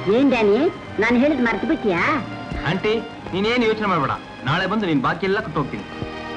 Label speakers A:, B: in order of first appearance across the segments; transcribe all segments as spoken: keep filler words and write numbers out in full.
A: ಏನ್ ಡ್ಯಾನಿ, ನಾನು ಹೇಳಿದ್ ಮರ್ತು ಬಿಟ್ಟಿಯಾ?
B: ಆಂಟಿ, ನೀನೇನು ಯೋಚನೆ ಮಾಡಬೇಡ. ನಾಳೆ ಬಂದು ನೀನ್ ಬಾಕಿ ಎಲ್ಲ ಕೊಟ್ಟು ಹೋಗ್ತೀನಿ.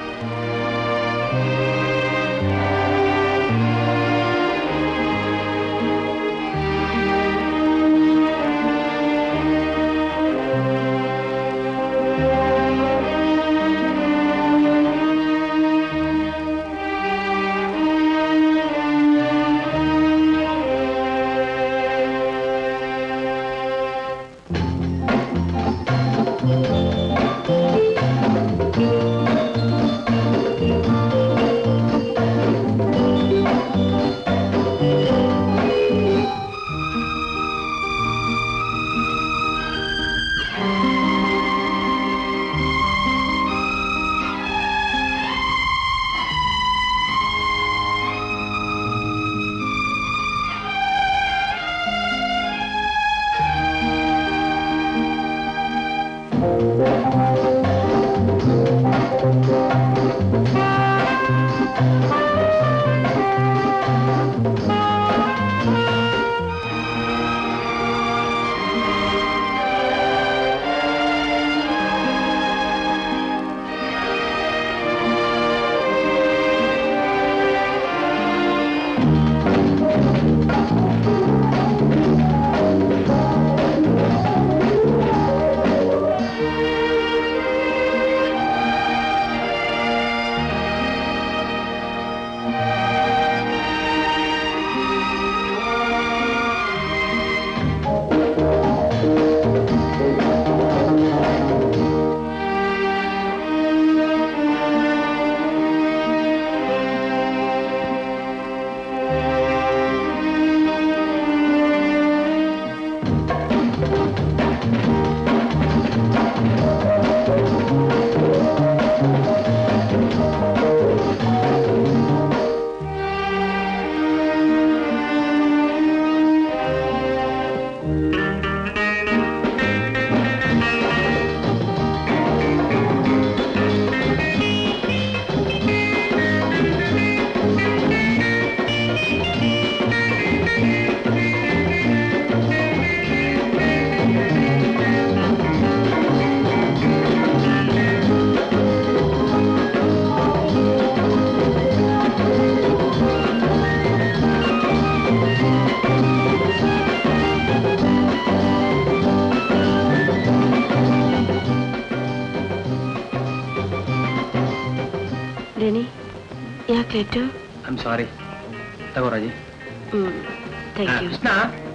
B: ಲೆಟರ್? I am sorry. ತಗೋ ರಾಜಿ.
A: ಹ್ಮ್, ಥ್ಯಾಂಕ್ ಯು.
B: ಕೃಷ್ಣ,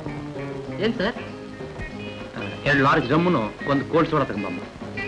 C: ಏನ್ ಸರ್?
B: ಎರಡು ಲಾರ್ಜ್ ರಮ್ಮನು ಒಂದು ಕೋಲ್ಡ್ ಸೋಡಾ ತಗೊಂಬಮ್ಮ.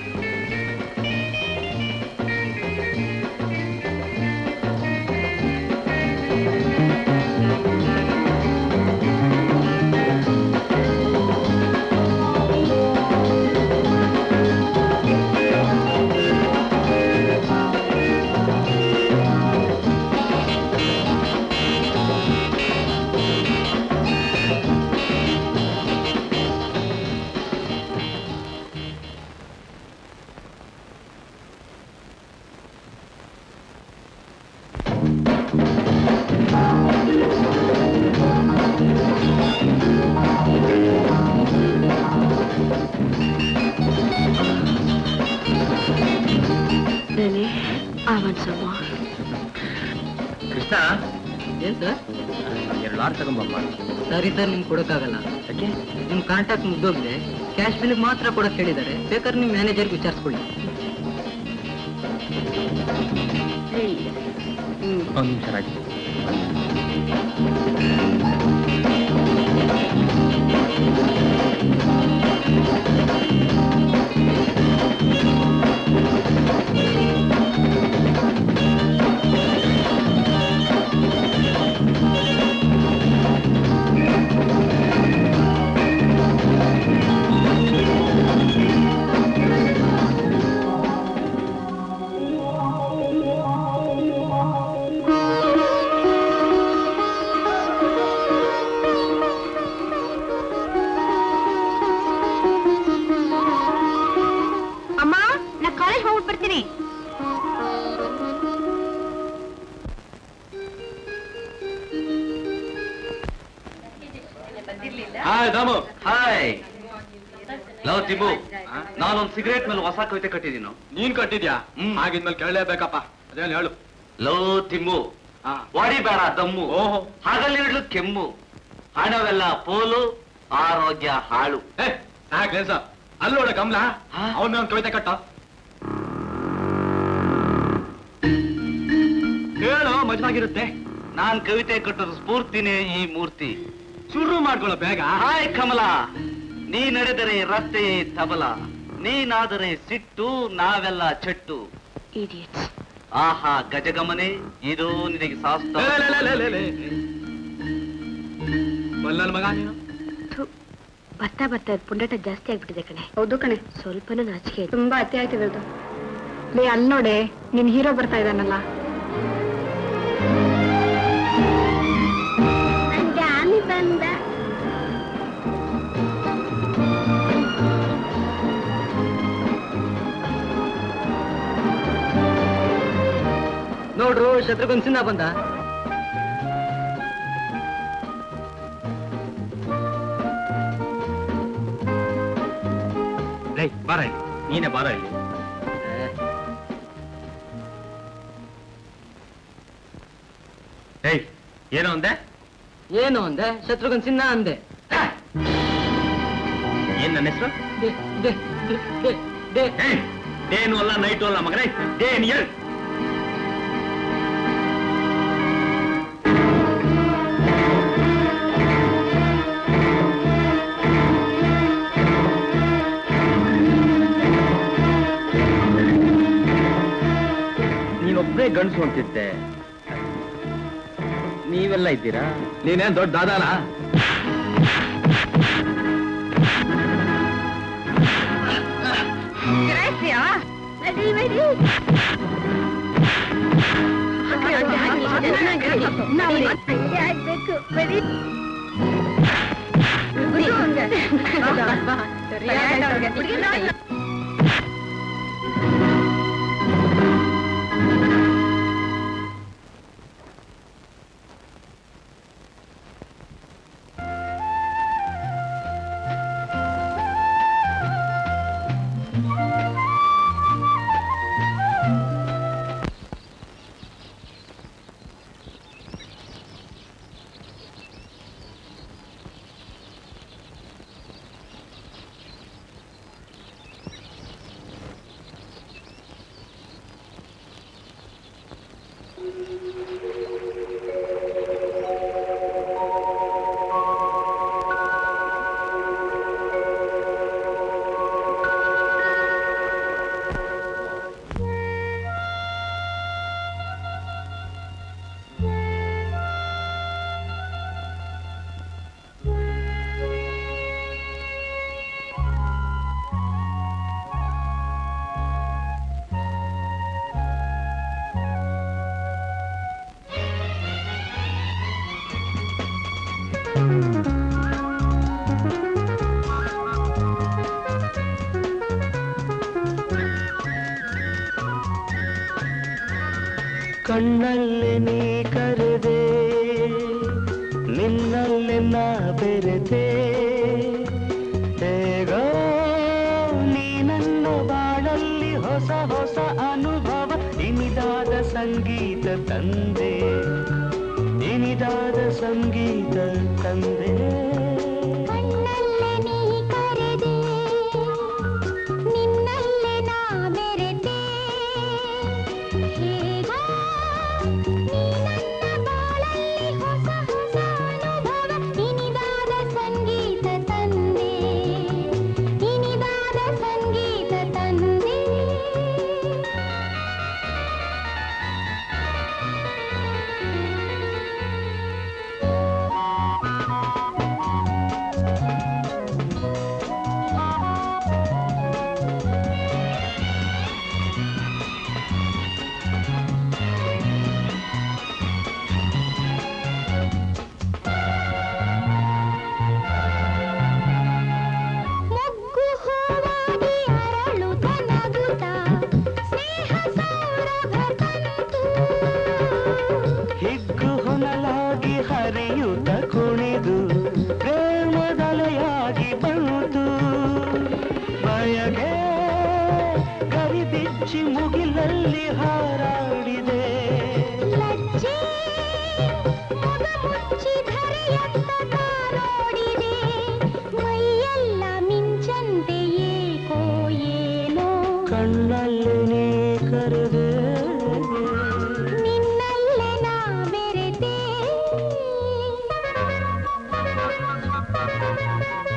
B: ಕೃಷ್ಣ,
C: ಏನ್ ಸರ್?
B: ಎರಡು ಲಾರ್ಜ್ ತಗೊಂಬಮ್ಮ.
C: ಸರಿ ಸರ್, ನಿಮ್ಗೆ ಕೊಡೋಕ್ಕಾಗಲ್ಲ.
B: ಯಾಕೆ?
C: ನಿಮ್ ಕಾಂಟ್ಯಾಕ್ಟ್ ಮುಗ್ದೋಗಿದೆ. ಕ್ಯಾಶ್ ಬಿಲ್ ಮಾತ್ರ ಕೊಡಕ್ ಹೇಳಿದ್ದಾರೆ. ಬೇಕಾದ್ರೆ ನಿಮ್ ಮ್ಯಾನೇಜರ್ಗೆ ವಿಚಾರಿಸ್ಕೊಳ್ಳಿ.
B: ಒಂದು ನಿಮಿಷ Raji. Hi Damu. Hi.
D: Love Thimmu, ನಾನೊಂದು ಸಿಗರೇಟ್ ಮೇಲೆ ಹೊಸ ಕವಿತೆ ಕಟ್ಟಿದೀನು.
B: ನೀನ್ ಕಟ್ಟಿದ್ಯಾ?
D: ಹ್ಮ್.
B: ಆಗಿದ್ಮೇಲೆ ಕೇಳಲೇಬೇಕಪ್ಪ. ಅದೇನು ಹೇಳು.
D: ಲವ್ ತಿಮ್ಮು, ಹೊಡಿಬೇಡ ದಮ್ಮು,
B: ಓಹೋ,
D: ಹಗಲಿಡ್ಲು ಕೆಮ್ಮು, ಹಣವೆಲ್ಲ ಪೋಲು, ಆರೋಗ್ಯ ಹಾಳು.
B: ಏ ಯಾಕೆ ಸರ್ ಅಲ್ಲೋಡ ಕಮಲ, ಅವನ ಕವಿತೆ ಕಟ್ಟ ಹೇಳೋ, ಮಜವಾಗಿರುತ್ತೆ.
D: ನಾನ್ ಕವಿತೆ ಕಟ್ಟೋದು ಸ್ಫೂರ್ತಿನೇ ಈ ಮೂರ್ತಿ.
B: ಶುರು ಮಾಡ್ಕೊಳ್ಳೋ ಬೇಗ.
D: ಹಾಯ್ ಕಮಲ, ನೀ ನಡೆದರೆ ರಸ್ತೆ ತಬಲ, ನೀನಾದರೆ ಸಿಟ್ಟು, ನಾವೆಲ್ಲ ಚೆಟ್ಟು.
A: Idiots.
D: ಆಹಾ ಗಜಗಮನೆ, ಇದು ನಿನಗೆ ಶಾಸ್ತ್ರ.
B: ನನ್ನ ಮಗ ನೀನು.
A: ಬರ್ತಾ ಬರ್ತಾ ಪುಂಡಟ ಜಾಸ್ತಿ ಆಗ್ಬಿಟ್ಟಿದೆ ಕಣೆ. ಹೌದು ಕಣೆ, ಸ್ವಲ್ಪನೂ ನಾಚಿಕೆ ತುಂಬಾ ಅತಿ ಆಯ್ತಿರೋದು. ಲೇ ಅಲ್ಲಿ ನೋಡೆ, ನಿನ್ ಹೀರೋ ಬರ್ತಾ ಇದ್ದಾನಲ್ಲ. ಬಂದ
C: ನೋಡ್ರು, ಶತ್ರುಘ್ನ ಸಿನ್ಹಾ ಬಂದ.
B: ಬಾರ ಇಲ್ಲಿ, ನೀನೇ ಬಾರ ಇಲ್ಲಿ. ಏಯ್ ಏನೋ ಅಂದೆ?
C: ಏನು ಅಂದೆ? ಶತ್ರುಘ್ನ ಸಿನ್ಹಾ ಅಂದೆ.
B: ಏನ್ ನನ್ನ ಹೆಸರು?
C: ದೇ ದೇ ದೇ ದೇ
B: ಡೇನು ಅಲ್ಲ ನೈಟು ಅಲ್ಲ ಮಗನೇ, ಡೇ ನೀ ನೀನೊಬ್ಬನೇ ಗಂಡಸು ಅಂತಿದ್ದೆ, ನೀವೆಲ್ಲ ಇದ್ದೀರಾ? ನೀನೇನ್ ದೊಡ್ಡ ದಾದಾನ?
E: ಕಣ್ಣಲ್ಲಿ ನೀ ಕರೆದೆ, ನಿನ್ನಲ್ಲಿ ನಾ ಬೆರೆತೆ, ಹೇಗೋ ನೀ ನನ್ನ ಬಾಳಲ್ಲಿ ಹೊಸ ಹೊಸ ಅನುಭವ, ಇನಿದಾದ ಸಂಗೀತ ತಂದೆ, ಇನಿದಾದ ಸಂಗೀತ ತಂದೆ.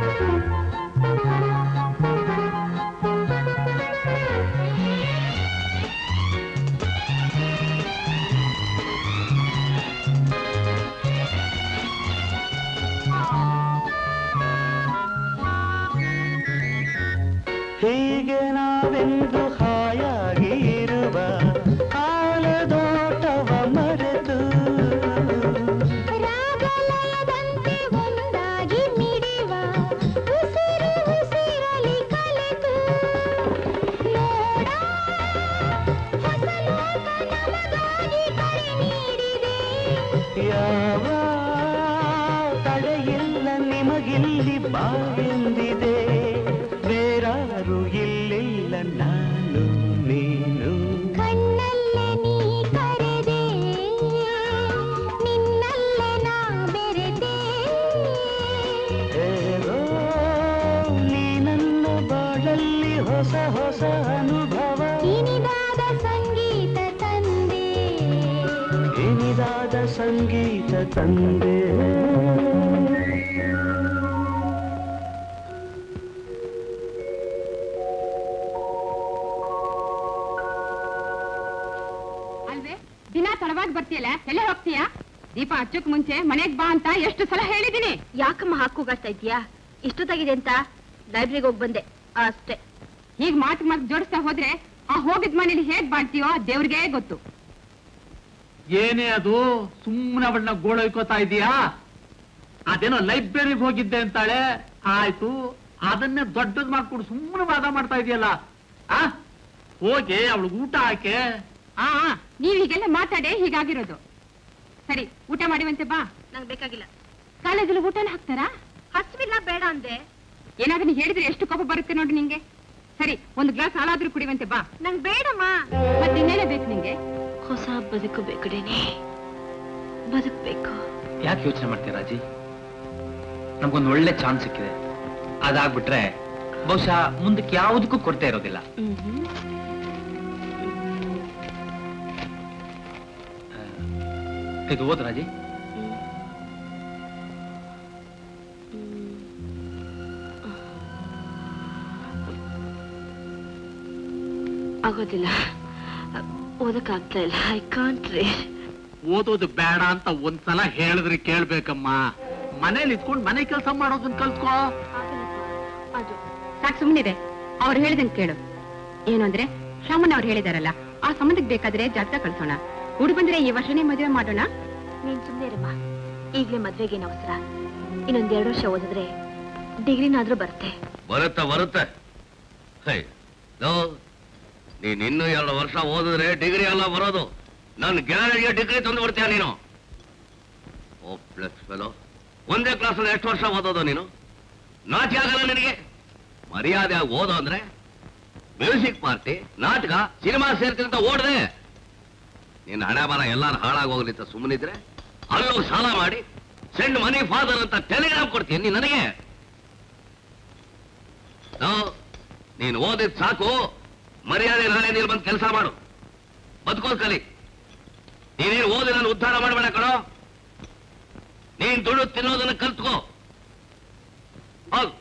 E: ಹೀಗೆ ನಾವೆಂದು ಹಾಯಾಗಿ ಇರುವ ಕಾಲದೋಟವ ಮರೆತು
F: ರಾಗಲಯದಂತೆ ಒಂದಾಗಿ ಮಿಡಿವ ಉಸಿರು ಉಸಿರಲಿ ಕಲೆತು ನೋಡ ಹೊಸ ಲೋಕ ನಮಗಾಗಿ ಕರೆ ನೀಡಿದೆ.
E: ಯಾವ ತಡೆಯಿಲ್ಲ ನಿಮಗಿಲ್ಲಿ ಬಾಳೆಂದಿದೆ. ಬೇರಾರು ಇಲ್ಲಿಲ್ಲ ನಾನು ನೀನು.
F: ಕಣ್ಣಲ್ಲೇ ನೀ ಕರೆದೆ, ನಿನ್ನಲ್ಲೇ ನಾ ಬೆರೆದೆ.
E: ಹೇಗೋ ನೀ ನನ್ನ ಬಾಳಲ್ಲಿ ಹೊಸ ಹೊಸ ಅನುಭವ.
F: ಇನಿದಾದ ಸಂಗೀತ ತಂದೆ,
E: ಇನಿದಾದ ಸಂಗೀತ ತಂದೆ.
A: ದಿನ ತಡವಾಗಿ ಬರ್ತೀಯಲ್ಲ, ಎಲ್ಲೇ ಹೋಗ್ತೀಯಾ? ದೀಪ ಹಚ್ಚಕ್ ಮುಂಚೆ ಮನೆಗ್ ಬಾ ಅಂತ ಎಷ್ಟು ಸಲ ಹೇಳಿದೀನಿ.
G: ಯಾಕಮ್ಮ ಹಾಕೋಗಾಡ್ತಾ ಇದೀಯಾ? ಇಷ್ಟೊತ್ತಾಗಿದೆ ಅಂತ ಲೈಬ್ರರಿಗೆ ಹೋಗಿ ಬಂದೆ ಅಷ್ಟೇ.
A: ಈಗ ಮಾತು ಮಾತು ಜೋಡಿಸ್ತಾ ಹೋದ್ರೆ ಆ ಹೋಗಿದ್ ಮನೇಲಿ ಹೇಗ್ ಬಾಳ್ತೀಯೋ ದೇವ್ರಿಗೇ ಗೊತ್ತು.
D: ಏನೇ ಅದು ಸುಮ್ಮನೆ ಅವಳನ್ನ ಗೋಳೊಯ್ಕೋತಾ ಇದೀಯಾ? ಅದೇನೋ ಲೈಬ್ರರಿಗೆ ಹೋಗಿದ್ದೆ ಅಂತಾಳೆ. ಆಯ್ತು, ಅದನ್ನೇ ದೊಡ್ಡದ್ ಮಾಡ್ಕೊಂಡು ಸುಮ್ಮನೆ ವಾದ ಮಾಡ್ತಾ ಇದೆಯಲ್ಲ. ಆ ಹೋಗಿ ಅವಳಿಗೆ ಊಟ ಹಾಕೆ.
A: ಆ ನೀವ್ ಹೀಗೆಲ್ಲ ಮಾತಾಡೇ ಹೀಗಾಗಿರೋದು. ಸರಿ, ಊಟ ಮಾಡಿವಂತೆ ಬಾ.
G: ನಂಗೆ ಬೇಕಾಗಿಲ್ಲ.
A: ಕಾಲೇಜಲ್ಲಿ ಊಟನ ಹಾಕ್ತಾರಾ?
G: ಹಸ್ವಿಲ್ಲ, ಬೇಡ ಅಂದೆ.
A: ಏನಾದ್ರೂ ನೀ ಹೇಳಿದ್ರೆ ಎಷ್ಟು ಕೋಪ ಬರುತ್ತೆ ನೋಡಿ ನಿಂಗೆ. ಸರಿ, ಒಂದು ಗ್ಲಾಸ್ ಹಾಲಾದ್ರೂ ಕುಡಿವಂತೆ ಬಾ.
G: ನಂಗೆ ಬೇಡಮ್ಮ.
A: ಮತ್ತೆ ಇನ್ನೇನೇ ಬೇಕು ನಿಂಗೆ?
G: ಹೊಸ ಬದುಕು ಬೇಕಡೇನೆ, ಬದುಕ್ಬೇಕು.
B: ಯಾಕೆ ಯೋಚನೆ ಮಾಡ್ತೀಯ ರಾಜಿ? ನಮ್ಗೊಂದು ಒಳ್ಳೆ ಚಾನ್ಸ್ ಸಿಕ್ಕಿದೆ. ಅದಾಗ್ಬಿಟ್ರೆ ಬಹುಶಃ ಮುಂದಕ್ಕೆ ಯಾವುದಕ್ಕೂ ಕೊರತೆ ಇರೋದಿಲ್ಲ. ಇದು ಓದ್ ರಾಜಿ.
G: ಆಗೋದಿಲ್ಲ, ಓದಕ್ಕಾಗ್ತಾ ಇಲ್ಲ. I can't read.
D: ಓದೋದು ಬೇಡ ಅಂತ ಒಂದ್ಸಲ ಹೇಳಿದ್ರೆ ಕೇಳ್ಬೇಕಮ್ಮ. ಮನೇಲಿ ಇದ್ಕೊಂಡು ಮನೆ ಕೆಲಸ ಮಾಡೋದನ್ನ ಕಲ್ತ್ಕೋ.
G: ಅದು
A: ಸಾಕು, ಸುಮ್ಮನಿದೆ. ಅವ್ರು ಹೇಳಿದಂಗೆ ಕೇಳು. ಏನು ಅಂದ್ರೆ ಶ್ಯಾಮಣ್ಣ ಅವ್ರು ಹೇಳಿದಾರಲ್ಲ, ಆ ಸಂಬಂಧಕ್ಕೆ ಬೇಕಾದ್ರೆ ಜಾತಕ ಕಳ್ಸೋಣ. ಹುಡು ಬಂದ್ರೆ ಈ ವರ್ಷನೇ ಮದುವೆ ಮಾಡೋಣ.
G: ನೀನ್ ಸುಮ್ಮನೆ ಇರಮ್ಮ. ಈಗ್ಲೇ ಮದ್ವೆಗೇನು ಅವಸರ? ಇನ್ನೊಂದ್ ಎರಡು ವರ್ಷ ಓದಿದ್ರೆ ಡಿಗ್ರಿನಾದ್ರೂ ಬರುತ್ತೆ.
H: ಬರುತ್ತೆ ಬರುತ್ತೆ. ನೀನ್ ಇನ್ನು ಎರಡು ವರ್ಷ ಓದಿದ್ರೆ ಡಿಗ್ರಿ ಎಲ್ಲ ಬರೋದು. ನನ್ ಗ್ಯಾರೇಜ್ಗೆ ಡಿಗ್ರಿ ತಂದು ಬಿಡ್ತೀಯ ನೀನು. ಓ ಪ್ಲಸ್ ಫೆಲೋ, ಒಂದೇ ಕ್ಲಾಸಲ್ಲಿ ಎಷ್ಟು ವರ್ಷ ಓದೋದು ನೀನು? ನಾಟ್ಯ ಆಗಲ್ಲ ನಿನಗೆ? ಮರ್ಯಾದೆ ಆಗಿ ಓದೋ ಅಂದ್ರೆ ಮ್ಯೂಸಿಕ್ ಪಾರ್ಟಿ, ನಾಟಕ, ಸಿನಿಮಾ ಸೇರ್ತೀನಿ ಅಂತ ಓಡ್ದೆ. ನಿನ್ನ ಹಣೆ ಬರ ಎಲ್ಲಾರು ಹಾಳಾಗೋಗ್ಲಿ ಅಂತ ಸುಮ್ಮನಿದ್ರೆ ಅಲ್ಲೂ ಸಾಲ ಮಾಡಿ ಸೆಂಡ್ ಮನಿ ಫಾದರ್ ಅಂತ ಟೆಲಿಗ್ರಾಮ್ ಕೊಡ್ತೀನಿ ನೀನ್ ನನಗೆ. ನೀನು ಓದಿದ್ ಸಾಕು. ಮರ್ಯಾದೆ ನಾಳೆ ನೀನು ಬಂದು ಕೆಲಸ ಮಾಡು, ಬದುಕೋದ್ ಕಲಿ. ನೀನೇನು ಓದಿ ನಾನು ಉದ್ಧಾರ ಮಾಡಬೇಡ ಕಣೋ. ನೀನ್ ದುಡ್ಡು ತಿನ್ನೋದನ್ನ ಕಲ್ತ್ಕೋ. ಹೌದು,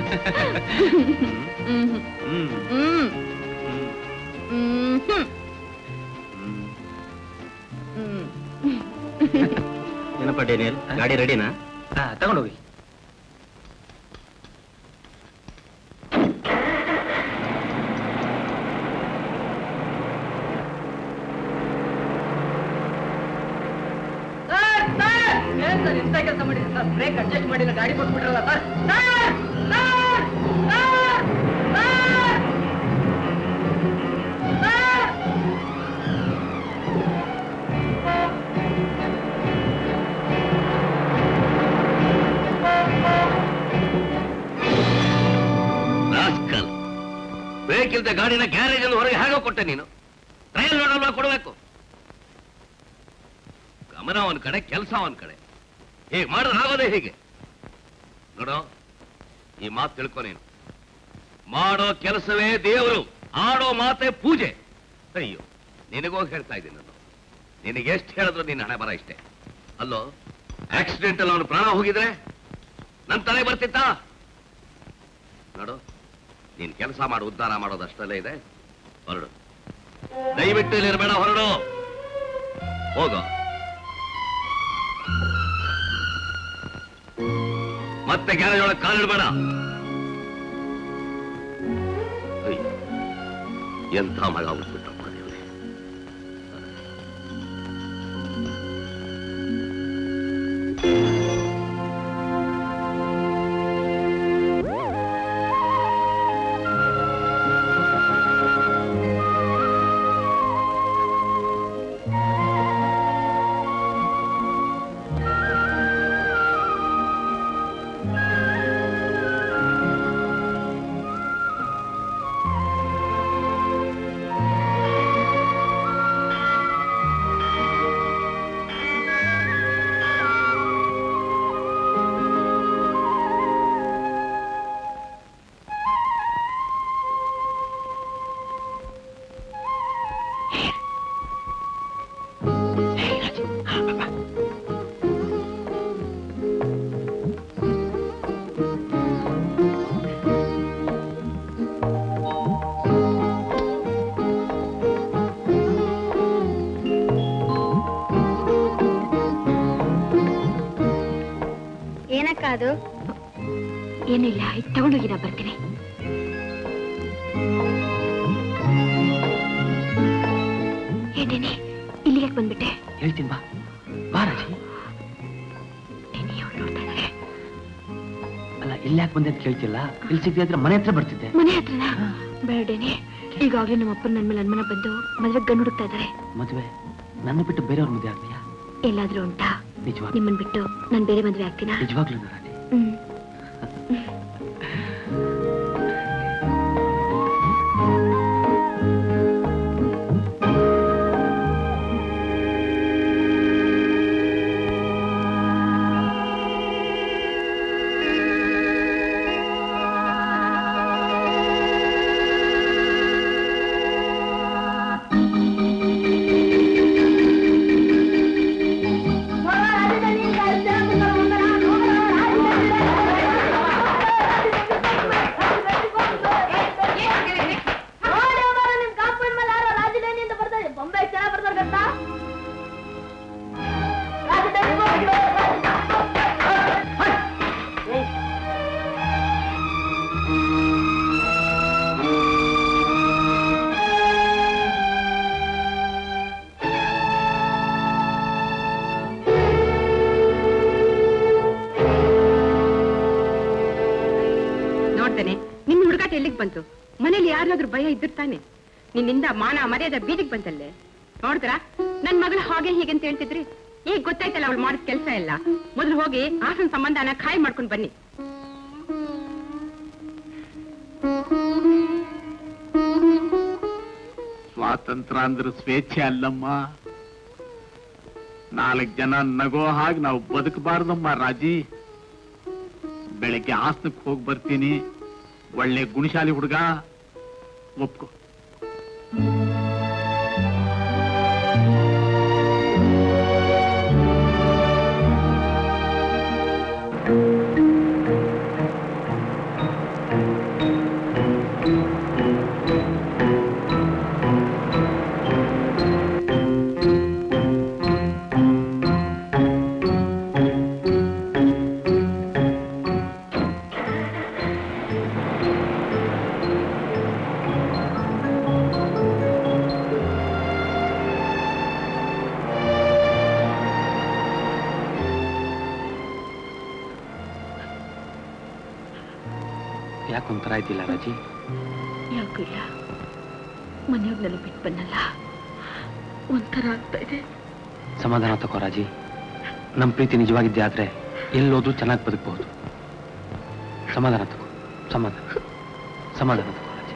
I: ಏನಪ್ಪ ಡೇನಿಯಲ್, ಗಾಡಿ ರೆಡಿನಾ?
B: ಹಾ, ತಗೊಂಡೋಗಿ.
C: ಕೆಲಸ ಮಾಡಿದ್ರೆ ಸರ್, ಬ್ರೇಕ್ ಅಡ್ಜಸ್ಟ್ ಮಾಡಿಲ್ಲ, ಗಾಡಿ ಕೊಟ್ಬಿಟ್ರಲ್ಲ ಸರ್.
H: ಬ್ರೇಕ್ ಇಲ್ಲದೆ ಗಾಡಿನ ಗ್ಯಾರೇಜ್ ಅಲ್ಲಿ ಹೊರಗೆ ಹೇಗೋ ಕೊಟ್ಟೆ ನೀನು? ಟ್ರಯಲ್ ನೋಡಲ್ವಾ ಕೊಡಬೇಕು? ಗಮನ ಒಂದ್ ಕಡೆ, ಕೆಲಸ ಒಂದ್ ಕಡೆ. ಹೀಗೆ ಮಾಡಿದ್ರೆ ಆಗೋದೇ ಹೀಗೆ. ನೋಡೋ, ಈ ಮಾತು ತಿಳ್ಕೊ ನೀನು. ಮಾಡೋ ಕೆಲಸವೇ ದೇವರು, ಆಡೋ ಮಾತೆ ಪೂಜೆ. ಅಯ್ಯೋ, ನಿನಗೋಗಿ ಹೇಳ್ತಾ ಇದ್ದೀನಿ ನಾನು. ನಿನಗೆ ಎಷ್ಟು ಹೇಳಿದ್ರು ನಿನ್ನ ಹಣೆ ಬರ ಇಷ್ಟೇ. ಅಲ್ಲೋ, ಆಕ್ಸಿಡೆಂಟ್ ಅಲ್ಲಿ ಅವನು ಪ್ರಾಣ ಹೋಗಿದ್ರೆ ನನ್ನ ತಲೆ ಬರ್ತಿತ್ತ? ನೋಡು, ನೀನ್ ಕೆಲಸ ಮಾಡಿ ಉದ್ಧಾರ ಮಾಡೋದಷ್ಟಲ್ಲೇ ಇದೆ. ಹೊರಡು, ದಯವಿಟ್ಟು ಇಲ್ಲಿರ್ಬೇಡ, ಹೊರಡು, ಹೋಗೋ. ಮತ್ತೆ ಗ್ಯಾರೇಜ್ ಒಳಗೆ ಕಾಲಿಡ್ಬೇಡ. ಎಂಥ ಮಗ ಹುಟ್ಬಿಟ್ಟಪ್ಪ ದೇವ್ರೆ.
A: ಅದು
G: ಏನಿಲ್ಲ, ತಗೊಂಡೋಗಿ ನಾ ಬರ್ತೀನಿ. ಏನೇನೆ ಇಲ್ಲಿಗೆ ಯಾಕೆ ಬಂದ್ಬಿಟ್ಟೆ?
B: ಹೇಳ್ತೀನಿ ಬಾ. ಬಾ ರಾಜಿ.
G: ನೋಡ್ತಾ ಇದ್ದಾರೆ.
B: ಅಲ್ಲ, ಇಲ್ಲಿ ಯಾಕೆ ಬಂದೆ ಅಂತ ಕೇಳ್ತಿಲ್ಲ. ಇಲ್ಲಿ ಸಿಗ್ತಿ ಹತ್ರ ಮನೆ ಹತ್ರ ಬರ್ತಿದ್ದೆ.
G: ಮನೆ ಹತ್ರನಾ? ಬೇಡೇನೆ, ಈಗಾಗ್ಲೇ ನಮ್ಮ ಅಪ್ಪನ ನನ್ನ ಮೇಲೆ ಅನುಮಾನ ಬಂದು ಮದುವೆ ಗಂಡು ಹುಡುಕ್ತಾ ಇದ್ದಾರೆ.
B: ಮದುವೆ? ನನ್ನ ಬಿಟ್ಟು ಬೇರೆಯವ್ರ ಮದುವೆ ಆಗ್ತೀಯಾ?
G: ಎಲ್ಲಾದ್ರೂ ಉಂಟಾ?
B: ನಿಜವಾಗ?
G: ನಿಮ್ಮನ್ ಬಿಟ್ಟು ನಾನು ಬೇರೆ ಮದುವೆ ಆಗ್ತೀನಾ?
B: ನಿಜವಾಗ್ಲೂ ರಾಜಿ?
G: ಹ್ಮ್.
A: ನಿನ್ನ ಹುಡುಗಾಟ ಎಲ್ಲಿಗೆ ಬಂತು? ಮನೇಲಿ ಯಾರಾದ್ರೂ ಭಯ ಇದ್ದಿರ್ತಾನೆ. ನಿನ್ನಿಂದ ಮಾನ ಮರ್ಯಾದೆ ಬೀದಿಗೆ ಬಂತಲ್ಲೇ. ನೋಡಿದ್ರ ನನ್ ಮಗಳು ಹಾಗೆ ಹೀಗೆ ಅಂತ ಹೇಳ್ತಿದ್ರಿ. ಈಗ ಗೊತ್ತಾಯ್ತಲ್ಲ ಅವಳು ಮಾಡಿದ ಕೆಲಸ ಎಲ್ಲ. ಮೊದಲು ಹೋಗಿ ಆಸನ ಸಂಬಂಧನ ಖಾಯಿ ಮಾಡ್ಕೊಂಡು ಬನ್ನಿ.
D: ಸ್ವಾತಂತ್ರ್ಯ ಅಂದ್ರೆ ಸ್ವೇಚ್ಛೆ ಅಲ್ಲಮ್ಮ. ನಾಲ್ಕು ಜನ ನಗೋ ಹಾಗೆ ನಾವು ಬದುಕಬಾರ್ದಮ್ಮ ರಾಜಿ. ಬೆಳಗ್ಗೆ ಆಸನಕ್ಕೆ ಹೋಗಿ ಬರ್ತೀನಿ. ಒಳ್ಳೆ ಗುಣಶಾಲಿ ಹುಡುಗ, ಒಪ್ಕೊ.
B: ಯಾಕೊಂಥರ ಆಯ್ತಿಲ್ಲ ರಾಜಿ?
G: ಯಾಕೂ ಇಲ್ಲ, ಮನೆಯವ್ರನ್ನೆಲ್ಲ ಬಿಟ್ಟು ಬನ್ನಲ್ಲ, ಒಂಥರ ಆಗ್ತಾ ಇದೆ.
B: ಸಮಾಧಾನ ತಗೋ ರಾಜಿ. ನಮ್ಮ ಪ್ರೀತಿ ನಿಜವಾಗಿದ್ದೆ ಆದ್ರೆ ಎಲ್ಲೋದ್ರೂ ಚೆನ್ನಾಗಿ ಬದುಕಬಹುದು. ಸಮಾಧಾನ ತಗೋ, ಸಮಾಧಾನ ಸಮಾಧಾನ ತಗೋ ರಾಜಿ.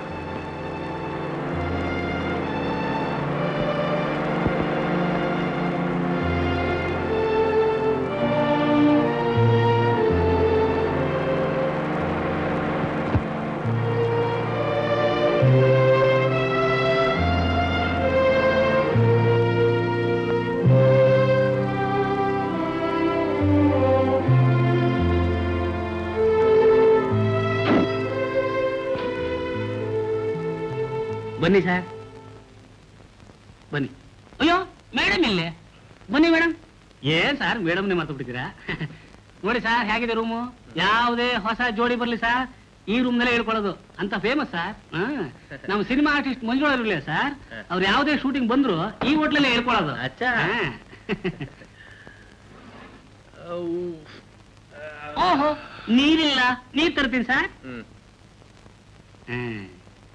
D: ಬನ್ನಿ ಸರ್, ಬನ್ನಿ. ಅಯ್ಯೋ ಮೇಡಮ್ ಇಲ್ಲೇ, ಬನ್ನಿ ಮೇಡಮ್. ಏನ್ ಸರ್ ಮೇಡಮ್ನೇ ಮಾತು ಬಿಟ್ಟಿದ್ದೀರಾ? ನೋಡಿ ಸರ್ ಹೇಗಿದೆ ರೂಮು. ಯಾವುದೇ ಹೊಸ ಜೋಡಿ ಬರ್ಲಿ ಸರ್ ಈ ರೂಮ್ ನಲ್ಲೇ ಹೇಳ್ಕೊಳ್ಳೋದು ಅಂತ ಫೇಮಸ್ ಸರ್. ನಮ್ಮ ಸಿನಿಮಾ ಆರ್ಟಿಸ್ಟ್ ಮಂಜುಳವ್ರು ಇರ್ಲಿ ಸರ್, ಅವ್ರು ಯಾವುದೇ ಶೂಟಿಂಗ್ ಬಂದ್ರು ಈ ಹೋಟ್ಲಲ್ಲೇ ಹೇಳ್ಕೊಳ್ಳೋದು. ಓಹೋ, ನೀರಿಲ್ಲ, ನೀರ್ ತರ್ತೀನಿ ಸರ್. ಹ್ಮ್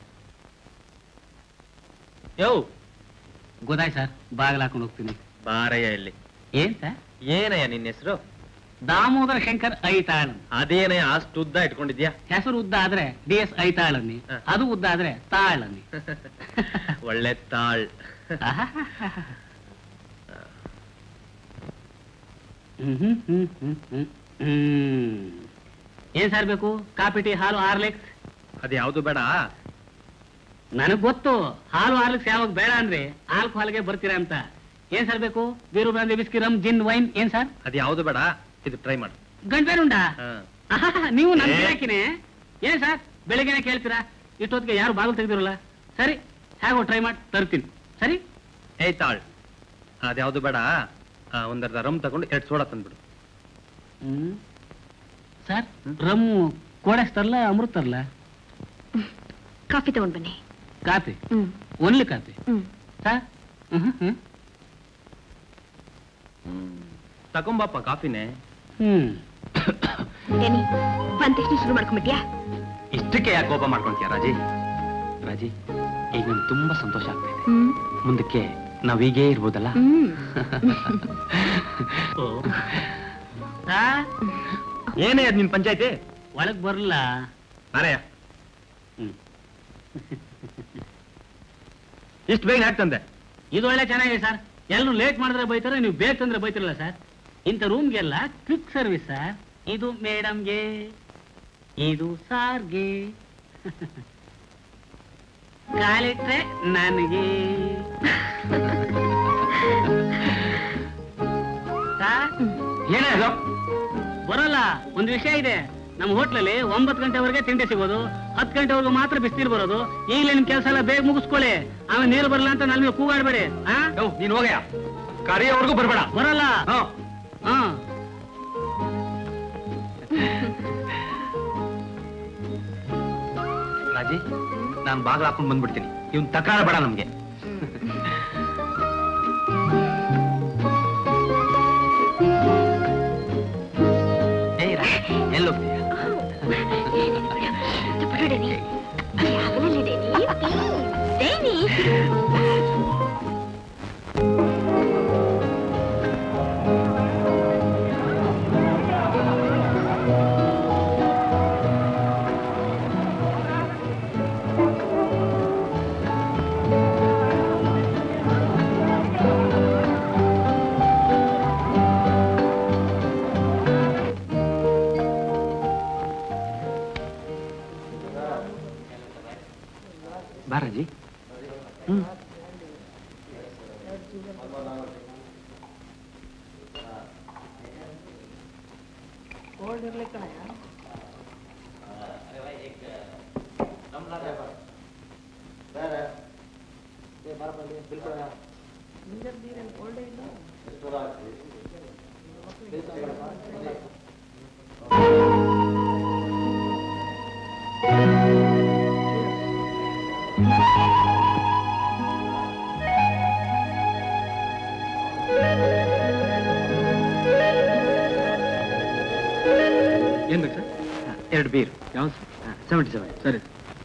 I: ಯೋ
D: ಗೊತ್ತಾಯ್ತು ಸರ್, ಬಾಗಿಲು ಹಾಕೊಂಡು ಹೋಗ್ತೀನಿ.
I: ಬಾರಯ್ಯ ಇಲ್ಲಿ.
D: ಏನ್ ಸರ್?
I: ಏನಯ್ಯ ನಿನ್ನ ಹೆಸರು?
D: ದಾಮೋದರ ಶಂಕರ್ ಐತಾಳ್.
I: ಅದೇನಯ್ಯ ಅಷ್ಟು ಉದ್ದ ಇಟ್ಕೊಂಡಿದ್ಯಾ?
D: ಹೆಸರು ಉದ್ದ ಆದ್ರೆ ಡಿ ಎಸ್ ಐತಾಳನ್ನಿ, ಅದು ಉದ್ದ ಆದ್ರೆ ತಾಳನ್ನಿ.
I: ಒಳ್ಳೆ ತಾಳ್.
D: ಏನ್ ಸರ್ ಬೇಕು? ಕಾಫಿ, ಟೀ, ಹಾಲು, ಹಾರ್ಲಿಕ್ಸ್?
I: ಅದ್ ಯಾವ್ದು ಬೇಡ.
D: ನನಗ್ ಗೊತ್ತು ಹಾಲು ಹಾರ್ಲಿಕ್ಸ್ ಯಾವಾಗ ಬೇಡ ಅಂದ್ರೆ ಆಲ್ಕೋಹಾಲ್ಗೆ ಬರ್ತೀರಾ ಅಂತ. ಏನ್ ಸರ್ ಬೇಕು? Beer, brandy, whisky, rum, gin, wine? ಏನ್ ಸರ್?
I: ಅದ್ ಯಾವ್ದು ಬೇಡ, ಇದು ಟ್ರೈ ಮಾಡು.
D: ಗಂಟೇನುಂಡಾ? ನೀವು ನನ್ ಕೇಳಾಕಿನೇ ಏನ್ ಸರ್ ಬೆಳಿಗ್ಗೆನೆ ಕೇಳ್ತೀರಾ? ಇಷ್ಟೊತ್ತಿಗೆ ಯಾರು ಬಾಗಿಲು ತೆಗೆದಿರಲ್ಲ. ಸರಿ, ಹೇಗೋ ಟ್ರೈ ಮಾಡಿ ತರ್ತೀನಿ. ಸರಿ.
I: ಏಯ್ ತಾಳ್, ಅದ್ಯಾವ್ದು ಬೇಡ, ಒಂದರ್ಧ ರಮ್ ತಗೊಂಡು ಎರಡು ಸೋಡಾ ತಂದ್ಬಿಡು.
D: ಹ್ಮ್ ಸರ್, ರಮ್ಮು ಕೋಡೆಸ್ ತರ್ಲ, ಅಮೃತ ತರ್ಲ?
G: ಕಾಫಿ ತಗೊಂಡ್ ಬನ್ನಿ.
D: ಕಾಫಿ?
G: ಹ್ಮ್
D: ಓನ್ಲಿ ಕಾಫಿ ಸರ್?
I: ತಗೊಂಬಪ್ಪ ಕಾಫಿನೇ.
D: ಹ್ಮ್
G: ಏನಿ ಬಂದ ತಕ್ಷಣ ಶುರು ಮಾಡ್ಕೊಂಡ್ಬಿಟ್ಯಾ?
B: ಇಷ್ಟಕ್ಕೆ ಯಾಕೆ ಕೋಪ ಮಾಡ್ಕೊಂತೀಯ ರಾಜಿ? ರಾಜಿ, ಈಗ ನನ್ಗೆ ತುಂಬಾ ಸಂತೋಷ ಆಗ್ತಾ ಇದೆ.
G: ಹ್ಮ್
B: ಮುಂದಕ್ಕೆ ನಾವ್ ಹೀಗೇ ಇರ್ಬೋದಲ್ಲ?
G: ಹ್ಮ್
I: ಏನೇ ಅದ್ ನಿನ್ ಪಂಚಾಯ್ತಿ?
D: ಒಳಗ್ ಬರ್ಲ?
I: ಅರೆಯ
D: ಹ್ಮ್
I: ಇಷ್ಟು ಬೇಗ ಹಾಕ್ತಂದೆ.
D: ಇದು ಒಳ್ಳೆ ಚೆನ್ನಾಗಿದೆ ಸರ್. ಎಲ್ಲರೂ ಲೇಟ್ ಮಾಡಿದ್ರೆ ಬೈತಾರೆ, ನೀವು ಬೇಗ ತಂದ್ರೆ ಬೈತಿರಲ್ಲ ಸರ್. ಇಂಥ ರೂಮ್ಗೆಲ್ಲ ಕ್ವಿಕ್ ಸರ್ವಿಸ್ ಸರ್. ಇದು ಮೇಡಮ್ಗೆ, ಇದು ಸಾರ್ಗೆ, ಕಾಲಿಟ್ರೆ ನನಗೆ.
B: ಏನೇ ಅದು?
D: ಬರೋಲ್ಲ. ಒಂದು ವಿಷಯ ಇದೆ, ನಮ್ಮ ಹೋಟ್ಲಲ್ಲಿ ಒಂಬತ್ತು ಗಂಟೆವರೆಗೆ ತಿಂಡಿ ಸಿಗೋದು, ಹತ್ತು ಗಂಟೆವರೆಗೂ ಮಾತ್ರ ಬಿಸಿನೀರು ಬರೋದು. ಈಗಲೇ ನಿಮ್ ಕೆಲಸ ಎಲ್ಲ ಬೇಗ ಮುಗಿಸ್ಕೊಳ್ಳಿ, ಆಮೇಲೆ ನೀರು ಬರಲ್ಲ ಅಂತ ನನ್ನ ಕೂಗಾಡ್ಬೇಡಿ.
B: ನೀನ್ ಹೋಗಯ್ಯ, ಕರೆಯೋವರೆಗೂ ಬರ್ಬೇಡ.
D: ಬರಲ್ಲ. ಹಾ
B: ರಾಜಿ, ನಾನ್ ಬಾಗ್ಲ ಹಾಕೊಂಡ್ ಬಂದ್ಬಿಡ್ತೀನಿ. ಇವ್ನ್ ತಕಾರ ಬೇಡ ನಮ್ಗೆ. ಏಯ್ ರಾಜಿ, ಎಲ್ಲೋಗ್ತೀಯ? ಬಾರಾಜಿ. ಹ್ಮ್ ಏನ್ ಬೇಕು ಸರ್? ಎರಡು
I: ಲೀಟರ್ ಬೀರ್.
B: ಯಾವ್ದು?
I: Seventy seven.
B: ಸರಿ.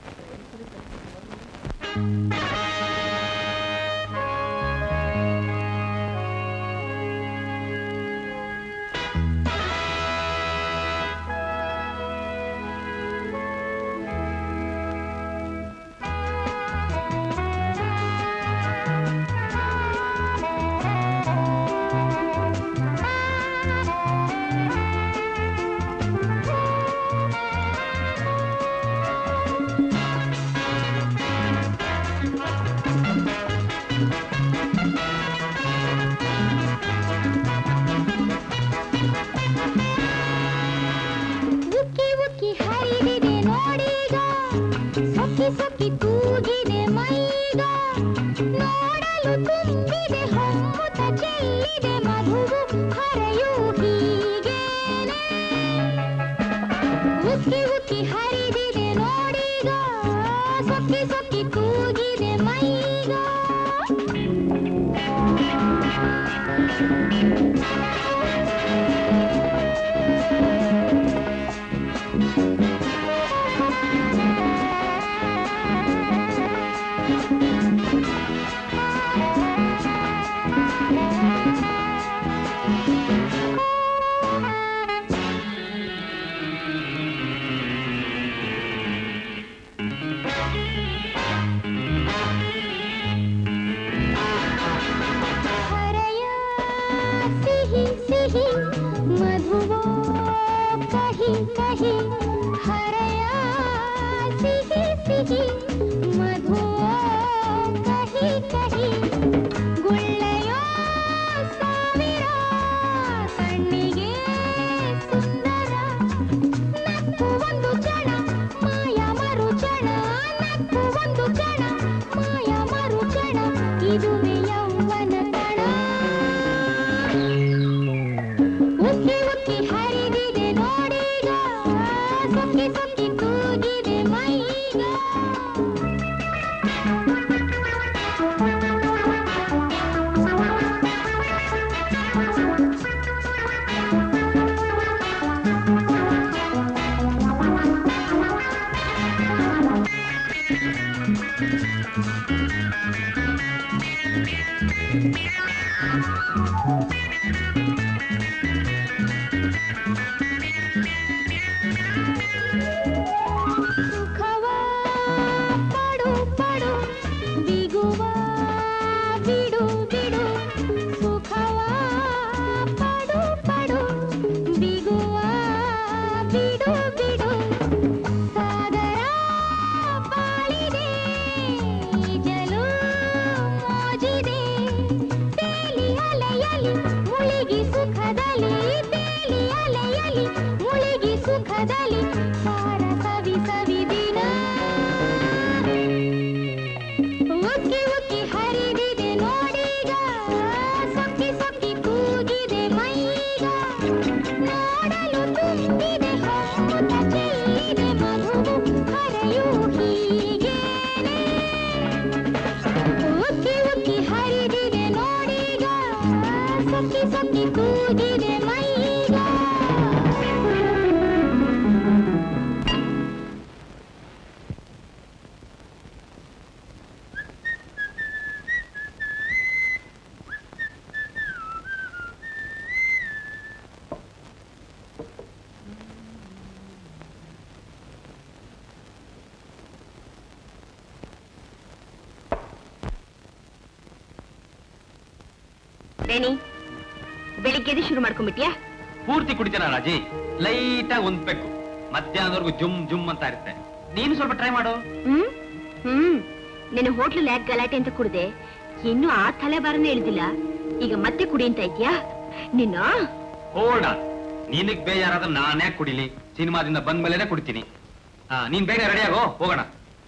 G: ಬೆಳಿಗ್ಗೆ ಶುರು ಮಾಡ್ಕೊಂಡ್ಬಿಟ್ಯಾ?
B: ಪೂರ್ತಿ ಕುಡಿತೀನ ರಾಜಿ, ಲೈಟಾಗಿ ಒಂದ್ ಪೆಕ್ಕು, ಮಧ್ಯಾಹ್ನದವರೆಗೂ ಜುಮ್ ಜುಮ್ ಅಂತ ಇರುತ್ತೆ. ನೀನು ಸ್ವಲ್ಪ ಟ್ರೈ ಮಾಡು.
G: ಹ್ಮ್ ಹ್ಮ್ ನಿನ್ನ ಹೋಟ್ಲಲ್ಲಿ ಯಾಕೆ ಗಲಾಟೆ ಅಂತ ಕುಡ್ದೆ? ಇನ್ನು ಆ ತಲೆ ಬಾರನೇ ಇಳಿದಿಲ್ಲ, ಈಗ ಮತ್ತೆ ಕುಡಿ ಅಂತ ಇದ್ಯಾ ನಿನ್ನ?
B: ಹೋಡ, ನಿನಗ್ ಬೇಜಾರಾದ್ರೆ ನಾನೇ ಕುಡಿಲಿ, ಸಿನಿಮಾದಿಂದ ಬಂದ ಮೇಲೆನೆ ಕುಡಿತೀನಿ. ಆ ನೀನ್ ಬೇಗ ರೆಡಿ ಆಗೋ, ಹೋಗೋಣ.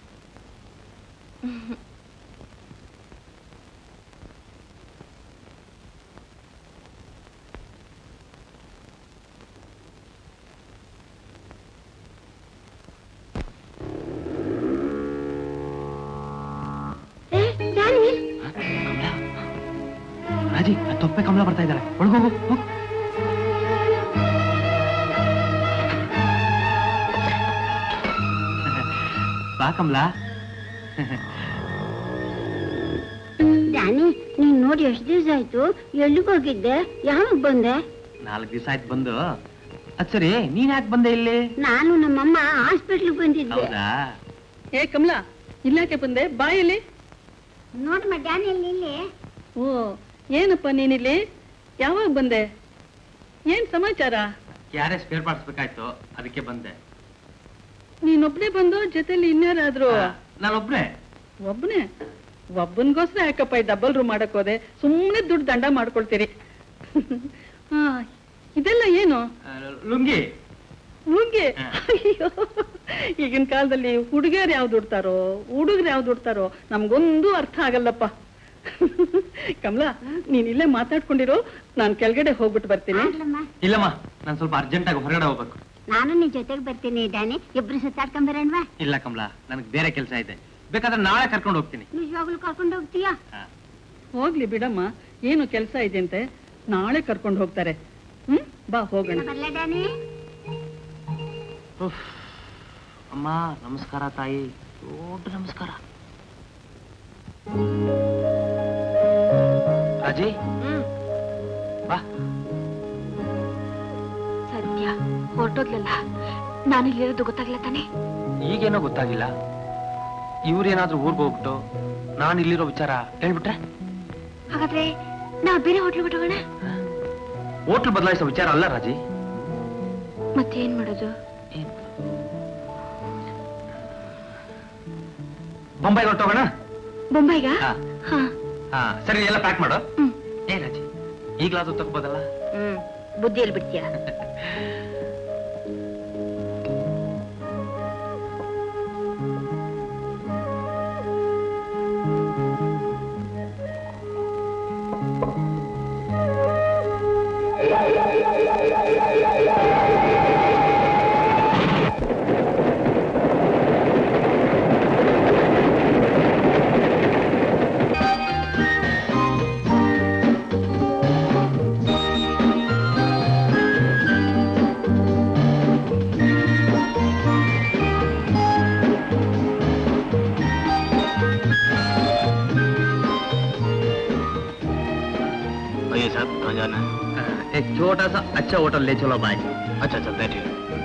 B: ರಾಜಿ, ತೊಪ್ಪೆ ಕಮಲ ಬರ್ತಾ ಇದ್ದಾಳೆ, ಒಳಗೋಗು.
I: ಬಾ ಕಮಲಾ.
F: ಡ್ಯಾನಿ, ನೀನ್ ನೋಡಿ ಎಷ್ಟು ದಿವಸ ಆಯ್ತು? ಎಲ್ಲಿಗೆ ಹೋಗಿದ್ದೆ? ಯಾವಾಗ ಬಂದೆ?
I: ನಾಲ್ಕು ದಿವಸ ಆಯ್ತು ಬಂದು. ಅದ್ ಸರಿ, ನೀನ್ ಯಾಕೆ ಬಂದೆ ಇಲ್ಲಿ?
F: ನಾನು ನಮ್ಮಮ್ಮ ಹಾಸ್ಪಿಟ್ಲ್ ಬಂದಿದ್ದೆ.
I: ಹೌದಾ?
A: ಏ ಕಮಲಾ, ಇಲ್ಲಾಕೆ ಬಂದೆ? ಬಾಯಲ್ಲಿ
F: ನೋಡಮ್ಮ ಡ್ಯಾನಿ ಇಲ್ಲಿ.
A: ಓ, ಏನಪ್ಪ ನೀನಿಲ್ಲಿ? ಯಾವಾಗ ಬಂದೆ? ಏನ್ ಸಮಾಚಾರ?
I: ಯಾರೇ ಸ್ಪೇರ್ ಪಾರ್ಟ್ಸ್ಬೇಕಾಯ್ತು, ಅದಕ್ಕೆ ಬಂದೆ.
A: ನೀನೊಬ್ನೇ ಬಂದು ಜೊತೆಲಿ ಇನ್ಯಾರಾದ್ರು?
I: ನಾನೊಬ್ನೇ.
A: ಒಬ್ಬನೇ? ಒಬ್ಬನಿಗೋಸ್ಕರ ಯಾಕಪ್ಪ ಈ ಡಬಲ್ ರೂಮ್ ಮಾಡಕ್ ಹೋದೆ? ಸುಮ್ಮನೆ ದುಡ್ಡು ದಂಡ ಮಾಡ್ಕೊಳ್ತೀರಿ. ಹಾ, ಇದೆಲ್ಲ ಏನು?
I: ಲುಂಗಿ.
A: ಲುಂಗಿ? ಅಯ್ಯೋ, ಈಗಿನ ಕಾಲದಲ್ಲಿ ಹುಡುಗಿಯರು ಯಾವ್ದು ಉಡ್ತಾರೋ ಹುಡುಗರು ಯಾವ್ದು ಉಡ್ತಾರೋ ನಮ್ಗೊಂದು ಅರ್ಥ ಆಗಲ್ಲಪ್ಪ. ಕಮಲಾ, ನೀನ್ ಇಲ್ಲೇ ಮಾತಾಡ್ಕೊಂಡಿರೋ, ನಾನ್ ಕೆಳಗಡೆ ಹೋಗ್ಬಿಟ್ಟು ಬರ್ತೀನಿ.
I: ಇಲ್ಲಮ್ಮ, ನಾನ್ ಸ್ವಲ್ಪ ಅರ್ಜೆಂಟ್ ಆಗಿ ಹೊರಗಡೆ ಹೋಗ್ಬೇಕು.
F: ನಾನು ನಿನ್ ಜೊತೆಗೆ ಬರ್ತೀನಿ ಡ್ಯಾನಿ, ಇಬ್ರು ಸುತ್ತಾಡ್ಕೊಂಡ್ ಬರೋಣವಾ?
I: ಇಲ್ಲ ಕಮಲಾ, ನನಗೆ ಬೇರೆ ಕೆಲಸ ಇದೆ. ಬೇಕಾದ್ರೆ ನಾಳೆ ಕರ್ಕೊಂಡು ಹೋಗ್ತೀನಿ.
F: ನಿಜವಾಗ್ಲೂ ಕರ್ಕೊಂಡು ಹೋಗ್ತೀಯಾ?
A: ಹೋಗ್ಲಿ ಬಿಡಮ್ಮ, ಏನು ಕೆಲಸ ಇದೆ ಅಂತೆ, ನಾಳೆ ಕರ್ಕೊಂಡು ಹೋಗ್ತಾರೆ. ಹ್ಮ್, ಬಾ ಹೋಗೋಣ.
F: ಬರ್ಲ ಡ್ಯಾನಿ?
I: ಅಮ್ಮ ನಮಸ್ಕಾರ ತಾಯಿ, ದೊಡ್ಡ ನಮಸ್ಕಾರ. ರಾಜಿ, ಬಾ.
G: ಸದ್ಯ ಹೊರಟೋದ್ಲಲ್ಲ, ನಾನು ಇಲ್ಲಿರೋದು ಗೊತ್ತಾಗ್ಲ ತಾನೆ?
B: ಈಗೇನೋ ಗೊತ್ತಾಗಿಲ್ಲ. ಇವ್ರೇನಾದ್ರೂ ಊರ್ಗ್ ಹೋಗ್ಬಿಟ್ಟು ನಾನು ಇಲ್ಲಿರೋ ವಿಚಾರ ಹೇಳ್ಬಿಟ್ರೆ?
G: ಹಾಗಾದ್ರೆ ನಾ ಬೇರೆ ಹೋಟ್ಲು ಬಿಟ್ಟೋಗೋಣ?
B: ಹೋಟ್ಲು ಬದಲಾಯಿಸೋ ವಿಚಾರ ಅಲ್ಲ ರಾಜಿ.
G: ಮತ್ತೇನ್ ಮಾಡೋದು?
B: ಬೊಂಬೈಗೆ ಹೊರಟೋಗೋಣ.
G: ಬೊಂಬೈಗ?
B: ಹಾ ಸರಿ, ಎಲ್ಲ ಪ್ಯಾಕ್ ಮಾಡು. ಏ ರಾಜಿ, ಈಗ್ಲಾದ್ರೂ ತಗೋಬೋದಲ್ಲ?
G: ಹ್ಮ್, ಬುದ್ಧಿಯಲ್ಲಿ ಬಿಡ್ತೀಯ.
I: एक छोटा सा अच्छा होटल ले चलो भाई.
H: अच्छा अच्छा बैठिए.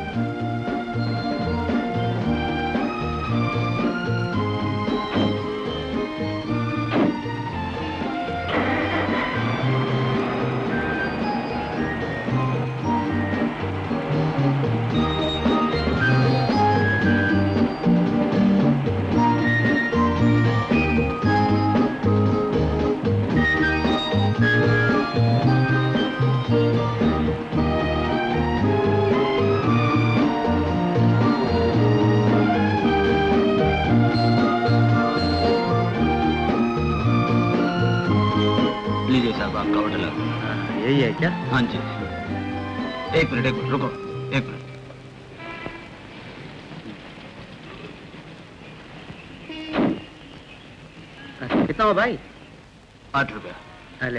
H: आपका होटल
I: यही है क्या?
H: हाँ जी. एक मिनट एक मिनट रुको, एक मिनट.
I: कितना हो भाई?
H: आठ रुपया.
I: ले.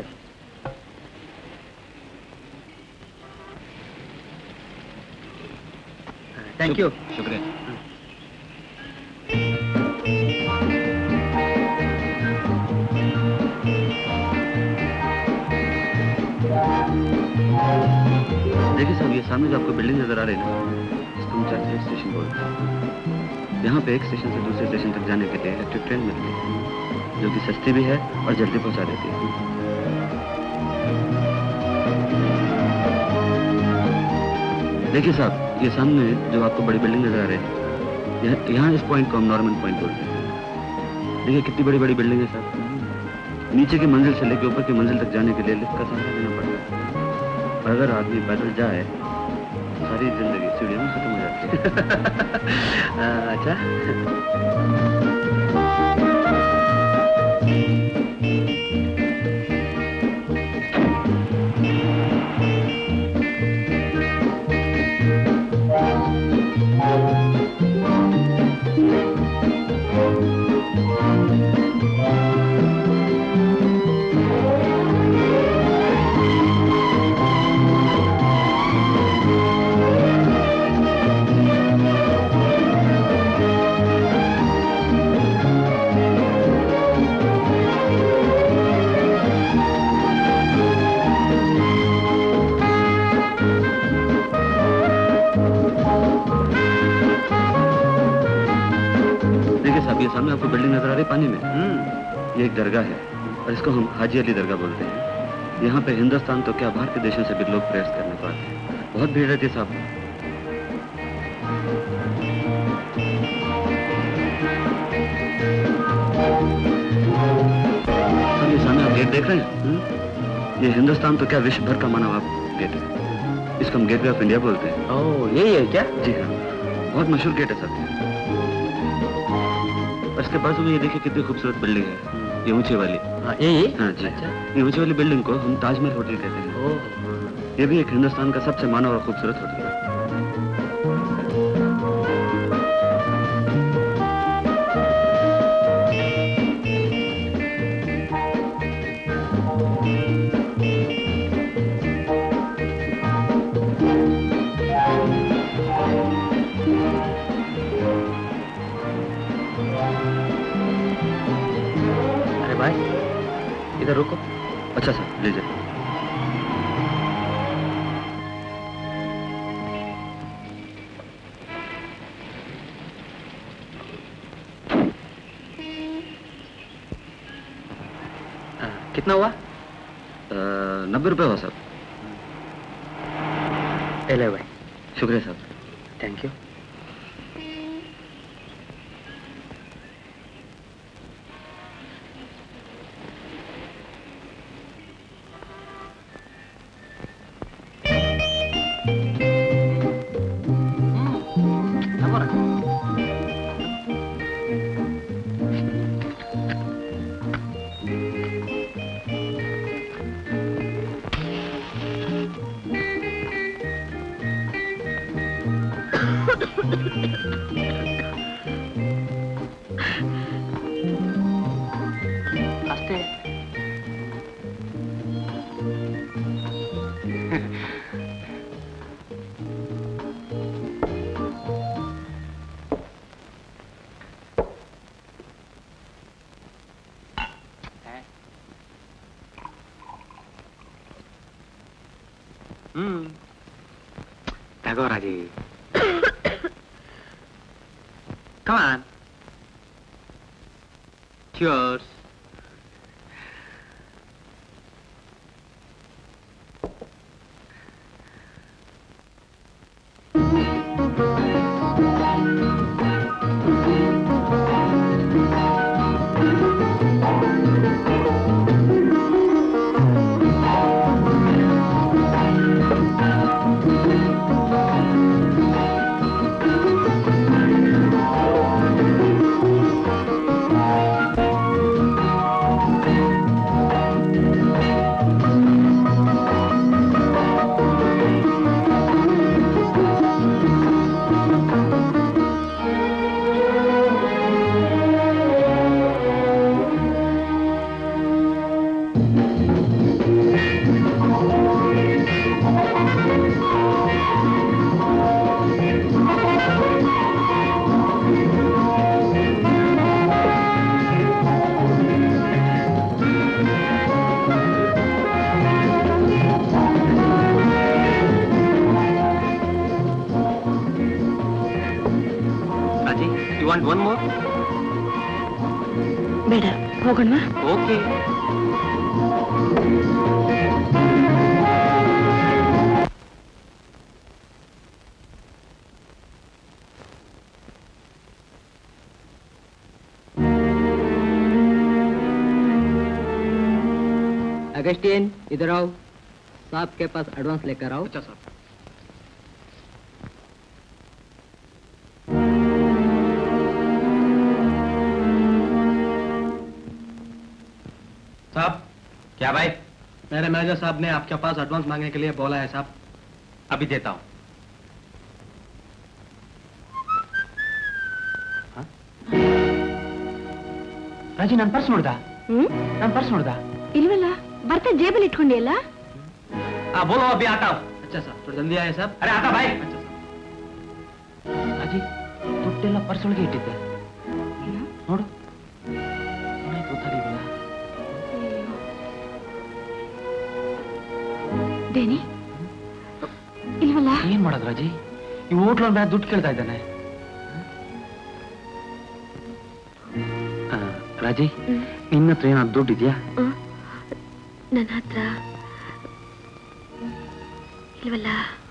I: Thank you.
H: शुक्रिया.
J: देखिए साहब, ये सामने जो आपको बिल्डिंग नजर आ रही है ना, इसको हम चर्च स्टेशन बोलते हैं। यहाँ पे एक स्टेशन से दूसरे स्टेशन तक जाने के लिए इलेक्ट्रिक ट्रेन मिलती है, जो कि सस्ती भी है और जल्दी पहुँचा देती है। देखिए साहब, ये सामने जो आपको बड़ी बिल्डिंग नजर आ रही है, यहाँ इस पॉइंट को हम नॉर्मन पॉइंट बोलते हैं। देखिए कितनी बड़ी बड़ी बिल्डिंग है साहब। नीचे की मंजिल से लेकर ऊपर की मंजिल तक जाने के लिए लिफ्ट का सहारा लेना पड़ता है। और अगर आदमी पैदल जाए सारी जिंदगी सीढ़ियों में खत्म हो जाती है। अच्छा देखिए साहब, ये सामने आपको बिल्डिंग नजर आ रही है पानी में। ये एक दरगाह है और इसको हम हाजी अली दरगाह बोलते हैं। यहाँ पे हिंदुस्तान तो क्या बाहर के देशों से भी लोग प्रेयर्स करने को आते हैं। बहुत भीड़ रहती है साहब। साहब ये सामने आप गेट देख रहे हैं? हुँ? ये हिंदुस्तान तो क्या विश्व भर का माना हुआ गेट है। इसको हम गेटवे ऑफ इंडिया बोलते हैं।
B: ओह यही है क्या? जी हाँ,
J: बहुत मशहूर गेट है साहब। और इसके बाजू में ये देखिए कितनी खूबसूरत बिल्डिंग है, ये ऊंचे वाली।
B: हाँ यही?
J: हाँ जी।
B: अच्छा।
J: ये ऊंचे वाली बिल्डिंग को हम ताजमहल होटल कहते हैं। ओह। ये भी एक हिंदुस्तान का सबसे माना और खूबसूरत होटल है।
B: इधर रुको।
J: अच्छा सर, ले जाइए।
B: कितना हुआ?
J: नब्बे रुपए हुआ सर।
B: ले भाई।
J: शुक्रिया साहब।
B: Thank you. हम्म तगो राजी। Come on. Cheers. One more?
G: ಬೇಡ ಹೋಗೋಣ.
B: ಓಕೆ.
C: अगस्टिन इधर आओ, साहब के पास एडवांस लेकर आओ।
B: अच्छा साहब।
I: साहब।
B: क्या भाई?
I: मेरे मैनेजर साहब ने आपके पास एडवांस मांगने के लिए बोला है साहब।
B: अभी देता हूं। ರಾಜಿ ನನ್ನ ಪರ್ಸ್ ನೋಡ್ದ?
G: ಹ್ಮ್
B: ನನ್ನ ಪರ್ಸ್ ನೋಡ್ದ?
G: ಇಲ್ವಲ್ಲ, ಬರ್ತಾ ಜೇಬಲ್ಲಿ ಇಟ್ಕೊಂಡಿಯಲ್ಲ?
B: ಆ ಬೋಲೋ ಅಭಿ ಆತಾ ಹೂಂ.
I: अच्छा साहब, थोड़ा जल्दी आए साहब।
B: अरे आता भाई।
I: अच्छा साहब।
B: ರಾಜಿ ದುಡ್ಡೆಲ್ಲ ಪರ್ಸ್ ಒಳಗೆ ಇಟ್ಟಿದ್ದೆ ನೋಡು. ಏನಾಯ್ತು ಗೊತ್ತಾಗಲಿಲ್ಲ.
G: ದೇನಿ ಇಲ್ವಲ್ಲ?
B: ಏನ್ ಮಾಡೋದು ರಾಜಿ? ಈ ಹೋಟ್ಲ ಮೇಲೆ ದುಡ್ಡು ಕೇಳ್ತಾ ಇದ್ದಾನೆ. ರಾಜಿ, ನಿನ್ನ ಹತ್ರ ಏನಾದ್ರು ದುಡ್ಡಿದ್ಯಾ?
G: ನನ್ನ ಹತ್ರ ಇಲ್ವಲ್ಲ.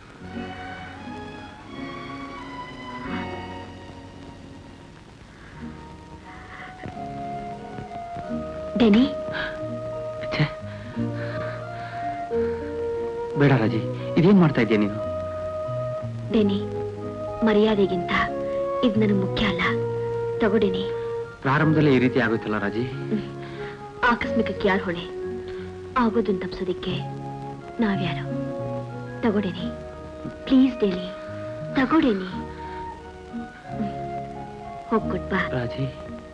G: ಡೆನಿ,
B: ಬೇಡ ರಾಜಿ, ಇದೇನ್ ಮಾಡ್ತಾ ಇದೀಯ ನೀನು?
G: ಡೆನಿ, ಮರ್ಯಾದೆಗಿಂತ ಇದು ನನಗೆ ಮುಖ್ಯ ಅಲ್ಲ. ತಗೊಡಿನಿ.
B: ಪ್ರಾರಂಭದಲ್ಲೇ ಈ ರೀತಿ ಆಗುತ್ತಲ್ಲ ರಾಜಿ?
G: ಆಕಸ್ಮಿಕಕ್ಕೆ ಯಾರು ಹೊಣೆ? ಆಗೋದನ್ನ ತಪ್ಸೋದಿಕ್ಕೆ ನಾವ್ಯಾರು? ತಗೊಡಿನಿ ಪ್ಲೀಸ್. ಡೆನಿ ತಗೊಡಿನಿ. ಹೋಗ್ಕೊಟ್ಬಾ
B: ರಾಜಿ.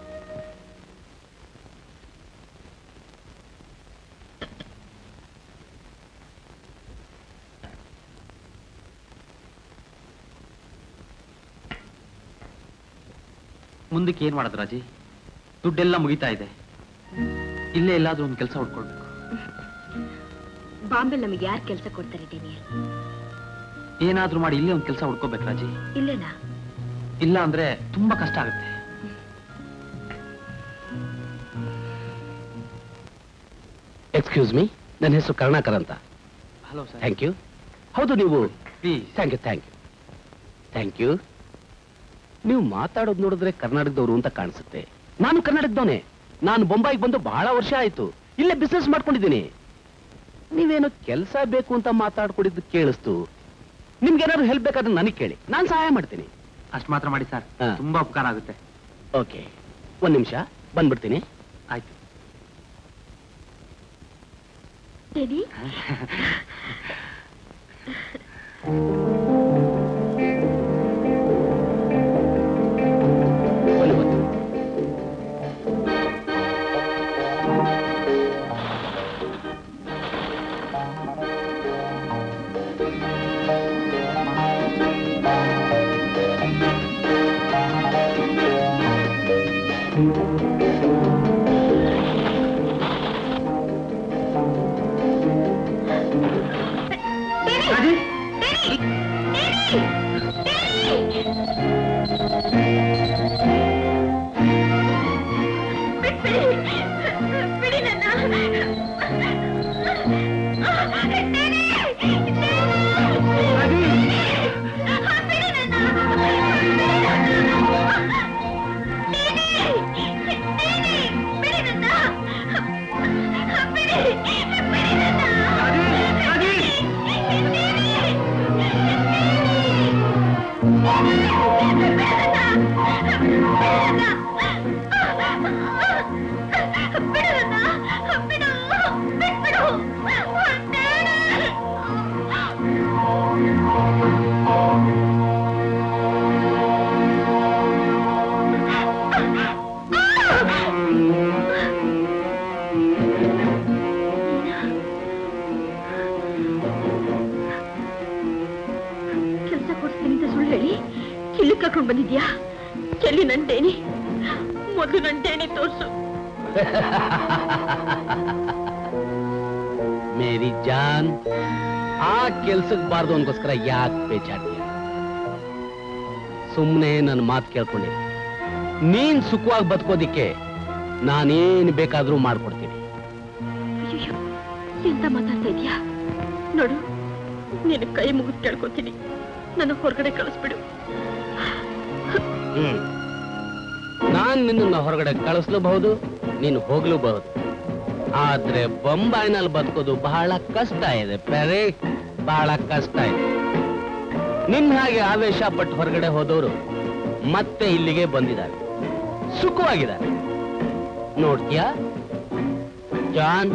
B: ಮುಂದಕ್ಕೆ ಏನ್ ಮಾಡೋದು ರಾಜಿ? ದುಡ್ಡೆಲ್ಲ ಮುಗಿತಾ ಇದೆ. ಇಲ್ಲೇ ಎಲ್ಲಾದ್ರೂ ಒಂದು ಕೆಲಸ ಹುಡ್ಕೊಳ್ಬೇಕು.
G: ಬಾಂಬೆ ನಮಗೆ ಯಾರು ಕೆಲಸ ಕೊಡ್ತಾರೆ ಡೆನಿಯಲ್?
B: ಏನಾದ್ರೂ ಮಾಡಿ ಇಲ್ಲೇ ಒಂದು ಕೆಲಸ ಹುಡ್ಕೋಬೇಕು ರಾಜಿ.
G: ಇಲ್ಲೇನಾ?
B: ಇಲ್ಲ ಅಂದ್ರೆ ತುಂಬಾ ಕಷ್ಟ ಆಗುತ್ತೆ.
K: ಎಕ್ಸ್ಕ್ಯೂಸ್ ಮೀ, ನನ್ನ ಹೆಸರು ಕರುಣಾಕರ್ ಅಂತ.
B: Hello sir.
K: Thank you. ಹೌದು ನೀವು?
B: Please.
K: Thank you thank you thank you. ನೀವು ಮಾತಾಡೋದು ನೋಡಿದ್ರೆ ಕರ್ನಾಟಕದವರು ಅಂತ ಕಾಣಿಸುತ್ತೆ. ನಾನು ಕರ್ನಾಟಕದವನೇ. ನಾನು ಬೊಂಬಾಯಿಗೆ ಬಂದು ಬಹಳ ವರ್ಷ ಆಯ್ತು. ಇಲ್ಲೇ ಬಿಸ್ನೆಸ್ ಮಾಡ್ಕೊಂಡಿದ್ದೀನಿ. ನೀವೇನೋ ಕೆಲಸ ಬೇಕು ಅಂತ ಮಾತಾಡ್ಕೊಂಡಿದ್ದು ಕೇಳಿಸ್ತು. ನಿಮ್ಗೇನಾದ್ರು ಹೆಲ್ಪ್ ಬೇಕಾದ್ರೆ ನನಗೆ ಕೇಳಿ, ನಾನು ಸಹಾಯ ಮಾಡ್ತೀನಿ.
B: ಅಷ್ಟು ಮಾತ್ರ ಮಾಡಿ ಸರ್, ತುಂಬಾ ಉಪಕಾರ ಆಗುತ್ತೆ.
K: ಓಕೆ, ಒಂದ್ ನಿಮಿಷ ಬಂದ್ಬಿಡ್ತೀನಿ.
B: ಆಯ್ತು.
G: ಡೆನಿ, ಬಂದಿದ್ಯಾ? ಎಲ್ಲಿ ನನ್ ಡೇನಿ? ಮೊದಲು ನನ್ ಡೇನಿ ತೋರ್ಸು.
K: ಮೇರಿ ಜಾನ್, ಆ ಕೆಲ್ಸಕ್ಕೆ ಬಾರ್ದು ಅನ್ಕೋಸ್ಕರ ಯಾಕೆ ಪೇಚಾಡ್ತೀಯ? ಸುಮ್ಮನೆ ನನ್ನ ಮಾತು ಕೇಳ್ಕೊಂಡೆ. ನೀನ್ ಸುಖವಾಗಿ ಬದುಕೋದಿಕ್ಕೆ ನಾನೇನ್ ಬೇಕಾದ್ರೂ ಮಾಡ್ಕೊಡ್ತೀನಿ.
G: ಅಯ್ಯೋ, ಎಂತ ಮಾತಾಡ್ತಾ ಇದೀಯಾ? ನೋಡು, ನೀನು ಕೈ ಮುಗಿದು ಕೇಳ್ಕೊತೀನಿ, ನನ್ನ ಹೊರಗಡೆ ಕಳಿಸ್ಬಿಡು.
K: ಹ್ಮ್ ನಾನ್ ನಿನ್ನ ಹೊರಗಡೆ ಕಳಿಸ್ಲೂಬಹುದು, ನೀನು ಹೋಗ್ಲೂಬಹುದು. ಆದ್ರೆ ಬೊಂಬಾಯಿನಲ್ಲಿ ಬದುಕೋದು ಬಹಳ ಕಷ್ಟ ಇದೆ ಪೆರೆ, ಬಹಳ ಕಷ್ಟ ಇದೆ. ನಿನ್ನ ಹಾಗೆ ಆವೇಶ ಪಟ್ಟು ಹೊರಗಡೆ ಹೋದವರು ಮತ್ತೆ ಇಲ್ಲಿಗೆ ಬಂದಿದ್ದಾರೆ, ಸುಖವಾಗಿದ್ದಾರೆ. ನೋಡ್ತೀಯಾ ಜಾನ್?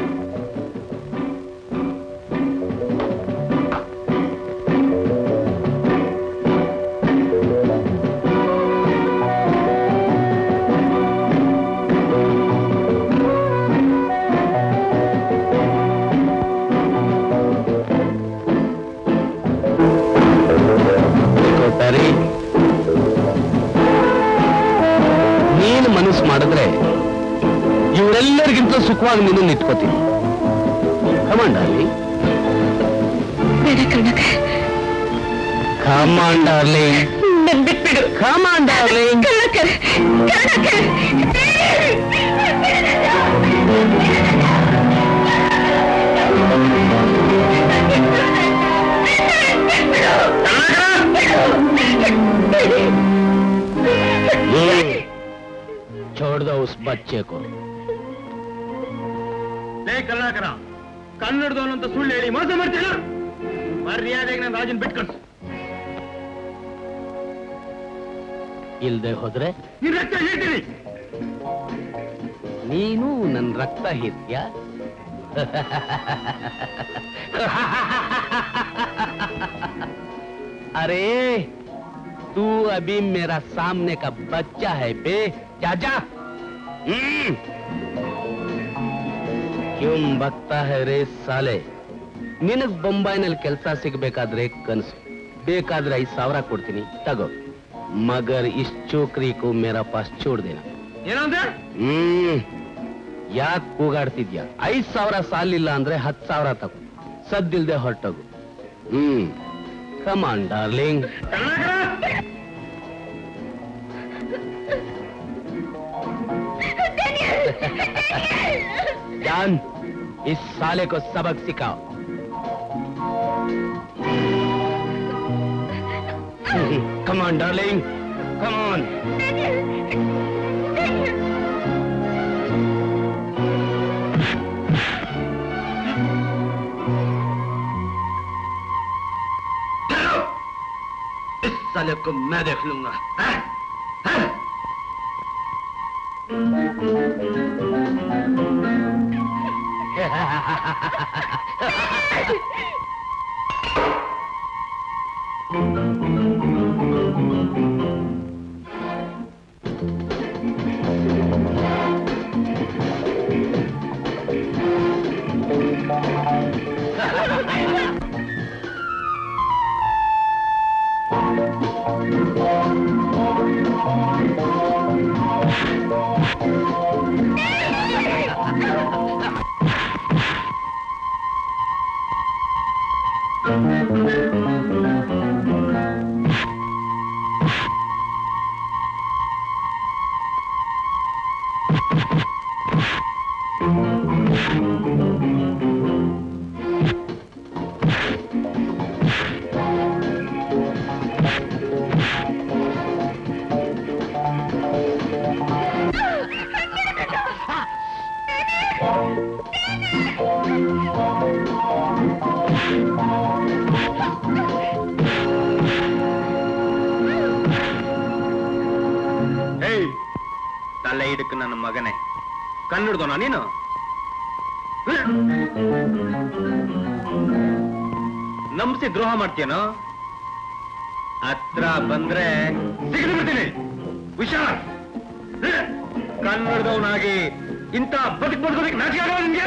K: ನೀನು ಮನಸ್ಸು ಮಾಡಿದ್ರೆ ಇವರೆಲ್ಲರಿಗಿಂತ ಸುಖವಾಗಿ ನೀನು ಇಟ್ಕೋತೀನಿ. ಕಮಾಂಡರ್ಲಿ, ಕಮಾಂಡರ್ಲಿ, ಕಮಾಂಡರ್ಲಿ. छोड़ दो उस बच्चे को।
I: ಲೇ ಕರ್ನಾಕರ, ಕನ್ನಡದವನು ಅಂತ ಸುಳ್ಳು ಹೇಳಿ ಮೋಸ ಮಾಡ್ತೀನ? ಮರ್ಯಾದೆಗೆ ನಾನು ರಾಜನ್ ಬಿಟ್ಟು ಕಳ್ಸು.
K: ಇಲ್ದೆ ಹೋದ್ರೆ
I: ನೀನ್ ರಕ್ತ ಹೀರ್ತೀನಿ.
K: ನೀನು ನನ್ನ ರಕ್ತ ಹೀರ್ತ್ಯಾ? अरे तू अभी मेरा सामने का बच्चा है बे। जा जा। क्यों बकता है रे साले? ನಿನಗ್ ಬೊಂಬಾಯಿನಲ್ಲಿ ಕೆಲಸ ಸಿಗಬೇಕಾದ್ರೆ ಕನಸು, ಬೇಕಾದ್ರೆ ಐದು ಸಾವಿರ ಕೊಡ್ತೀನಿ ತಗೋ. ಮಗರ್ ಇಸ್ ಚೋಕ್ರಿ ಕೋ ಮೇರಾ ಪಾಸ್ छोड़ देना.
I: ಏನಂದ್ರೆ?
K: ಹ್ಮ್ ಯಾಕೆ ಕೂಗಾಡ್ತಿದ್ಯಾ? ಐದ್ ಸಾವಿರ ಸಾಲಿಲ್ಲ ಅಂದ್ರೆ ಹತ್ತು ಸಾವಿರ ತಗೋ, ಸದ್ದಿಲ್ದೆ ಹೊರಟೋಗು. Hmm come on darling. जान, इस साले को सबक सिखाओ. Come on, darling. Come on.
H: इस साले को मैं देख लूंगा.
I: ತಲೆ ಇದಕ್ಕೆ ನನ್ನ ಮಗನೇ, ಕನ್ನಡದೋನ ನೀನು? ನಂಬಿಸಿ ದ್ರೋಹ ಮಾಡ್ತೀಯನೋ? ಹತ್ರ ಬಂದ್ರೆ ಸಿಗದು ಬಿಡ್ತೀನಿ. ಹುಷಾರ್. ಕನ್ನಡದವನಾಗಿ ಇಂಥ ಬದುಕು ಬದುಕೋದಕ್ಕೆ ನಾಚಿಕೆ ಆಗಲ್ಲ ನಿಮ್ಗೆ?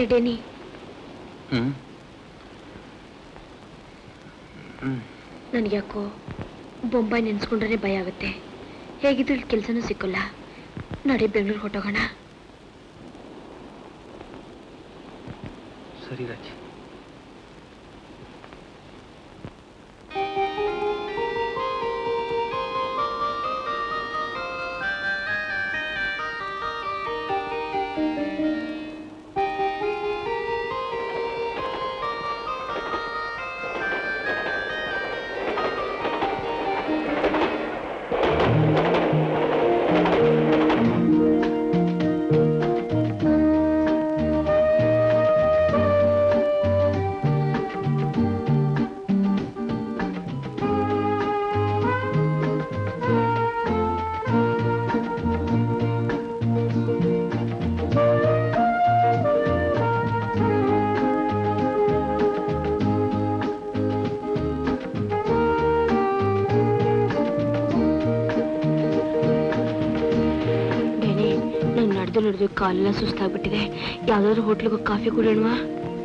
G: ಎಡೆನಿ
B: ಹ್ಮ್ ಹ್ಮ್
G: ನನ್ಗ್ಯಾಕೋ ಬೊಂಬಾಯಿ ನೆನ್ಸ್ಕೊಂಡ್ರೆ ಭಯ ಆಗುತ್ತೆ. ಹೇಗಿದ್ರು ಇಲ್ಲಿ ಕೆಲ್ಸನೂ ಸಿಕ್ಕಲ್ಲ. ನಡಿ ಬೆಂಗಳೂರು ಹೊಟ್ಟೋಗೋಣ.
B: ಸರಿ ರಾಜಿ.
G: ನಡೆದು ಕಾಲೆಲ್ಲ ಸುಸ್ತಾಗ್ಬಿಟ್ಟಿದೆ. ಯಾವ್ದಾದ್ರು ಹೋಟ್ಲಿಗೆ ಕಾಫಿ ಕುಡಿಯೋಣವಾ?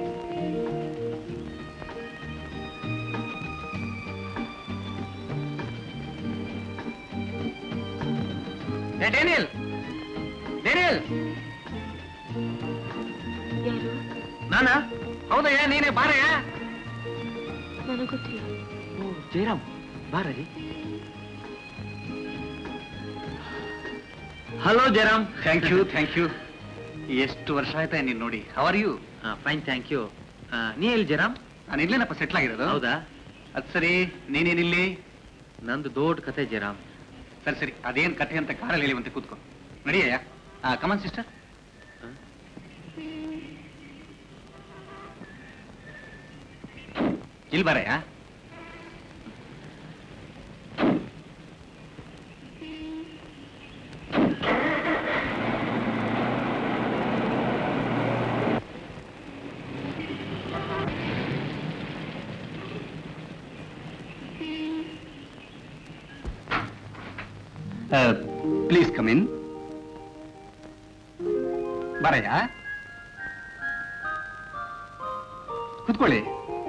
I: ಡೇನಿಯಲ್ ಡೇನಿಯಲ್
G: ಯಾರು?
I: ನಾನಾ? ಹೌದಯ್ಯ, ನೀನೇ ಬಾರಯ್ಯ.
G: ನನಗೆ ಗೊತ್ತಿಲ್ಲ.
B: ಓ ಜಯರಾಮ್, ಬಾರರಿ.
I: Hello Jayaram. Thank you thank you. ಎಷ್ಟು ವರ್ಷ ಆಯ್ತಾ ನೀನ್ ನೋಡಿ. How are you? Fine thank you. ನೀ ಎಲ್ಲಿ ಜಯರಾಮ್? ನಾನು ಇಲ್ಲೇನಪ್ಪ ಸೆಟ್ಲ್ ಆಗಿರೋದು. ಹೌದಾ? ಅದ್ ಸರಿ, ನೀನೇನಿಲ್ಲಿ? ನಂದು ದೊಡ್ಡ ಕತೆ ಜಯರಾಮ್. ಸರಿ ಸರಿ, ಅದೇನ್ ಕತೆ ಅಂತ ಕಾರಲ್ಲಿ ಹೇಳಿವಂತೆ ಕೂತ್ಕೊ. ನಡಿಯಯ್ಯ. Come on sister. ಇಲ್ಲಿ ಬಾರಯ್ಯ. Please come in. ಬಾರಯ್ಯ, ಕೂತ್ಕೊಳ್ಳಿ.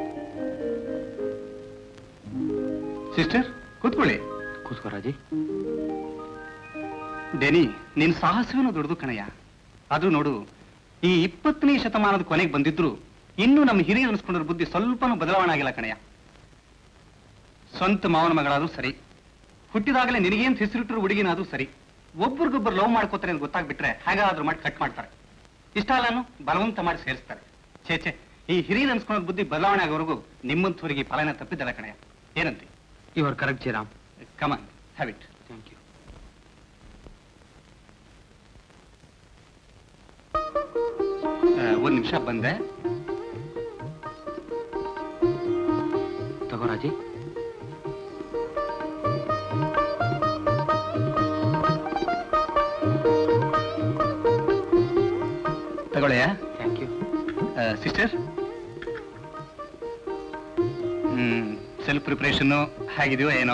I: ಸಿಸ್ಟರ್ ಕೂತ್ಕೊಳ್ಳಿ.
B: ಕೂತ್ಕೋ ರಾಜಿ.
I: ಡೆನಿ, ನಿನ್ ಸಾಹಸವೇನು ದೊಡ್ಡದು ಕಣಯ್ಯ. ಆದ್ರೂ ನೋಡು, ಈ ಇಪ್ಪತ್ತನೇ ಶತಮಾನದ ಕೊನೆಗೆ ಬಂದಿದ್ರು ಇನ್ನೂ ನಮ್ಮ ಹಿರಿಯ ಅನಿಸ್ಕೊಂಡ್ರ ಬುದ್ಧಿ ಸ್ವಲ್ಪನೂ ಬದಲಾವಣೆ ಆಗಿಲ್ಲ ಕಣಯ್ಯ. ಸ್ವಂತ ಮಾವನ ಮಗಳಾದ್ರೂ ಸರಿ, ಹುಟ್ಟಿದಾಗಲೇ ನಿನಗೇನ್ ಹೆಸರಿಟ್ಟರು ಹುಡುಗಿನಾದ್ರೂ ಸರಿ, ಒಬ್ರಿಗೊಬ್ಬರು ಲವ್ ಮಾಡ್ಕೋತಾರೆ ಅಂತ ಗೊತ್ತಾಗ್ಬಿಟ್ರೆ ಹೇಗಾದ್ರೂ ಮಾಡಿ ಕಟ್ ಮಾಡ್ತಾರೆ. ಇಷ್ಟ ಅಲ್ಲನು ಬಲವಂತ ಮಾಡಿ ಸೇರಿಸ್ತಾರೆ. ಛೇ ಛೇ, ಈ ಹಿರಿಯ ಅನ್ಸ್ಕೊಂಡ್ ಬುದ್ಧಿ ಬದಲಾವಣೆ ಆಗೋವರೆಗೂ ನಿಮ್ಮಂಥವರಿಗೆ ಫಲನ ತಪ್ಪಿದ್ದಲ್ಲ ಕಣಯ್ಯ. ಏನಂತೆ?
B: You are correct Jayaram.
I: Come on, have it.
B: Thank you.
I: ಒಂದ್ ನಿಮಿಷ ಬಂದೆ.
B: ತಗೋ ರಾಜಿ.
I: ತಗೊಳ್ಳೆಯ.
B: Thank you.
I: Sister, hmm self preparation ಹೇಗಿದೆಯೋ ಏನೋ.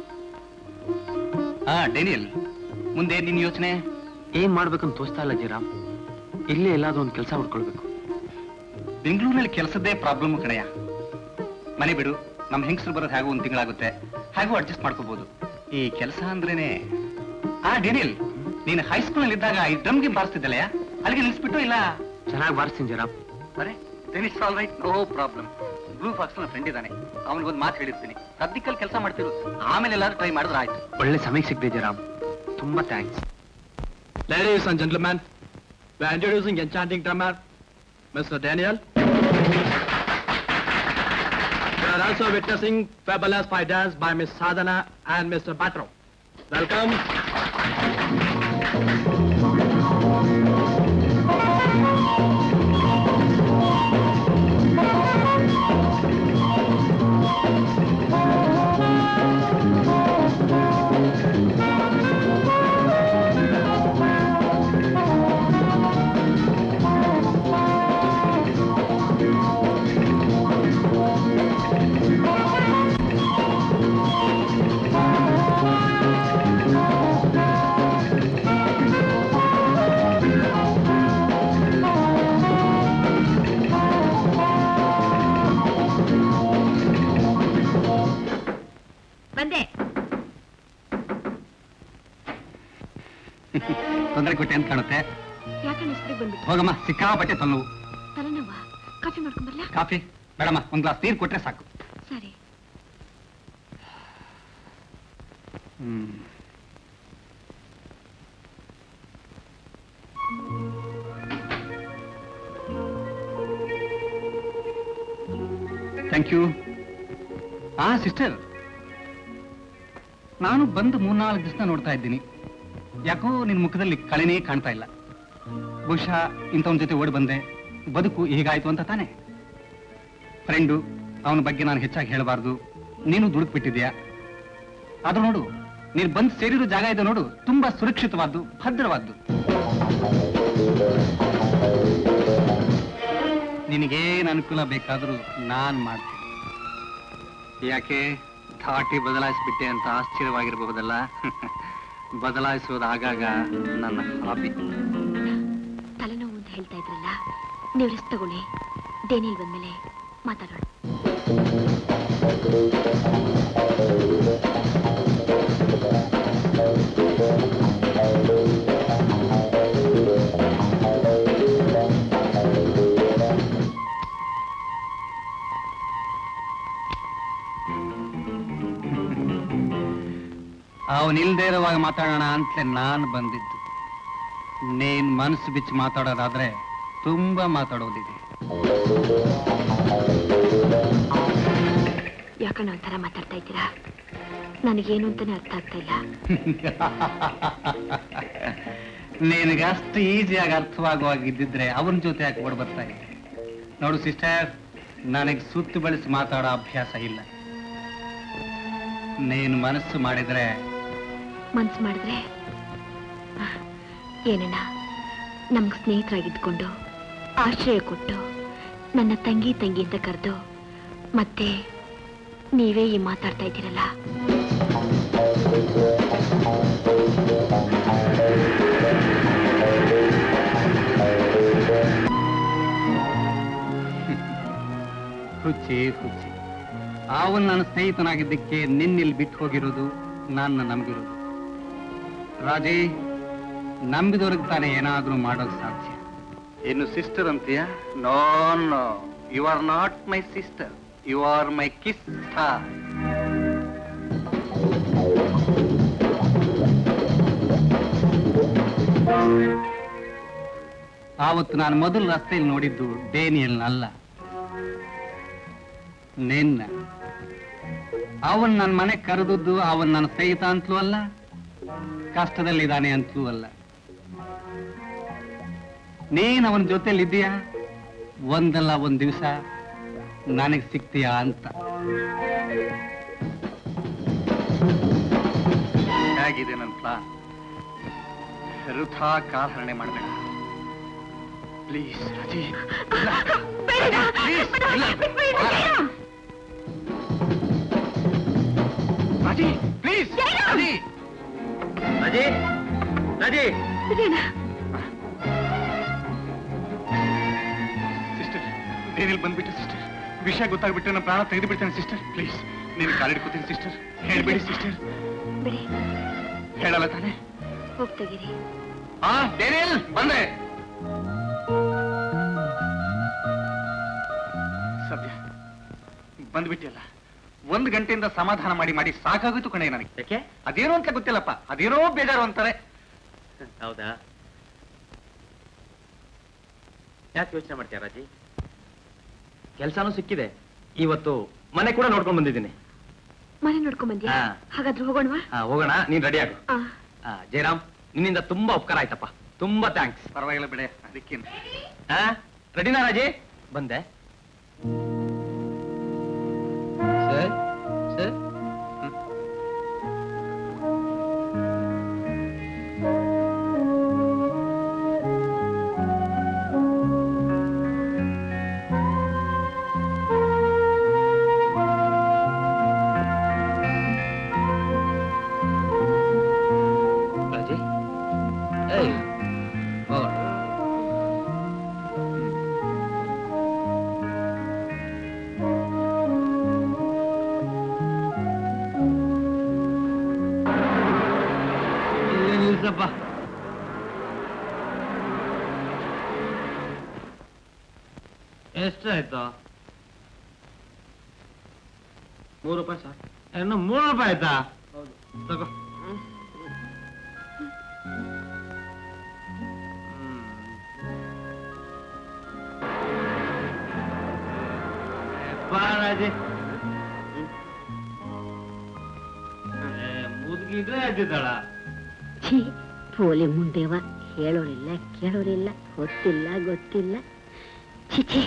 I: ಹಾ ಡೇನಿಯಲ್, ಮುಂದೆ ನಿನ್ ಯೋಚನೆ?
B: ಏನ್ ಮಾಡ್ಬೇಕಂತ ತೋಚ್ತಾ ಇಲ್ಲ ಜಯರಾಮ್. ಇಲ್ಲೇ ಎಲ್ಲಾದ್ರೂ ಒಂದು ಕೆಲಸ ಹುಡ್ಕೊಳ್ಬೇಕು.
I: ಬೆಂಗಳೂರಿನಲ್ಲಿ ಕೆಲಸದ್ದೇ ಪ್ರಾಬ್ಲಮ್ ಕಣಯ್ಯ. ಮನೆ ಬಿಡು, ನಮ್ ಹೆಂಗಸರು ಬರೋದು ಹೇಗೂ ಒಂದ್ ತಿಂಗಳಾಗುತ್ತೆ, ಹೇಗೂ ಅಡ್ಜಸ್ಟ್ ಮಾಡ್ಕೋಬಹುದು. ಈ ಕೆಲಸ ಅಂದ್ರೇನೆ. ಆ ಡೇನಿಯಲ್, ನೀನು ಹೈಸ್ಕೂಲ್ ನಲ್ಲಿ ಇದ್ದಾಗ ಈ ಡ್ರಮ್ಗೆ ಬಾರಿಸ್ತಿದ್ದಲ್ಲಯ್ಯ, ಅಲ್ಲಿಗೆ ನಿಲ್ಸ್ಬಿಟ್ಟು ಇಲ್ಲ?
B: ಚೆನ್ನಾಗಿ ಬಾರಿಸ್ತೀನಿ ಜಯರಾಮ್.
I: ಅರೆ then it's all right, no problem. Blue fox ನನ್ನ ಫ್ರೆಂಡ್ ಇದ್ದಾನೆ, ಅವನಿಗೊಂದು ಮಾತು ಹೇಳಿರ್ತೀನಿ. ಸದ್ಯಕ್ಕಲ್ಲಿ ಕೆಲಸ ಮಾಡ್ತಿರು, ಆಮೇಲೆ ಎಲ್ಲಾದ್ರೂ ಟ್ರೈ ಮಾಡಿದ್ರೆ ಆಯ್ತು.
B: ಒಳ್ಳೆ ಸಮಯಕ್ಕೆ ಸಿಕ್ಕಿದೆ ಜಯರಾಮ್, ತುಂಬಾ thanks.
L: Ladies and gentlemen, we are introducing enchanting drummer, Mister Daniel. We are also witnessing fabulous fine dance by Miss Sadhana and Mister Patro. Welcome.
G: ಬಂದೆ.
I: ತೊಂದರೆ ಕೊಟ್ಟೆ ಅಂತ ಕಾಣುತ್ತೆ.
G: ಯಾಕಂದ್ರೆ ಇಸ್ತ್ರಿಗೆ ಬಂದ್ಬಿಟ್ಟು
I: ಹೋಗಮ್ಮ, ಸಿಕ್ಕಾಪಟ್ಟೆ ತಲೆನೋವು.
G: ತಲೆನೋವ? ಕಾಫಿ ಮಾಡ್ಕೊಂಡ್ ಬರ್ಲಾ?
I: ಕಾಫಿ ಬೇಡಮ್ಮ, ಒಂದ್ ಗ್ಲಾಸ್ ನೀರು ಕೊಟ್ರೆ ಸಾಕು.
G: ಸರಿ.
I: Hmm thank you. ಆ ಸಿಸ್ಟರ್, ನಾನು ಬಂದು ಮೂರ್ನಾಲ್ಕು ದಿವಸ ನೋಡ್ತಾ ಇದ್ದೀನಿ. ಯಾಕೋ ನಿನ್ ಮುಖದಲ್ಲಿ ಕಳೆನೇ ಕಾಣ್ತಾ ಇಲ್ಲ. ಬಹುಶಃ ಇಂಥವನ ಜೊತೆ ಓಡಿ ಬಂದೆ, ಬದುಕು ಹೀಗಾಯ್ತು ಅಂತ ತಾನೆ. ಫ್ರೆಂಡು, ಅವನ ಬಗ್ಗೆ ನಾನು ಹೆಚ್ಚಾಗಿ ಹೇಳಬಾರ್ದು. ನೀನು ದುಡುಕ್ ಬಿಟ್ಟಿದ್ಯಾ. ಆದ್ರೂ ನೋಡು, ನೀನು ಬಂದು ಸೇರಿರೋ ಜಾಗ ಇದೆ ನೋಡು, ತುಂಬಾ ಸುರಕ್ಷಿತವಾದ್ದು, ಭದ್ರವಾದ್ದು. ನಿನಗೇನು ಅನುಕೂಲ ಬೇಕಾದ್ರೂ ನಾನ್ ಮಾಡ್ತೀನಿ. ಯಾಕೆ ಧಾಟಿ ಬದಲಾಯಿಸ್ಬಿಟ್ಟೆ ಅಂತ ಆಶ್ಚರ್ಯವಾಗಿರಬಹುದಲ್ಲ. ಬದಲಾಯಿಸೋದು ಆಗಾಗ ನನ್ನ ಹಾಬಿ.
G: ತಲೆನೋವು ಅಂತ ಹೇಳ್ತಾ ಇದ್ರಲ್ಲ, ನೀವು ರೆಸ್ಟ್ ತಗೊಳ್ಳಿ. ಡೇನಿಯಲ್ ಬಂದ್ಮೇಲೆ ಮಾತಾಡೋಣ.
I: ಅವನಿಲ್ದೇ ಇರುವಾಗ ಮಾತಾಡೋಣ ಅಂತಲೇ ನಾನು ಬಂದಿದ್ದು. ನೀನ್ ಮನಸ್ಸು ಬಿಚ್ಚಿ ಮಾತಾಡೋದಾದ್ರೆ ತುಂಬಾ ಮಾತಾಡೋದಿದೆ.
G: ಯಾಕಣ್ಣ ಒಂಥರ ಮಾತಾಡ್ತಾ ಇದ್ದೀರಾ? ನನಗೇನು ಅಂತಾನೆ ಅರ್ಥ ಆಗ್ತಾ ಇಲ್ಲ.
I: ನಿನಗಷ್ಟು ಈಸಿಯಾಗಿ ಅರ್ಥವಾಗುವಾಗಿದ್ದಿದ್ರೆ ಅವನ ಜೊತೆ ಯಾಕೆ ಓಡ್ ಬರ್ತಾ ಇದೆ? ನೋಡು ಸಿಸ್ಟರ್, ನನಗೆ ಸುತ್ತು ಬಳಸಿ ಮಾತಾಡೋ ಅಭ್ಯಾಸ ಇಲ್ಲ. ನೀನು ಮನಸ್ಸು ಮಾಡಿದ್ರೆ
G: ಮನ್ಸು ಮಾಡಿದ್ರೆ ಏನಣ್ಣ, ನಮ್ಗೆ ಸ್ನೇಹಿತರಾಗಿದ್ಕೊಂಡು ಆಶ್ರಯ ಕೊಟ್ಟು ನನ್ನ ತಂಗಿ ತಂಗಿ ಅಂತ ಕರೆದು ಮತ್ತೆ ನೀವೇ ಈ ಮಾತಾಡ್ತಾ ಇದ್ದೀರಲ್ಲ.
I: ಹುಚ್ಚಿ ಹುಚ್ಚಿ, ಅವನು ನನ್ನ ಸ್ನೇಹಿತನಾಗಿದ್ದಕ್ಕೆ ನಿನ್ನಿಲ್ಲಿ ಬಿಟ್ಟು ಹೋಗಿರೋದು, ನನ್ನ ನಂಬಿರೋದು. ರಾಜೇ, ನಂಬಿದವ್ರಿಗೆ ತಾನೇ ಏನಾದ್ರೂ ಮಾಡೋದು ಸಾಧ್ಯ. ಇನ್ನು ಸಿಸ್ಟರ್ ಅಂತೀಯ? No no, you are not my sister, you are my kiss star. ಆವತ್ತು ನಾನು ಮೊದಲು ರಸ್ತೆಯಲ್ಲಿ ನೋಡಿದ್ದು ಡೇನಿಯಲ್ನಲ್ಲ, ನಿನ್ನ. ಅವನ್ ನನ್ನ ಮನೆ ಕರೆದದ್ದು ಅವನ್ ನನ್ನ ಸ್ನೇಹಿತ ಅಂತಲೂ ಅಲ್ಲ, ಕಷ್ಟದಲ್ಲಿದ್ದಾನೆ ಅಂತಲೂ ಅಲ್ಲ. ನೀನ್ ಅವನ ಜೊತೆಲಿದ್ದೀಯಾ, ಒಂದಲ್ಲ ಒಂದ್ ದಿವಸ ನನಗ್ ಸಿಗ್ತೀಯಾ ಅಂತ. ಹೇಗಿದೆ ನನ್ನ ಪ್ಲಾನ್? ವೃಥಾ ಕಾಲಹರಣೆ ಮಾಡಬೇಡ ಪ್ಲೀಸ್. ರಾಜಿ, ರಾಜಿ please. Raji, Raji, Raji. Sister, Daniel ಬಂದ್ಬಿಟ್ಟೆ ಸಿಸ್ಟರ್. ವಿಷಯ ಗೊತ್ತಾಗ್ಬಿಟ್ರೆ ನನ್ನ ಪ್ರಾಣ ತೆಗೆದು ಬಿಡ್ತೇನೆ ಸಿಸ್ಟರ್. ಪ್ಲೀಸ್, ನೀನು ಕಾಲಿಡ್ಕೋತೀನಿ ಸಿಸ್ಟರ್. ಹೇಳ್ಬೇಡಿ ಸಿಸ್ಟರ್. ಹೇಳಲ್ಲ ತಾನೆ?
G: ಹೋಗ್ತಾಗಿರಿ.
I: ಹಾ, ಡೇನಿಯಲ್ ಬಂದೆ. ಸದ್ಯ ಬಂದ್ಬಿಟ್ಟಿಯಲ್ಲ. ಒಂದು ಗಂಟೆಯಿಂದ ಸಮಾಧಾನ ಮಾಡಿ ಮಾಡಿ ಸಾಕಾಗೋಯ್ತು ಕಣೆ ನನಗೆ. ಯಾಕೆ? ಅದೇನೋ ಅಂತ ಗೊತ್ತಿಲ್ಲಪ್ಪ, ಅದೇನೋ ಬೇಜಾರು ಅಂತಾರೆ.
L: ಹೌದಾ? ಯಾಕೆ ಯೋಚನೆ ಮಾಡ್ತೀಯ ರಾಜಿ? ಕೆಲ್ಸಾನು ಸಿಕ್ಕಿದೆ. ಇವತ್ತು ಮನೆ ಕೂಡ ನೋಡ್ಕೊಂಡ್ ಬಂದಿದ್ದೀನಿ.
G: ಮನೆ ನೋಡ್ಕೊಂಡ್ ಬಂದ್ಯಾ? ಹಾಗಾದ್ರೆ ಹೋಗೋಣವಾ?
L: ಹೋಗೋಣ, ನೀನ್ ರೆಡಿ ಆಗು. ಜಯರಾಮ್, ನಿನ್ನಿಂದ ತುಂಬಾ ಉಪಕಾರ ಆಯ್ತಪ್ಪ, ತುಂಬಾ ಥ್ಯಾಂಕ್ಸ್.
I: ಪರವಾಗಿಲ್ಲ ಬಿಡೆ, ಅದಕ್ಕೇನು.
L: ರೆಡಿನಾ ರಾಜಿ? ಬಂದೆ
C: ಸರ್. ಸರ್,
L: ರಾಜಿ. ಏಯ್, ಹೋಗೋಣ.
D: ಆಯ್ತಪ್ಪ. ಎಷ್ಟಾಯ್ತು?
B: ಮೂರು ರೂಪಾಯಿ ಸರ್.
D: ಇನ್ನು ಮೂರು ರೂಪಾಯಿ ಆಯ್ತಾ?
B: ಹೌದು.
D: ತಗೋ. ಬಾರಾಜಿ ಮುದುಗಿದ್ರೆ ಅಜ್ಜಿದ್ದಾಳ.
F: ಛೀ ಪೋಲಿ ಮುಂಡೆವ, ಹೇಳೋರಿಲ್ಲ ಕೇಳೋರಿಲ್ಲ, ಗೊತ್ತಿಲ್ಲ ಗೊತ್ತಿಲ್ಲ. ಚಿಚಿ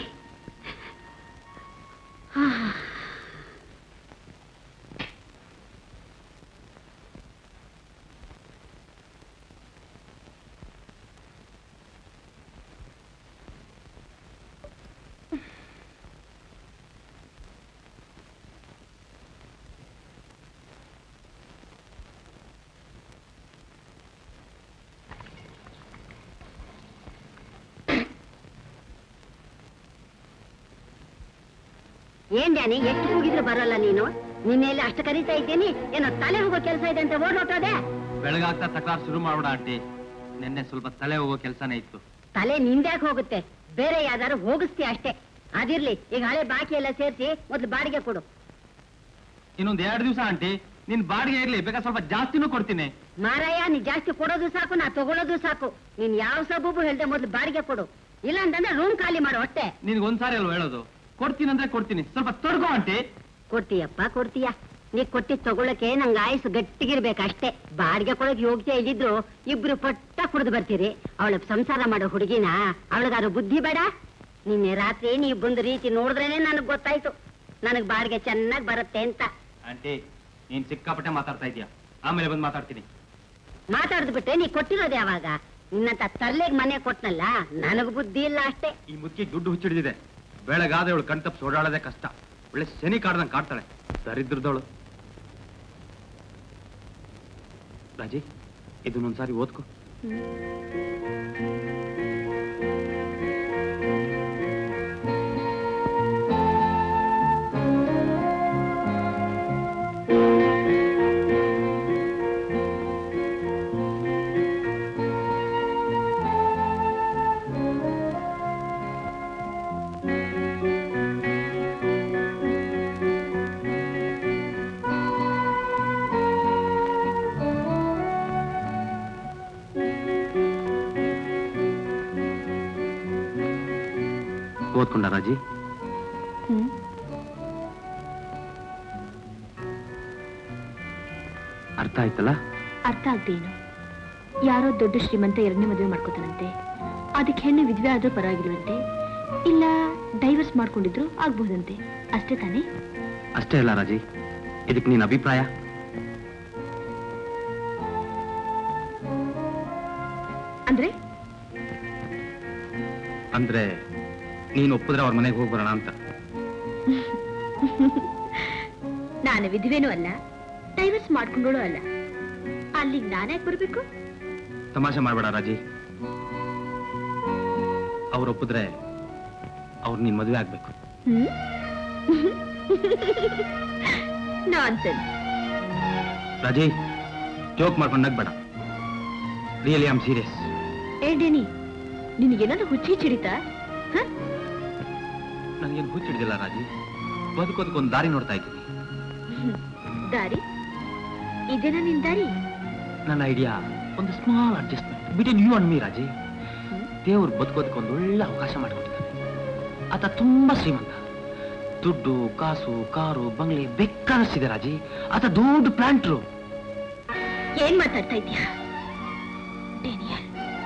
F: ಏನ್ ಡ್ಯಾನಿ, ಎಷ್ಟು ಕೂಗಿದ್ರು ಬರೋಲ್ಲ ನೀನು? ನಿನ್ನೆಲ್ಲಿ ಅಷ್ಟು ಕರೀತಾ ಇದ್ದೀನಿ, ಏನೋ ತಲೆ ಹೋಗೋ ಕೆಲಸ ಇದೆ ಅಂತ ಓಡೋಟೋದೆ.
B: ಬೆಳಗಾಗ್ತಾ ತಕರಾರು ಶುರು ಮಾಡೋಣ ಆಂಟಿ. ನಿನ್ನೆ ಸ್ವಲ್ಪ ತಲೆ ಹೋಗೋ ಕೆಲಸನೇ ಇತ್ತು.
F: ತಲೆ ನಿಂದ್ಯಾಕೆ ಹೋಗುತ್ತೆ? ಬೇರೆ ಯಾವ್ದಾರು ಹೋಗಿಸ್ತಿ ಅಷ್ಟೇ. ಅದಿರ್ಲಿ, ಈಗ ಹಳೆ ಬಾಕಿ ಎಲ್ಲ ಸೇರಿಸಿ ಮೊದ್ಲು ಬಾಡಿಗೆ ಕೊಡು.
B: ಇನ್ನೊಂದ್ ಎರಡು ದಿವಸ ಆಂಟಿ, ನಿನ್ ಬಾಡಿಗೆ ಇರ್ಲಿ, ಬೇಕಾ ಸ್ವಲ್ಪ ಜಾಸ್ತಿನೂ ಕೊಡ್ತೀನಿ.
F: ಮಾರಾಯ, ನೀ ಜಾಸ್ತಿ ಕೊಡೋದು ಸಾಕು, ನಾ ತಗೊಳ್ಳೋದು ಸಾಕು. ನೀನ್ ಯಾವ ಸಬೂಬು ಹೇಳ್ದೆ ಮೊದ್ಲು ಬಾಡಿಗೆ ಕೊಡು, ಇಲ್ಲ ಅಂತಂದ್ರೆ ರೂಮ್ ಖಾಲಿ ಮಾಡು ಅಷ್ಟೇ.
B: ನಿನ್ಗೆ ಒಂದ್ಸಾರಿ ಅಲ್ವಾ ಹೇಳೋದು? ಕೊಡ್ತೀನಿ ಅಂದ್ರೆ ಕೊಡ್ತೀನಿ, ಸ್ವಲ್ಪ ತೊಡ್ಕೋ ಆಂಟಿ.
F: ಕೊಡ್ತೀಯಪ್ಪ ಕೊಡ್ತೀಯ. ನೀ ಕೊಟ್ಟಿ ತಗೊಳಕ್ಕೆ ನಂಗೆ ಆಯುಸು ಗಟ್ಟಿಗಿರ್ಬೇಕಷ್ಟೇ. ಬಾಡಿಗೆ ಕೊಡೋಕೆ ಯೋಗ್ಯ ಇಲ್ಲಿದ್ರು ಇಬ್ರು ಪಟ್ಟ ಕುಡಿದು ಬರ್ತೀರಿ. ಅವಳ ಸಂಸಾರ ಮಾಡೋ ಹುಡುಗಿನ, ಅವಳಿಗಾರು ಬುದ್ಧಿ ಬೇಡ? ನಿನ್ನೆ ರಾತ್ರಿ ನೀವ್ ಬಂದ ರೀತಿ ನೋಡಿದ್ರೇನೆ ನನಗ್ ಗೊತ್ತಾಯ್ತು ನನಗ್ ಬಾಡಿಗೆ ಚೆನ್ನಾಗ್ ಬರುತ್ತೆ ಅಂತ.
B: ಆಂಟಿ, ನೀನ್ ಸಿಕ್ಕಾಪಟ್ಟೆ ಮಾತಾಡ್ತಾ ಇದೀಯ. ಆಮೇಲೆ ಬಂದು ಮಾತಾಡ್ತೀನಿ.
F: ಮಾತಾಡ್ದು ಬಿಟ್ಟೆ ನೀ ಕೊಟ್ಟಿರೋದು ಯಾವಾಗ? ನಿನ್ನಂತ ತಲ್ಲೆಗ್ ಮನೆ ಕೊಟ್ನಲ್ಲ, ನನಗ್ ಬುದ್ಧಿ ಇಲ್ಲ ಅಷ್ಟೇ.
B: ಈ ಮುದ್ಕಿ ದುಡ್ಡು ಹುಚ್ಚಿಡಿದಿದೆ. ಬೆಳಗಾದ ಇವಳು ಕಣ್ತಪ್ಪ ಓಡಾಡೋದೇ ಕಷ್ಟ. ಒಳ್ಳೆ ಶನಿ ಕಾಡ್ದಂಗೆ ಕಾಡ್ತಾಳೆ, ದರಿದ್ರದವಳು. ರಾಜಿ, ಇದನ್ನೊಂದ್ಸಾರಿ ಓದ್ಕೊ. ಓದ್ಕೊಂಡ ರಾಜಿ? ಅರ್ಥ ಆಯ್ತಲ್ಲ?
G: ಅರ್ಥ ಆಗ್ದೇನು? ಯಾರೋ ದೊಡ್ಡ ಶ್ರೀಮಂತ ಎರಡನೇ ಮದುವೆ ಮಾಡ್ಕೋತಾನಂತೆ, ಅದಕ್ಕೆ ಹೆಣ್ಣು ವಿಧವೆ ಆದ್ರೂ ಪರವಾಗಿರುವಂತೆ, ಇಲ್ಲ ಡೈವರ್ಸ್ ಮಾಡ್ಕೊಂಡಿದ್ರು ಆಗ್ಬಹುದಂತೆ, ಅಷ್ಟೇ ತಾನೇ?
B: ಅಷ್ಟೇ ಅಲ್ಲ ರಾಜಿ, ಇದಕ್ಕೆ ನೀನ್ ಅಭಿಪ್ರಾಯ?
G: ಅಂದ್ರೆ
B: ಅಂದ್ರೆ ನೀನು ಒಪ್ಪಿದ್ರೆ ಅವ್ರ ಮನೆಗೆ ಹೋಗಿ ಬರೋಣ ಅಂತ.
G: ನಾನು ವಿಧವೇನೂ ಅಲ್ಲ, ಡೈವರ್ಸ್ ಮಾಡ್ಕೊಂಡೋಳು ಅಲ್ಲ, ಅಲ್ಲಿಗೆ ನಾನೇ ಬರ್ಬೇಕು?
B: ತಮಾಷೆ ಮಾಡ್ಬೇಡ ರಾಜಿ. ಅವ್ರು ಒಪ್ಪಿದ್ರೆ ಅವ್ರು ನೀನ್ ಮದುವೆ ಆಗ್ಬೇಕು.
G: ನಾನ್ಸೆನ್ಸ್.
B: ರಾಜಿ, ಜೋಕ್ ಮಾಡ್ಕೊಂಡು ನಗ್ಬೇಡ. Really I am serious.
G: ಏ ಡೆನಿ, ನಿನಗೇನಾದ್ರೂ ಹುಚ್ಚಿ ಚಿಡಿತಾ?
B: ನನಗೇನು ಹುಚ್ಚಿಡಿದಿಲ್ಲ ರಾಜಿ, ಬದುಕೋದಕ್ಕೊಂದು ದಾರಿ ನೋಡ್ತಾ ಇದ್ದೀನಿ.
G: ದಾರಿ? ಇದೇನಾ ನಿನ್ ದಾರಿ?
B: ನನ್ನ ಐಡಿಯಾ ಒಂದು small adjustment between you and me Raji. ದೇವ್ರು ಬದುಕೋದಕ್ಕೊಂದು ಒಳ್ಳೆ ಅವಕಾಶ ಮಾಡಿಕೊಟ್ಟಿದ್ದಾನೆ. ಆತ ತುಂಬಾ ಶ್ರೀಮಂತ, ದುಡ್ಡು ಕಾಸು ಕಾರು ಬಂಗ್ಲೆ ಬೇಕಾದಷ್ಟಿದೆ ರಾಜಿ. ಆತ ದೊಡ್ಡ ಪ್ಲಾಂಟ್ರು.
G: ಏನ್ ಮಾತಾಡ್ತಾ ಇದ್ಯಾ ಡೇನಿಯಲ್?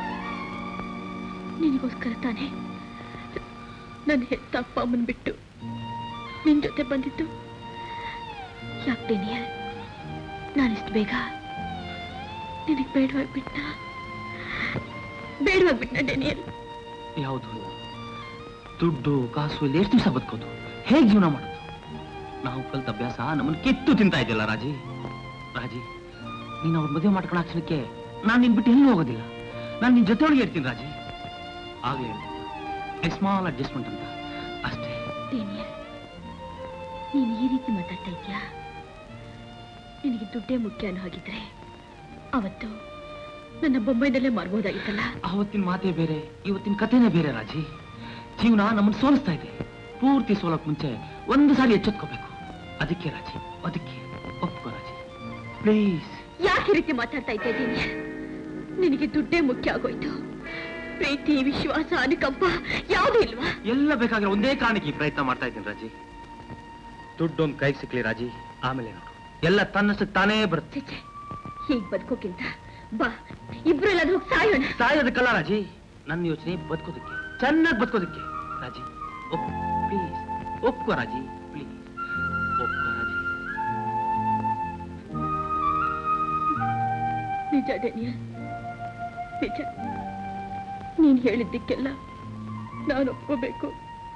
G: ನಿನಗೋಸ್ಕರ ತಾನೆ ನನ್ನ ಹೆತ್ತ ಅಪ್ಪ ಅಮ್ಮನ್ ಬಿಟ್ಟು ನಿನ್ ಜೊತೆ ಬಂದಿದ್ದು. ಯಾಕೆ ಡೇನಿಯಲ್, ನಾನಿಷ್ಟು ಬೇಗ ನಿನಗೆ ಬೇಡವಾಗ್ಬಿಟ್ಟ ಬೇಡವಾಗ್ಬಿಟ್ಟ ಡೇನಿಯಲ್?
B: ಯಾವುದು? ದುಡ್ಡು ಕಾಸು ಇಲ್ಲಿ ಎಷ್ಟು ದಿವಸ ಬದುಕೋದು, ಹೇಗೆ ಜೀವನ ಮಾಡೋದು? ನಾವು ಕಲ್ತ ಅಭ್ಯಾಸ ನಮ್ಮನ್ನು ಕೆತ್ತು ತಿಂತಾ ಇದೆಯಲ್ಲ ರಾಜಿ. ರಾಜಿ, ನೀನು ಅವ್ರ ಮದುವೆ ಮಾಡ್ಕೊಳ್ಳೋ ಕ್ಷಣಕ್ಕೆ ನಾನು ನಿನ್ ಬಿಟ್ಟು ಎಲ್ಲೂ ಹೋಗೋದಿಲ್ಲ. ನಾನು ನಿನ್ ಜೊತೆ ಒಳಗೆ ಇರ್ತೀನಿ ರಾಜಿ. ಆಗ್ಲೇ ಹೇಳ್ತೀನಿ, ಸ್ಮಾಲ್ ಅಡ್ಜಸ್ಟ್ಮೆಂಟ್ ಅಂತ ಅಷ್ಟೇ.
G: ಡೇನಿಯಲ್, ನೀನು ಈ ರೀತಿ ಮಾತಾಡ್ತಾ ಇದ್ಯಾ? ನಿನಗೆ ದುಡ್ಡೇ ಮುಖ್ಯ ಅನ್ನೋ ಹಾಗಿದ್ರೆ ಅವತ್ತು ನನ್ನ ಬೊಂಬೈನಲ್ಲೇ ಮಾರ್ಬೋದಾಗಿತ್ತಲ್ಲ.
B: ಅವತ್ತಿನ ಮಾತೇ ಬೇರೆ, ಇವತ್ತಿನ ಕಥೆನೇ ಬೇರೆ ರಾಜಿ. ಜೀವನ ನಮ್ಮನ್ನು ಸೋಲಿಸ್ತಾ ಇದೆ. ಪೂರ್ತಿ ಸೋಲಕ್ ಮುಂಚೆ ಒಂದು ಸಾರಿ ಎಚ್ಚೆತ್ಕೋಬೇಕು. ಅದಕ್ಕೆ ರಾಜಿ, ಅದಕ್ಕೆ ಒಪ್ಕೋ ರಾಜಿ, ಪ್ಲೀಸ್.
G: ಯಾಕೆ ಈ ರೀತಿ ಮಾತಾಡ್ತಾ ಇದ್ದೀನಿ? ನಿನಗೆ ದುಡ್ಡೇ ಮುಖ್ಯ ಆಗೋಯ್ತು. ಪ್ರೀತಿ, ವಿಶ್ವಾಸ, ಅನುಕಂಪ ಯಾವುದೂ ಇಲ್ವಾ?
B: ಎಲ್ಲ ಬೇಕಾದ್ರೆ ಒಂದೇ ಕಾರಣಕ್ಕೆ ಈ ಪ್ರಯತ್ನ ಮಾಡ್ತಾ ಇದ್ದೀನಿ ರಾಜಿ. ದುಡ್ಡೊಂದು ಕೈಗೆ ಸಿಕ್ಲಿ ರಾಜಿ, ಆಮೇಲೆ ನೋಡು ಎಲ್ಲ ತನ್ನಷ್ಟಕ್ಕೆ ತಾನೇ ಬರುತ್ತೆ.
G: ಹೀಗ್ ಬದುಕೋಕ್ಕಿಂತ ಬಾ ಇಬ್ರು ಎಲ್ಲಾದ್ರೂ ಸಾಯೋಣ.
B: ಸಾಯೋದಕ್ಕಲ್ಲ ರಾಜಿ, ನನ್ನ ಯೋಚನೆ ಬದುಕೋದಕ್ಕೆ, ಚೆನ್ನಾಗಿ ಬದುಕೋದಕ್ಕೆ. ರಾಜಿ ಒಪ್ ಪ್ಲೀಸ್, ಒಪ್ಕೋ ರಾಜಿ, ಪ್ಲೀಸ್ ಒಪ್ಕೋ ರಾಜಿ.
G: ನಿಜ ಡ್ಯಾನಿಯಲ್, ನಿಜ. ನೀನ್ ಹೇಳಿದ್ದಕ್ಕೆಲ್ಲ ನಾನು ಒಪ್ಕೋಬೇಕು.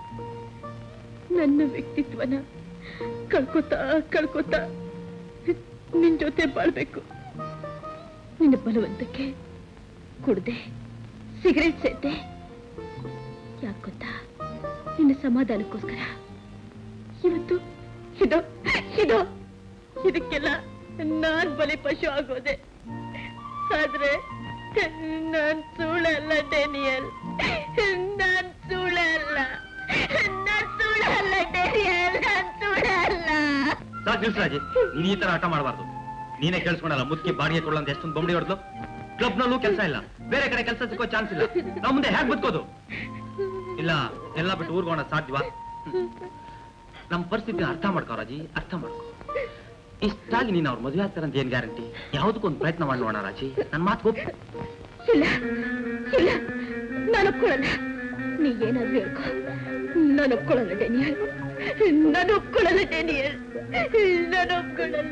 G: ನನ್ನ ವ್ಯಕ್ತಿತ್ವನ ಕಳ್ಕೊತಾ ಕಳ್ಕೊತಾ ನಿನ್ ಜೊತೆ ಬಾಳ್ಬೇಕು. ನಿನ್ನ ಬಲವಂತಕ್ಕೆ ಕುಡ್ದೆ, ಸಿಗರೇಟ್ ಸೇದ್ದೆ. ಯಾಕೆ ಗೊತ್ತಾ? ನಿನ್ನ ಸಮಾಧಾನಕ್ಕೋಸ್ಕರ. ಇವತ್ತು ಇದು ಇದು ಇದಕ್ಕೆಲ್ಲ ನಾನ್ ಬಲಿ ಪಶು ಆಗೋದೆ. ಆದ್ರೆ ನಾನ್ ಸುಳ್ಳಲ್ಲ ಡ್ಯಾನಿಯಲ್, ನಾನ್ ಸುಳ್ಳಲ್ಲ, ನಾನ್ ಸುಳ್ಳಲ್ಲ ಡ್ಯಾನಿಯಲ್, ನಾನ್ ಸುಳ್ಳಲ್ಲ.
B: ಸಾಕು ನಿಲ್ಸು ರಾಜಿ, ನೀನ್ ಈ ತರ ಆಟ ಮಾಡಬಾರ್ದು. ನೀನೇ ಕೇಳಿಸ್ಕೊಂಡಲ್ಲ, ಮುದುಕಿ ಬಾಡಿಗೆ ಕೊಡಲ್ಲ ಎಷ್ಟೊಂದು ಬೊಂಬಡಿ ಹೊಡೆದು. ಕ್ಲಬ್ ನಲ್ಲೂ ಕೆಲಸ ಇಲ್ಲ, ಬೇರೆ ಕಡೆ ಕೆಲಸ ಸಿಕ್ಕೋ ಚಾನ್ಸ್ ಇಲ್ಲ. ನಾವು ಮುಂದೆ ಹೇಗೆ ಬದುಕೋದು? ಇಲ್ಲ ಎಲ್ಲ ಬಿಟ್ಟು ಊರ್ಗೋಣ ಸಾಧ್ಯವಾ? ನಮ್ಮ ಪರಿಸ್ಥಿತಿ ಅರ್ಥ ಮಾಡ್ಕೋ ರಾಜಿ, ಅರ್ಥ ಮಾಡ್ಕೋ. ಇಷ್ಟಾಗಿ ನೀನು ಅವ್ರ ಮದುವೆ ಆಗ್ತಾರಂತ ಏನ್ ಗ್ಯಾರಂಟಿ? ಯಾವುದಕ್ಕೊಂದು ಪ್ರಯತ್ನ ಮಾಡಿ ನೋಡೋಣ ರಾಜಿ, ನನ್ನ ಮಾತು ಹೋಗ್.
G: ಇಲ್ಲ ಇಲ್ಲ, ನಾನು ಒಪ್ಕೊಳ್ಳಲ್ಲ. ನೀ ಏನಾದ್ರೂ ಹೇಳ್ಕೊ, ನಾನು ಒಪ್ಕೊಳ್ಳಲ್ಲ ಡ್ಯಾನಿಯಲ್, ನಾನು ಒಪ್ಕೊಳ್ಳಲ್ಲ ಡ್ಯಾನಿಯಲ್, ನಾನು ಒಪ್ಕೊಳ್ಳಲ್ಲ.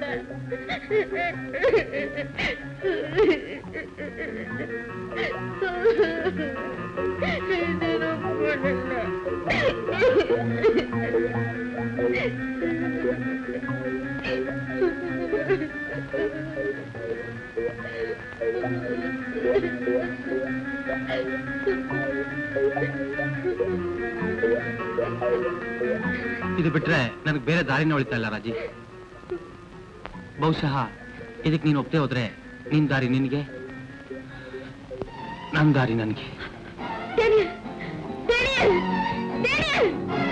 B: ಇದು ಬಿಟ್ರೆ ನನಗೆ ಬೇರೆ ದಾರಿನ ಉಳಿತಾ ಇಲ್ಲ ರಾಜಿ. ಬಹುಶಃ ಇದಕ್ಕೆ ನೀನು ಒಪ್ತೇ ಹೋದ್ರೆ ನಿನ್ ದಾರಿ ನಿನ್ಗೆ, ನನ್ ದಾರಿ ನನ್ಗೆ.
G: Daniel, Daniel, Daniel.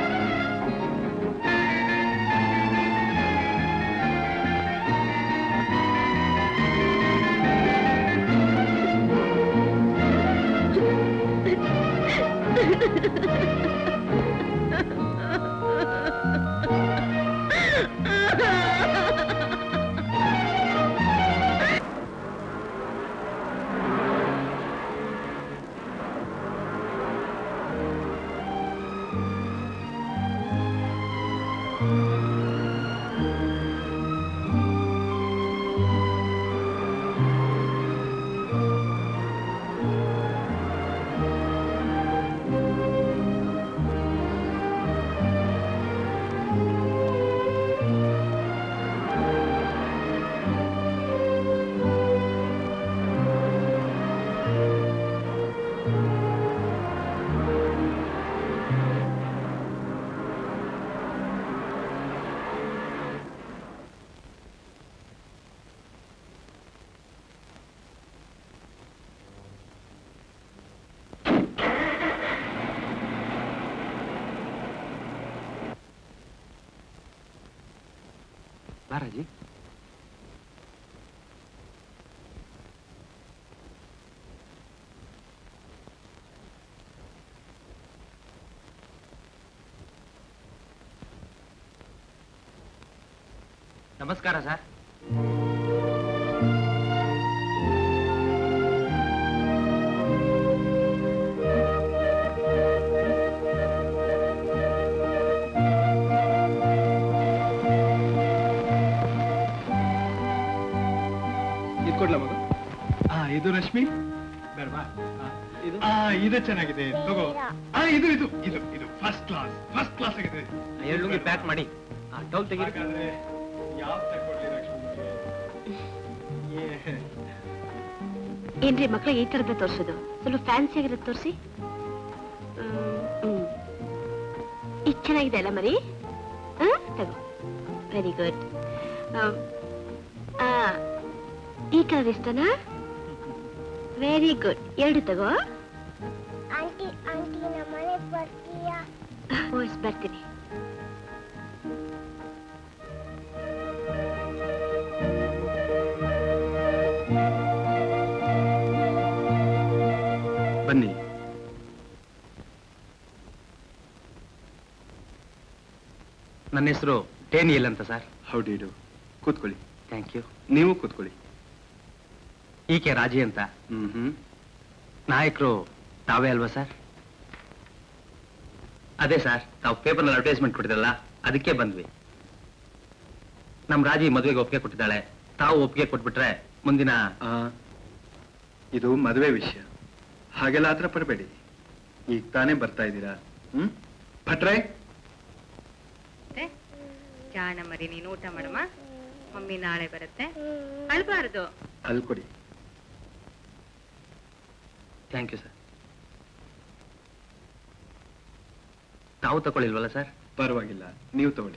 B: ರಾಜಿ, ನಮಸ್ಕಾರ ಸರ್.
L: ಇದು ರಶ್ಮಿ ಬೇಡವಾ? ಇದು ಚೆನ್ನಾಗಿದೆ, ತಗೋ. ಇದು ಇದು ಇದು ಇದು ಫಸ್ಟ್ ಕ್ಲಾಸ್, ಫಸ್ಟ್ ಕ್ಲಾಸ್ ಆಗಿದೆ.
B: ಎರಡು ಪ್ಯಾಕ್ ಮಾಡಿ. ಟೌಲ್ ತೆಗೀರಿ.
L: ಯಾವ ತಗೊಳ್ಳಿ ಲಕ್ಷ್ಮಿ?
G: ಏನ್ರಿ ಮಕ್ಳಿಗೆ ಈ ತರದ ತೋರ್ಸೋದು? ಸ್ವಲ್ಪ ಫ್ಯಾನ್ಸಿ ಆಗಿರೋದು ತೋರಿಸಿ. ಇದು ಚೆನ್ನಾಗಿದೆ ಅಲ್ಲ ಮರಿ? ತಗೋ. Very good. ಈ ಕಲರ್ ಇಷ್ಟನಾ? Very good. ಎರಡು ತಗೋ.
M: ಆಂಟಿ ಆಂಟಿ ನಮ್ಮ ಮನೆಗೆ ಬರ್ತೀಯಾ?
G: ಓಸ್ ಬರ್ತೀನಿ.
L: ಬನ್ನಿ.
B: ನನ್ನ ಹೆಸರು ಡೇನಿಯಲ್ ಅಂತ ಸರ್.
L: How do you? ಕೂತ್ಕೊಳ್ಳಿ.
B: Thank you.
L: ನೀವು ಕೂತ್ಕೊಳ್ಳಿ.
B: ಈಕೆ ರಾಜಿ ಅಂತ.
L: ಹ್ಮ್ ಹ್ಮ್
B: ನಾಯಕರು ತಾವೇ ಅಲ್ವಾ ಸರ್? ಅದೇ ಸರ್, ತಾವು ಪೇಪರ್ನಲ್ಲಿ ಅಡ್ವರ್ಟೈಸ್ಮೆಂಟ್ ಕೊಟ್ಟಿದ್ರಲ್ಲ, ಅದಕ್ಕೆ ಬಂದ್ವಿ. ನಮ್ ರಾಜಿ ಮದುವೆಗೆ ಒಪ್ಪಿಗೆ ಕೊಟ್ಟಿದ್ದಾಳೆ. ತಾವು ಒಪ್ಪಿಗೆ ಕೊಟ್ಬಿಟ್ರೆ ಮುಂದಿನ
L: ಇದು ಮದುವೆ ವಿಷಯ, ಹಾಗೆಲ್ಲ ಆತರ ಪಡಬೇಡಿ. ಈಗ ತಾನೇ ಬರ್ತಾ ಇದ್ದೀರಾ. ಹ್ಮ್ ಭಟ್ರೆ,
A: ಜಾಣ ಮರಿ, ನೀನು ಊಟ ಮಾಡಮ್ಮ. ಮಮ್ಮಿ ನಾಳೆ ಬರುತ್ತೆ, ಅಳ್ಬಾರ್ದು.
L: ಅಲ್ಲಿ ಕೊಡಿ.
B: Thank you sir. ತಾವು ತಗೊಳ್ಳಿಲ್ವಲ್ಲ ಸರ್?
L: ಪರವಾಗಿಲ್ಲ, ನೀವು ತಗೊಳ್ಳಿ.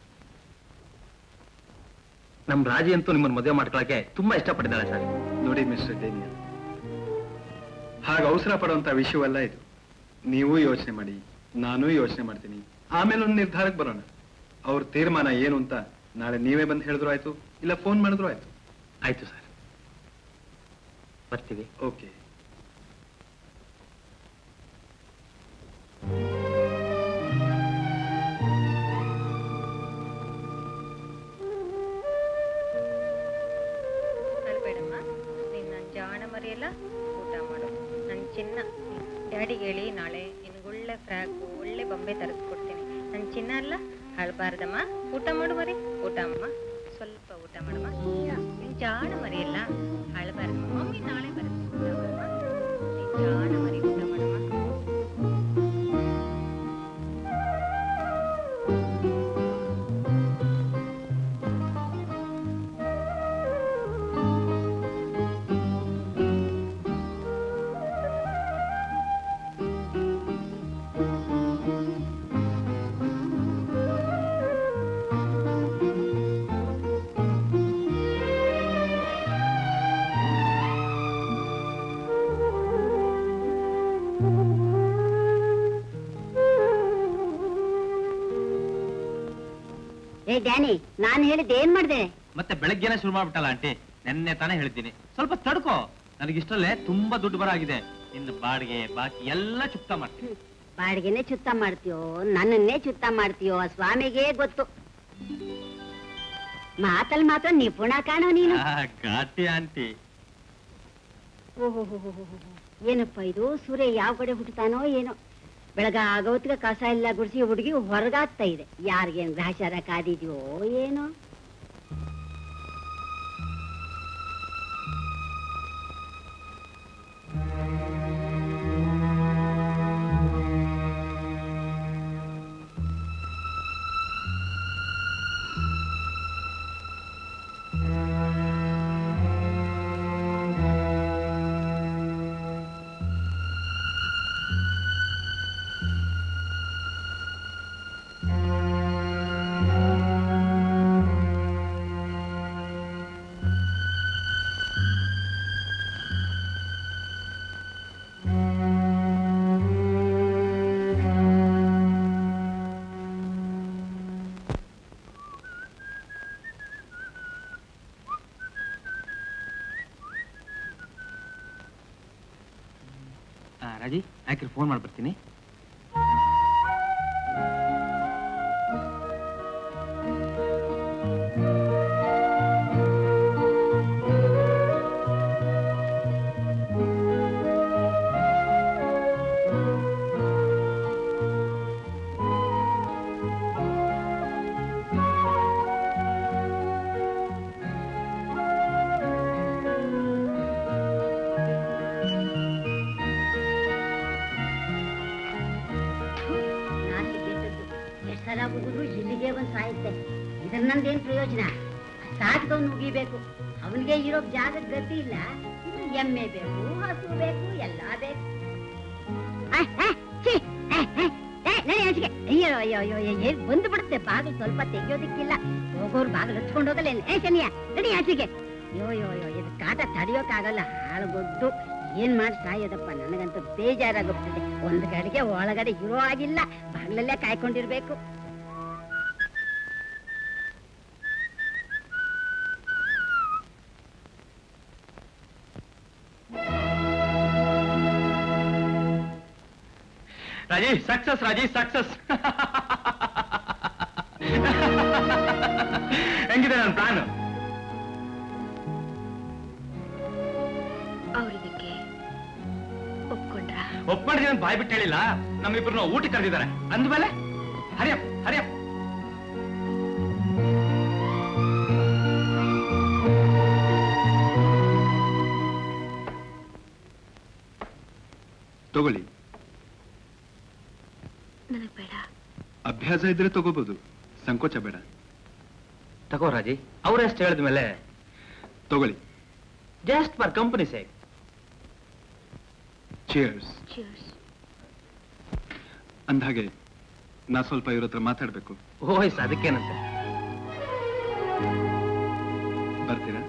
B: ನಮ್ ರಾಜಿ ಅಂತೂ ನಿಮ್ಮನ್ನು ಮದುವೆ ಮಾಡ್ಕೊಳಕ್ಕೆ ತುಂಬಾ ಇಷ್ಟಪಟ್ಟಿದ್ದಾಳೆ ಸರ್.
L: ನೋಡಿ ಮಿಸ್ಟರ್ ಡೇನಿಯಲ್, ಹಾಗೆ ಅವಸರ ಪಡುವಂತ ವಿಷಯವಲ್ಲ ಇದು. ನೀವು ಯೋಚನೆ ಮಾಡಿ, ನಾನು ಯೋಚನೆ ಮಾಡ್ತೀನಿ, ಆಮೇಲೆ ಒಂದು ನಿರ್ಧಾರಕ್ಕೆ ಬರೋಣ. ಅವ್ರ ತೀರ್ಮಾನ ಏನು ಅಂತ ನಾಳೆ ನೀವೇ ಬಂದು ಹೇಳಿದ್ರು ಆಯ್ತು, ಇಲ್ಲ ಫೋನ್ ಮಾಡಿದ್ರು ಆಯ್ತು.
B: ಆಯ್ತು ಸರ್, ಬರ್ತೀವಿ.
L: ಓಕೆ.
A: ಅಳ್ಬೇಡಮ್ಮ, ನೀನ್ ನನ್ ಜಾಣ ಮರಿಯಲ್ಲ, ಊಟ ಮಾಡು. ನನ್ ಚಿನ್ನ, ಡ್ಯಾಡಿಗೆ ಹೇಳಿ ನಾಳೆ ನಿನಗೊಳ್ಳೆ ಫ್ರಾಕು, ಒಳ್ಳೆ ಬೊಂಬೆ ತರಿಸ್ಕೊಡ್ತೀನಿ. ನನ್ ಚಿನ್ನ ಅಲ್ಲ, ಅಳ್ಬಾರ್ದಮ್ಮ. ಊಟ ಮಾಡು ಮರಿ, ಊಟ ಅಮ್ಮ, ಸ್ವಲ್ಪ ಊಟ ಮಾಡಮ್ಮ. ನಿನ್ ಜಾಣ ಮರಿಯಲ್ಲ, ಅಳ್ಬಾರ್ದಮ್ಮ. ಮಮ್ಮಿ ನಾಳೆ ಬರುತ್ತೆ, ಊಟ ಮಾಡಮ್ಮ. ನಿನ್ ಜಾಣ ಮರಿ, ಊಟ ಮಾಡಮ್ಮ.
F: ಏ ಡ್ಯಾನಿ, ನಾನು ಹೇಳಿದ್ದೆ ಏನ್ ಮಾಡ್ದೆ?
B: ಮತ್ತೆ ಬೆಳಗ್ಗೆನೆ ಶುರು ಮಾಡ್ಬಿಟ್ಟಲ್ಲ ಆಂಟಿ. ನೆನ್ನೆ ತಾನೇ ಹೇಳ್ತೀನಿ, ಸ್ವಲ್ಪ ತಡ್ಕೋ. ನನಗಿಷ್ಟಲ್ಲೇ ತುಂಬಾ ದುಡ್ಡು ಬರಾಗಿದೆ. ಇನ್ನು ಬಾಡಿಗೆ ಬಾಕಿ ಎಲ್ಲ ಚುಕ್ತಾ ಮಾಡ್ತೀನಿ.
F: ಬಾಡಿಗೆನೆ ಚುತ್ತ ಮಾಡ್ತೀಯೋ, ನನ್ನನ್ನೇ ಚುತ್ತ ಮಾಡ್ತೀಯೋ, ಆ ಸ್ವಾಮಿಗೆ ಗೊತ್ತು. ಮಾತಲ್ ಮಾತ್ರ ನಿಪುಣ ಕಾಣೋ ನೀನು.
B: ಘಾಟಿ ಆಂಟಿ.
F: ಓಹೋ, ಏನಪ್ಪ ಇದು? ಸೂರ್ಯ ಯಾವ ಕಡೆ ಹುಟ್ಟುತ್ತಾನೋ ಏನೋ. ಬೆಳಗಾಗೋತ್ತಿಗೆ ಕಸ ಎಲ್ಲ ಗುಡಿಸಿ ಹುಡುಗಿ ಹೊರಗಾಗ್ತಾ ಇದೆ. ಯಾರಿಗೇನು ಗ್ರಹಚಾರ ಕಾದಿದ್ಯೋ ಏನೋ.
B: ರಾಜಿ, ಯಾಕೆ ಫೋನ್ ಮಾಡ್ಬರ್ತೀನಿ.
F: ಇಲ್ಲಿಗೆ ಬಂದು ಸಾಯುತ್ತೆ. ಇದನ್ನಂದೇನ್ ಪ್ರಯೋಜನ? ಸಾಕ್ದವ್ನು ಮುಗಿಬೇಕು. ಅವನಿಗೆ ಇರೋ ಜಾಗದ ಗತಿ ಇಲ್ಲ. ಎಮ್ಮೆ ಬೇಕು, ಹಸು ಬೇಕು, ಎಲ್ಲ ಬೇಕು. ಅಯ್ಯೋ ಅಯ್ಯೋ ಅಯ್ಯೋ, ಏನ್ ಬಂದು ಬಿಡುತ್ತೆ. ಬಾಗಿಲು ಸ್ವಲ್ಪ ತೆಗಿಯೋದಿಕ್ಕಿಲ್ಲ. ಹೋಗೋರು ಬಾಗಿಲು ಹಚ್ಕೊಂಡು ಹೋಗಲ್ಲ. ಏ ಶನಿಯ ನಡಿ ಆಚೆಗೆ. ಅಯ್ಯೋ ಅಯ್ಯೋ ಅಯ್ಯೋ, ಇದು ಕಾಟ ತಡಿಯೋಕ್ಕಾಗಲ್ಲ. ಹಾಳುಗೊದ್ದು ಏನ್ ಮಾಡಿ ಸಾಯೋದಪ್ಪ, ನನಗಂತೂ ಬೇಜಾರಾಗೋಗ್ತದೆ. ಒಂದ್ ಕಡೆಗೆ ಒಳಗಡೆ ಇರೋ ಆಗಿಲ್ಲ, ಬಾಗ್ಲಲ್ಲೇ ಕಾಯ್ಕೊಂಡಿರ್ಬೇಕು.
B: ರಾಜಿ ಸಕ್ಸಸ್, ರಾಜಿ ಸಕ್ಸಸ್. ಹೆಂಗಿದೆ ನನ್ನ ಪ್ಲಾನ್?
G: ಅವ್ರಿದಕ್ಕೆ ಒಪ್ಕೊಂಡ್ರ?
B: ಒಪ್ಕೊಂಡಿದ್ದೀನಿ ಅಂತ ಬಾಯ್ ಬಿಟ್ಟು ಹೇಳಿಲ್ಲ. ನಮ್ಮಿಬ್ರು ಊಟಕ್ಕೆ ಕರೆದಿದ್ದಾರೆ ಅಂದ್ಮೇಲೆ ಹರಿಯಪ್ಪ ಹರಿಯಪ್ಪ.
L: ತಗೊಳ್ಳಿ.
G: ನನಗ್ ಬೇಡ.
L: ಅಭ್ಯಾಸ ಇದ್ರೆ ತಗೋಬಹುದು, ಸಂಕೋಚ ಬೇಡ.
B: ತಗೋ ರಾಜಿ, ಅವರೆಷ್ಟು ಹೇಳಿದ ಮೇಲೆ
L: ತಗೊಳ್ಳಿ.
B: Just for company sake.
L: Cheers.
G: Cheers.
L: ಅಂದ್ಹಾಗೆ ನಾ ಸ್ವಲ್ಪ ಇವ್ರ ಹತ್ರ ಮಾತಾಡ್ಬೇಕು.
B: ಓಯ್ಸ್ ಅದಕ್ಕೇನಂತೆ.
L: ಬರ್ತೀರಾ?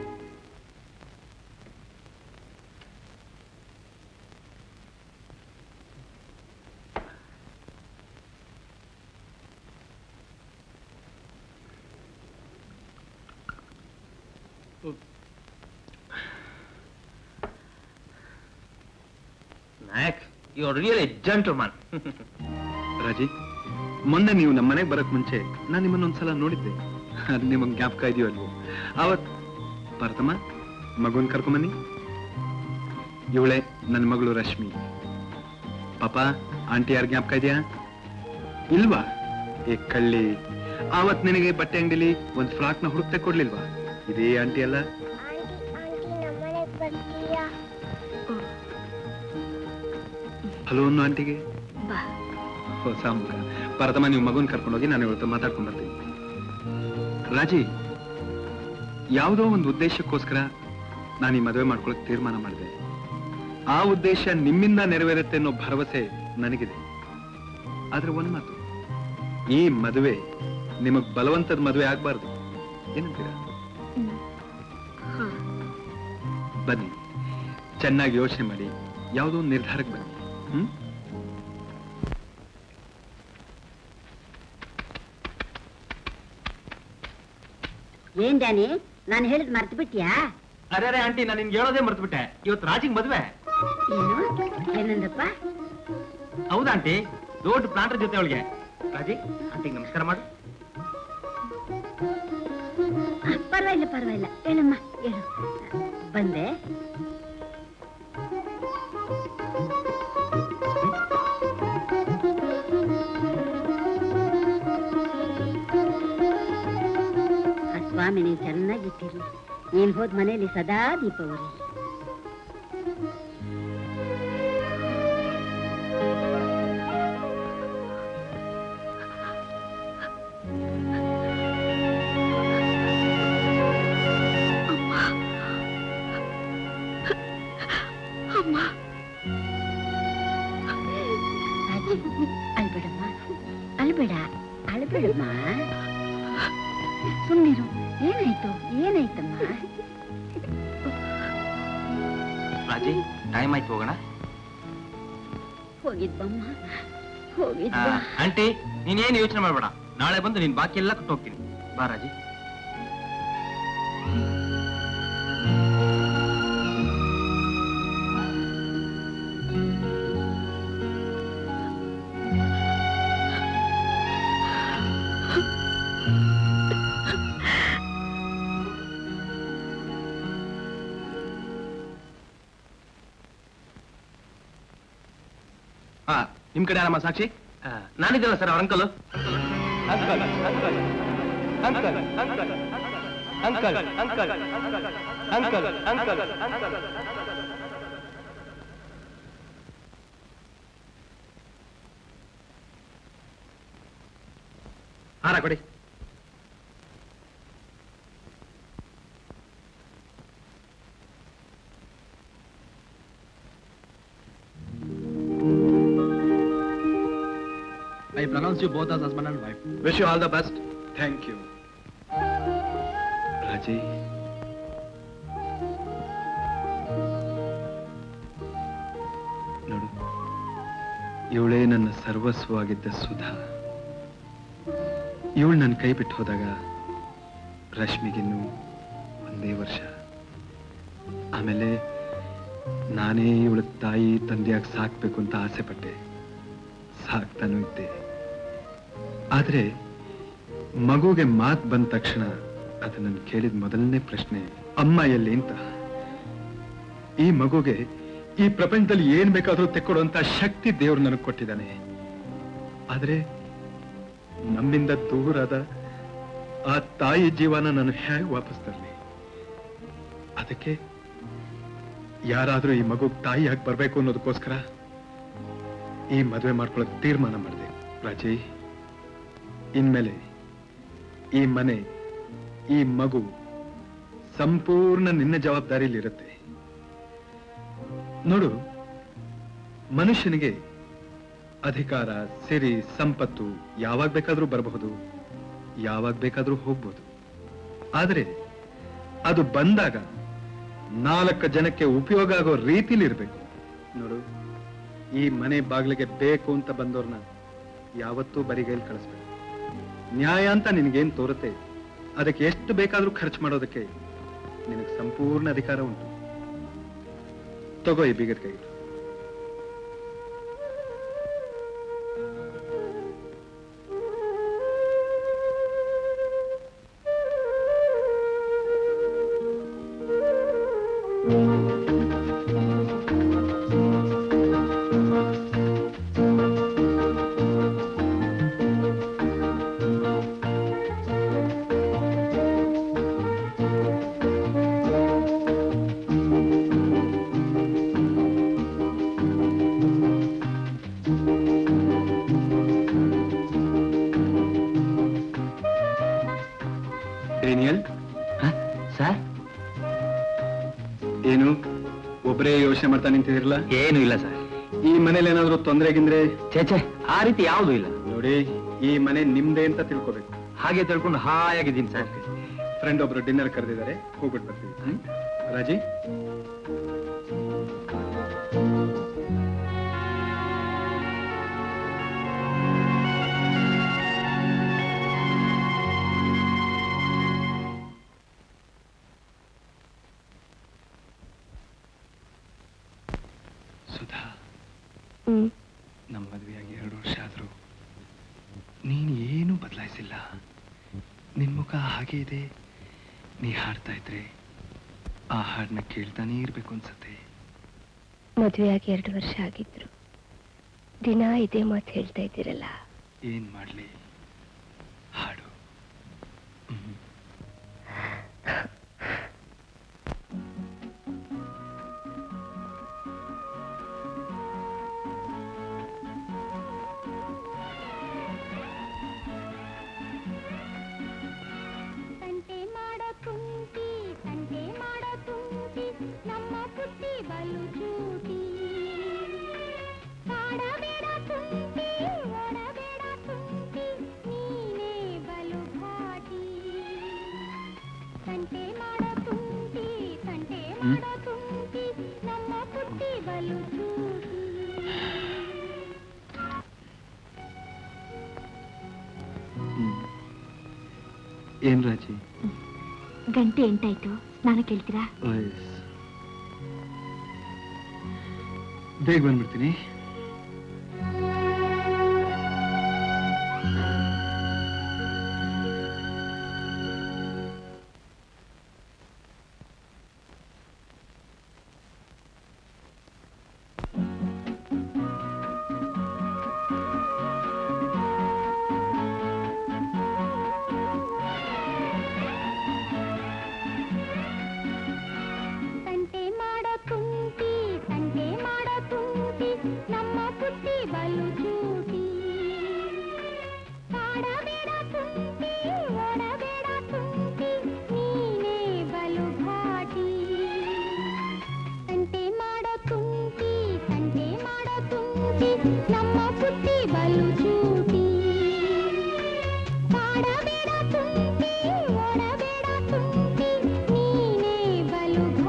B: Nayak, you are really gentleman.
L: Raji, ಮೊನ್ನೆ ನೀವು ನಮ್ಮ ಮನೆಗೆ ಬರಕ್ ಮುಂಚೆ ನಾನು ನಿಮ್ಮನ್ನೊಂದ್ಸಲ ನೋಡಿದ್ದೆ. ಅದು ನಿಮಗೆ ಜ್ಞಾಪಕ ಇದೆಯೋ ಅಲ್ವೋ? ಅವತ್ ಪಾರ್ಥಮ್ಮ ಮಗುನ್ ಕರ್ಕೊಂಬನ್ನಿ, ಇವಳೆ ನನ್ನ ಮಗಳು ರಶ್ಮಿ. ಪಾಪ ಆಂಟಿ ಯಾರು ಜ್ಞಾಪಕ ಇದೆಯಾ? ಇಲ್ವಾ? ಏ ಕಳ್ಳಿ, ಆವತ್ ನಿನಗೆ ಬಟ್ಟೆ ಅಂಗಡಿಲಿ ಒಂದ್ ಫ್ರಾಕ್ ನ ಹುಡುಕ್ತೆ ಕೊಡ್ಲಿಲ್ವಾ? ಇದೇ ಆಂಟಿ ಅಲ್ಲ? ಹಲೋ ಅನ್ನು ಆಂಟಿಗೆ. ಹೊಸ ಮುಖ. ಪಾರ್ಥಮ್ಮ, ನೀವು ಮಗುನ್ ಕರ್ಕೊಂಡೋಗಿ ನಾನು ಇವತ್ತು ಮಾತಾಡ್ಕೊಂಡ್ ಬರ್ತೀನಿ. ರಾಜಿ, ಯಾವುದೋ ಒಂದು ಉದ್ದೇಶಕ್ಕೋಸ್ಕರ ನಾನು ಈ ಮದುವೆ ಮಾಡ್ಕೊಳಕ್ ತೀರ್ಮಾನ ಮಾಡಿದೆ. ಆ ಉದ್ದೇಶ ನಿಮ್ಮಿಂದ ನೆರವೇರುತ್ತೆ ಅನ್ನೋ ಭರವಸೆ ನನಗಿದೆ. ಆದ್ರೆ ಒಂದ್ ಮಾತು, ಈ ಮದುವೆ ನಿಮಗ್ ಬಲವಂತದ ಮದುವೆ ಆಗ್ಬಾರ್ದು. ಏನಂತೀರಾ? ಬನ್ನಿ, ಚೆನ್ನಾಗಿ ಯೋಚನೆ ಮಾಡಿ ಯಾವುದೋ ಒಂದು ನಿರ್ಧಾರಕ್ಕೆ ಬನ್ನಿ. ಹ್ಮ್
F: ಏನ್ ಡ್ಯಾನಿ, ನಾನು ಹೇಳಿದ್ ಮರ್ತು ಬಿಟ್ಯಾ?
B: ಅರೆ ಅರೆ ಆಂಟಿ, ನಾನು ನಿನ್ಗೆ ಹೇಳೋದೇ ಮರ್ತು ಬಿಟ್ಟೆ. ಇವತ್ತು ರಾಜಿಗ್ ಮದುವೆ.
F: ಏನು ಏನಂದಪ್ಪ?
B: ಹೌದಾ ಆಂಟಿ, ದೊಡ್ಡ ಪ್ಲಾಂಟರ್ ಜೊತೆ ಅವಳಿಗೆ. ರಾಜಿ, ಆಂಟಿಗೆ ನಮಸ್ಕಾರ ಮಾಡು.
F: ಪರವಾಗಿಲ್ಲ ಪರವಾಗಿಲ್ಲ, ಹೇಳಮ್ಮ ಹೇಳು. ಬಂದೆ. ಸ್ವಾಮಿ ನೀವು ಚೆನ್ನಾಗಿಟ್ಟಿರಿ. ನೀನ್ ಹೋದ್ ಮನೆಯಲ್ಲಿ ಸದಾ ದೀಪ ಉರಿ. ಅಳ್ಬೇಡಮ್ಮ, ಅಳ್ಬೇಡ, ಅಳ್ಬೇಡಮ್ಮ, ಸುಮ್ಮನಿರು. ಏನಾಯ್ತು ಏನಾಯ್ತಮ್ಮ?
B: ರಾಜಿ, ಟೈಮ್ ಆಯ್ತು, ಹೋಗೋಣ.
F: ಹೋಗಿದ್ಬಮ್ಮ, ಹೋಗಿದ್ಬ.
B: ಆಂಟಿ, ನೀನೇನು ಯೋಚನೆ ಮಾಡ್ಬೇಡ. ನಾಳೆ ಬಂದು ನೀನ್ ಬಾಕಿ ಎಲ್ಲ ಕೊಟ್ಟು ಹೋಗ್ತೀನಿ. ಬಾ ರಾಜಿ.
L: ನಿಮ್ ಕಡೆ ಯಾರಮ್ಮ ಸಾಕ್ಷಿ?
B: ನಾನಿದ್ದಲ್ಲ ಸರ್, ಅವ್ರ uncle.
E: Uncle uncle uncle uncle uncle uncle uncle uncle uncle
L: ಹಾರ ಕೊಡಿ.
N: I pronounce you both as husband and wife.
L: Wish you all the best. Thank you. Raji. ಇವಳೇ ನನ್ನ ಸರ್ವಸ್ವವಾಗಿದ್ದ ಸುಧಾ. ಇವಳು ನನ್ನ ಕೈ ಬಿಟ್ಟು ಹೋದಾಗ ರಶ್ಮಿಗಿನ್ನೂ ಒಂದೇ ವರ್ಷ. ಆಮೇಲೆ ನಾನೇ ಇವಳ ತಾಯಿ ತಂದೆಯಾಗಿ ಸಾಕ್ಬೇಕು ಅಂತ ಆಸೆ ಪಟ್ಟೆ, ಸಾಕ್ತಾನೂ ಇದ್ದೆ. ಆದ್ರೆ ಮಗುಗೆ ಮಾತು ಬಂದ ತಕ್ಷಣ ಅದು ನಾನು ಕೇಳಿದ ಮೊದಲನೇ ಪ್ರಶ್ನೆ, ಅಮ್ಮ ಎಲ್ಲಿ ಅಂತ. ಈ ಮಗುಗೆ ಈ ಪ್ರಪಂಚದಲ್ಲಿ ಏನ್ ಬೇಕಾದ್ರೂ ತೆಕ್ಕೊಡುವಂತ ಶಕ್ತಿ ದೇವ್ರು ನನಗೆ ಕೊಟ್ಟಿದ್ದಾನೆ. ಆದ್ರೆ ನಮ್ಮಿಂದ ದೂರಾದ ಆ ತಾಯಿ ಜೀವನ ನಾನು ಹೇಗೆ ವಾಪಸ್ ತರಲಿ? ಅದಕ್ಕೆ ಯಾರಾದ್ರೂ ಈ ಮಗು ತಾಯಿಯಾಗಿ ಬರ್ಬೇಕು ಅನ್ನೋದಕ್ಕೋಸ್ಕರ ಈ ಮದುವೆ ಮಾಡ್ಕೊಳ್ಳೋಕೆ ತೀರ್ಮಾನ ಮಾಡಿದೆ. ರಾಜಿ, ಇನ್ಮೇಲೆ ಈ ಮನೆ, ಈ ಮಗು ಸಂಪೂರ್ಣ ನಿನ್ನ ಜವಾಬ್ದಾರಿಯಲ್ಲಿರುತ್ತೆ. ನೋಡು, ಮನುಷ್ಯನಿಗೆ ಅಧಿಕಾರ, ಸಿರಿ, ಸಂಪತ್ತು ಯಾವಾಗ ಬೇಕಾದ್ರೂ ಬರಬಹುದು, ಯಾವಾಗ ಬೇಕಾದ್ರೂ ಹೋಗ್ಬೋದು. ಆದ್ರೆ ಅದು ಬಂದಾಗ ನಾಲ್ಕು ಜನಕ್ಕೆ ಉಪಯೋಗ ಆಗೋ ರೀತಿಲಿ ಇರ್ಬೇಕು. ನೋಡು, ಈ ಮನೆ ಬಾಗಿಲಿಗೆ ಬೇಕು ಅಂತ ಬಂದವ್ರನ್ನ ಯಾವತ್ತೂ ಬರಿಗೈಲಿ ಕಳಿಸ್ಬೇಕು. ನ್ಯಾಯ ಅಂತ ನಿನಗೇನ್ ತೋರುತ್ತೆ ಅದಕ್ಕೆ ಎಷ್ಟು ಬೇಕಾದ್ರೂ ಖರ್ಚು ಮಾಡೋದಕ್ಕೆ ನಿನಗೆ ಸಂಪೂರ್ಣ ಅಧಿಕಾರ ಉಂಟು. ತಗೋ ಈ ಬೀಗದ ಕೈ. ಏನು ಒಬ್ಬರೇ ಯೋಚನೆ ಮಾಡ್ತಾ ನಿಂತಿದಿರಲ್ಲ?
B: ಏನು ಇಲ್ಲ ಸರ್.
L: ಈ ಮನೇಲಿ ಏನಾದ್ರೂ ತೊಂದರೆ ಗಿಂದ್ರೆ?
B: ಚೇಚೆ, ಆ ರೀತಿ ಯಾವುದು ಇಲ್ಲ.
L: ನೋಡಿ, ಈ ಮನೆ ನಿಮ್ದೇ ಅಂತ ತಿಳ್ಕೋಬೇಕು.
B: ಹಾಗೆ ತಿಳ್ಕೊಂಡು ಹಾಯಾಗಿದ್ದೀನಿ ಸರ್.
L: ಫ್ರೆಂಡ್ ಒಬ್ರು ಡಿನ್ನರ್ ಕರೆದಿದ್ದಾರೆ, ಹೋಗ್ಬಿಟ್ಟು ಬರ್ತೀವಿ. ರಾಜಿ, ಸುಧಾ, ನಮ್ಮ ಮದುವೆಯಾಗಿ ಎರಡು ವರ್ಷ ಆದ್ರೂ ನೀನ್ ಏನು ಬದಲಾಯಿಸಿಲ್ಲ. ನಿನ್ ಮುಖ ಹಾಗೆ ಇದೆ. ನೀ ಹಾಡ್ತಾ ಇದ್ರೆ ಆ ಹಾಡನ್ನ ಕೇಳ್ತಾನೆ ಇರ್ಬೇಕು ಅನ್ಸತ್ತೆ.
O: ಮದುವೆಯಾಗಿ ಎರಡು ವರ್ಷ ಆಗಿದ್ರು ದಿನ ಇದೇ ಮಾತು ಹೇಳ್ತಾ ಇದ್ದೀರಲ್ಲ.
L: ಏನ್ ಮಾಡ್ಲಿ, ಹಾಡು. ಏನ್ ರಾಜಿ,
G: ಗಂಟೆ ಎಂಟಾಯ್ತು, ಸ್ನಾನ ಕೇಳ್ತೀರಾ?
L: ಬೇಗ ಬಂದ್ಬಿಡ್ತೀನಿ.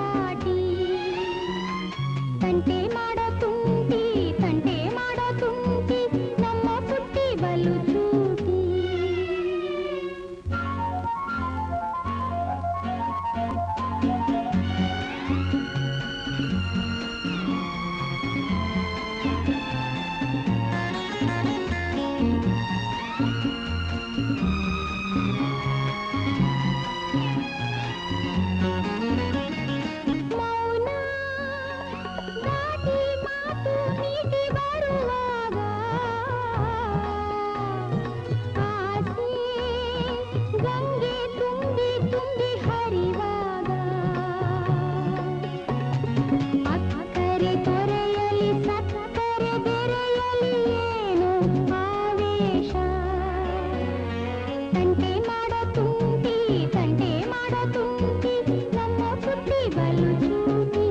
M: ತಂಟೆ ಮಾಡ ತುಂಟಿ ತಂಟೆ ಮಾಡ ತುಂಟಿ ನಮ್ಮ ಬುದ್ಧಿ ಬಲು ಚೂಟಿ.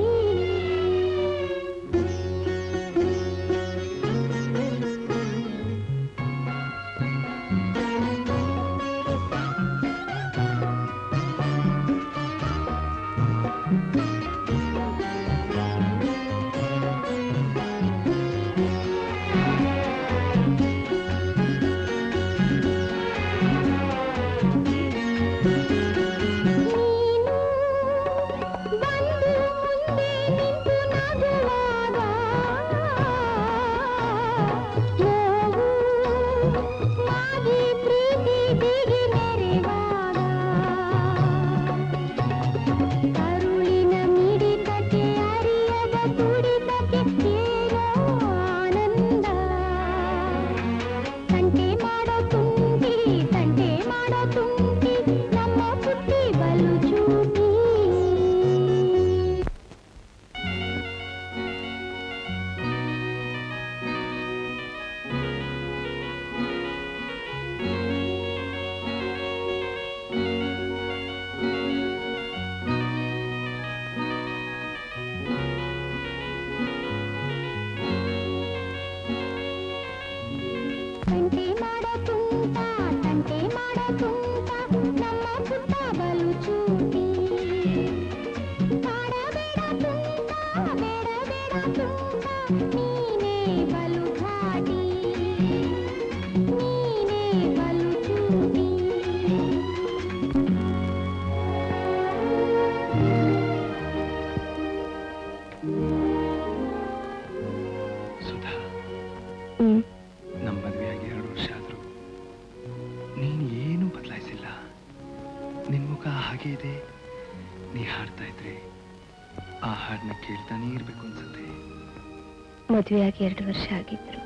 O: ಮದುವೆಯಾಗಿ ಎರಡು ವರ್ಷ ಆಗಿದ್ರು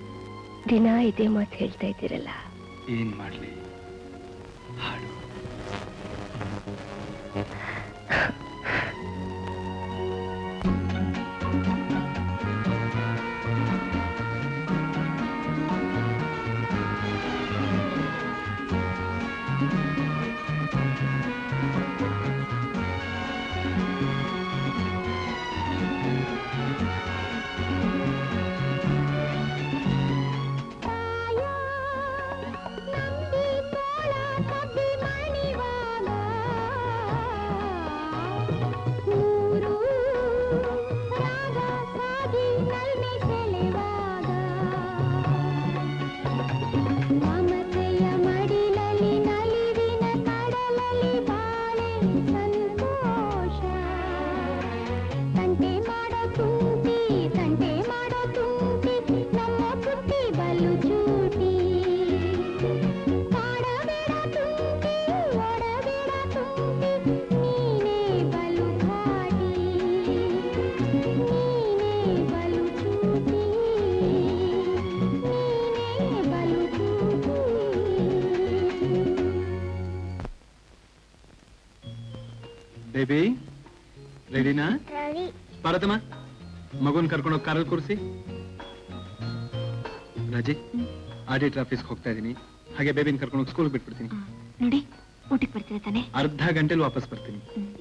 O: ದಿನ ಇದೇ ಮಾತು ಹೇಳ್ತಾ ಇದ್ದೀರಲ್ಲ.
L: ಏನ್ ಮಾಡ್ಲಿ, ಹಾಡು. ಬೇಬಿ ರೆಡಿನಾ? ಪಾರ್ವತಮ್ಮ, ಮಗುನ್ ಕರ್ಕೊಂಡೋಗಿ ಕಾರಲ್ಲಿ ಕೂರಿಸಿ. ರಾಜಿ, ಆಡಿಟ್ ಆಫೀಸ್ಗೆ ಹೋಗ್ತಾ ಇದ್ದೀನಿ, ಹಾಗೆ ಬೇಬಿನ ಕರ್ಕೊಂಡೋಗಿ ಸ್ಕೂಲ್ಗೆ ಬಿಟ್ಬಿಡ್ತೀನಿ.
G: ನೋಡಿ, ಊಟಕ್ಕೆ ಬರ್ತೀರಾ ತಾನೆ?
L: ಅರ್ಧ ಗಂಟೆಲಿ ವಾಪಸ್ ಬರ್ತೀನಿ.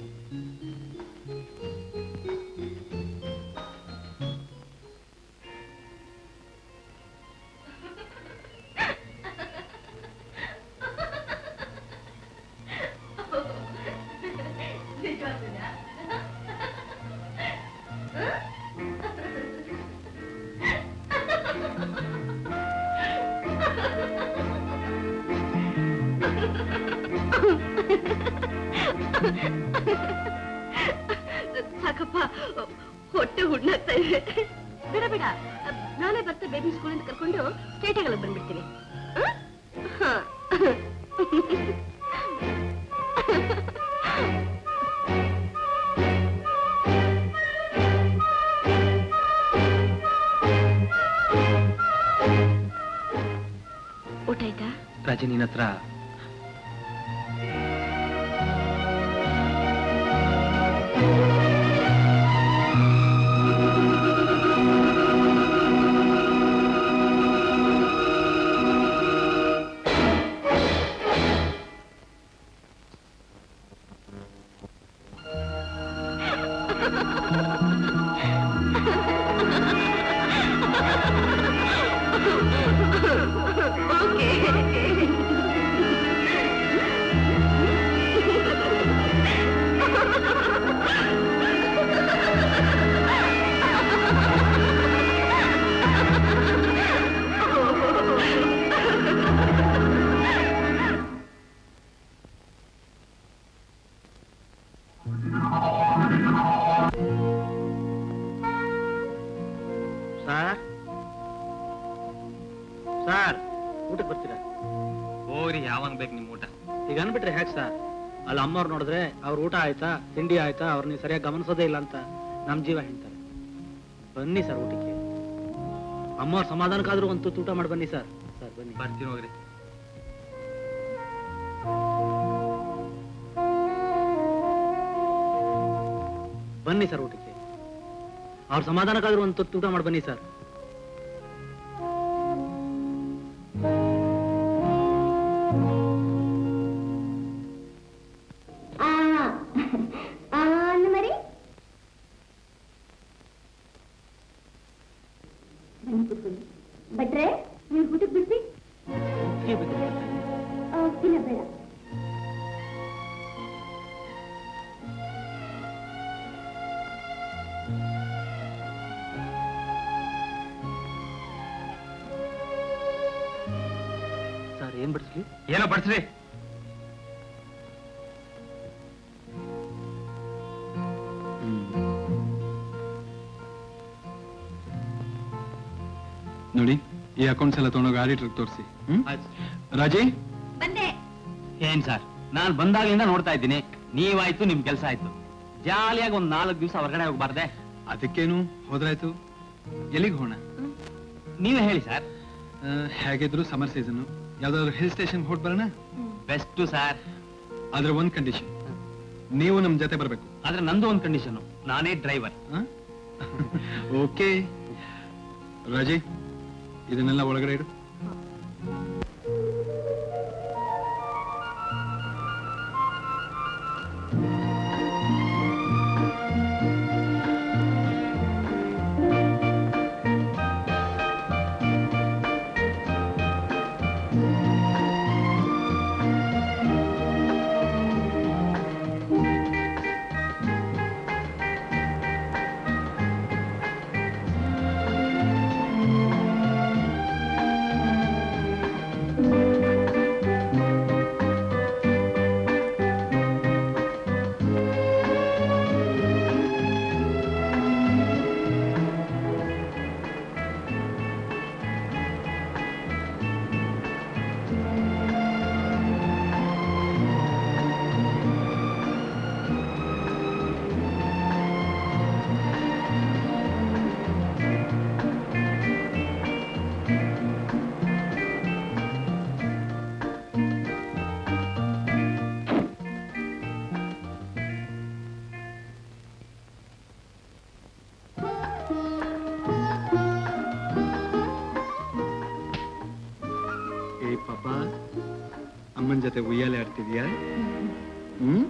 A: ಸಾಕಪ್ಪ, ಹೊಟ್ಟೆ ಹುಣ್ಣಾಗ್ತಾ ಇದೆ. ಬೇಡ ಬೇಡ, ನಾನೇ ಬರ್ತೆ ಬೇಬಿ ಸ್ಕೂಲಿಂದ ಕರ್ಕೊಂಡು ಸ್ಟೇಟ್ ಆಗಲ್ಲ ಬಂದ್ಬಿಡ್ತೀನಿ. ಊಟ ಆಯ್ತಾ?
L: ರಾಜಿ, ನಿನ್ನ ಹತ್ರ
B: ಸರ್ ಸರ್ ಊಟಕ್ಕೆ ಬರ್ತೀರಾ? ಹೋಗ್ರಿ, ಯಾವಾಗ ಬೇಕು ನಿಮ್ ಊಟ? ಈಗ ಅನ್ಬಿಟ್ರೆ ಹೇಗೆ ಸರ್? ಅಲ್ಲಿ ಅಮ್ಮವ್ರು ನೋಡಿದ್ರೆ ಅವ್ರ ಊಟ ಆಯ್ತಾ ತಿಂಡಿ ಆಯ್ತಾ ಅವ್ರ ನೀವು ಸರಿಯಾಗಿ ಗಮನಿಸೋದೇ ಇಲ್ಲ ಅಂತ ನಮ್ ಜೀವ ಹೇಳ್ತಾರೆ. ಬನ್ನಿ ಸರ್ ಊಟಕ್ಕೆ. ಅಮ್ಮವ್ರ ಸಮಾಧಾನಕ್ಕಾದ್ರೂ ಒಂದು ತುತ್ತು ಊಟ ಮಾಡಿ ಬನ್ನಿ ಸರ್. ಸರ್ ಬನ್ನಿ. ಬರ್ತೀನಿ ಹೋಗ್ರಿ. ಬನ್ನಿ ಸರ್ ಊಟಕ್ಕೆ. ಅವ್ರ ಸಮಾಧಾನಕ್ಕಾದ್ರೂ ಒಂದು ತುತ್ತು ಊಟ ಮಾಡಿ ಬನ್ನಿ ಸರ್.
M: ಭಟ್ರೆ, ನೀವು ಊಟಕ್ಕೆ ಬಿಡ್ಸಿ? ಇಲ್ಲ ಬೇಡ.
B: ಸರ್ ಏನ್ ಬಡಿಸ್ಲಿ? ಏನೋ ಬಡಿಸ್ರಿ.
L: ನೋಡಿ, ಈ ಅಕೌಂಟ್ಸ್ ಎಲ್ಲ ತಗೊಂಡೋಗಿ ಆಡಿಟರ್ ತೋರಿಸಿ. ರಾಜಿ,
F: ಬಂದೆ.
B: ಏನ್ ಸರ್, ನಾನ್ ಬಂದಾಗಲಿಂದ ನೋಡ್ತಾ ಇದ್ದೀನಿ. ನೀವಾಯ್ತು, ನಿಮ್ ಕೆಲಸ ಆಯ್ತು. ಜಾಲಿಯಾಗಿ ಒಂದ್ ನಾಲ್ಕು ದಿವಸ ಹೊರಗಡೆ ಹೋಗ್ಬಾರ್ದೆ?
L: ಅದಕ್ಕೇನು, ಹೋದ್ರಾಯ್ತು. ಎಲ್ಲಿಗೆ ಹೋಗೋಣ?
B: ನೀವೇ ಹೇಳಿ ಸರ್.
L: ಹೇಗಿದ್ರು ಸಮರ್ ಸೀಸನ್, ಯಾವ್ದಾದ್ರು ಹಿಲ್ ಸ್ಟೇಷನ್ ಹೊಟ್ ಬರೋಣ?
B: Best sir.
L: ಆದ್ರೆ ಒಂದ್ ಕಂಡೀಷನ್, ನೀವು ನಮ್ ಜೊತೆ ಬರ್ಬೇಕು.
B: ಆದ್ರೆ ನಂದು ಒಂದ್ ಕಂಡೀಷನ್, ನಾನೇ ಡ್ರೈವರ್.
L: ಓಕೆ ರಾಜಿ, ಇದನ್ನೆಲ್ಲ ಒಳಗಡೆ ಇಡು. ಅಮ್ಮನ ಜೊತೆ ಉಯ್ಯಾಲೆ ಆಡ್ತಿದ್ಯಾ? Hmm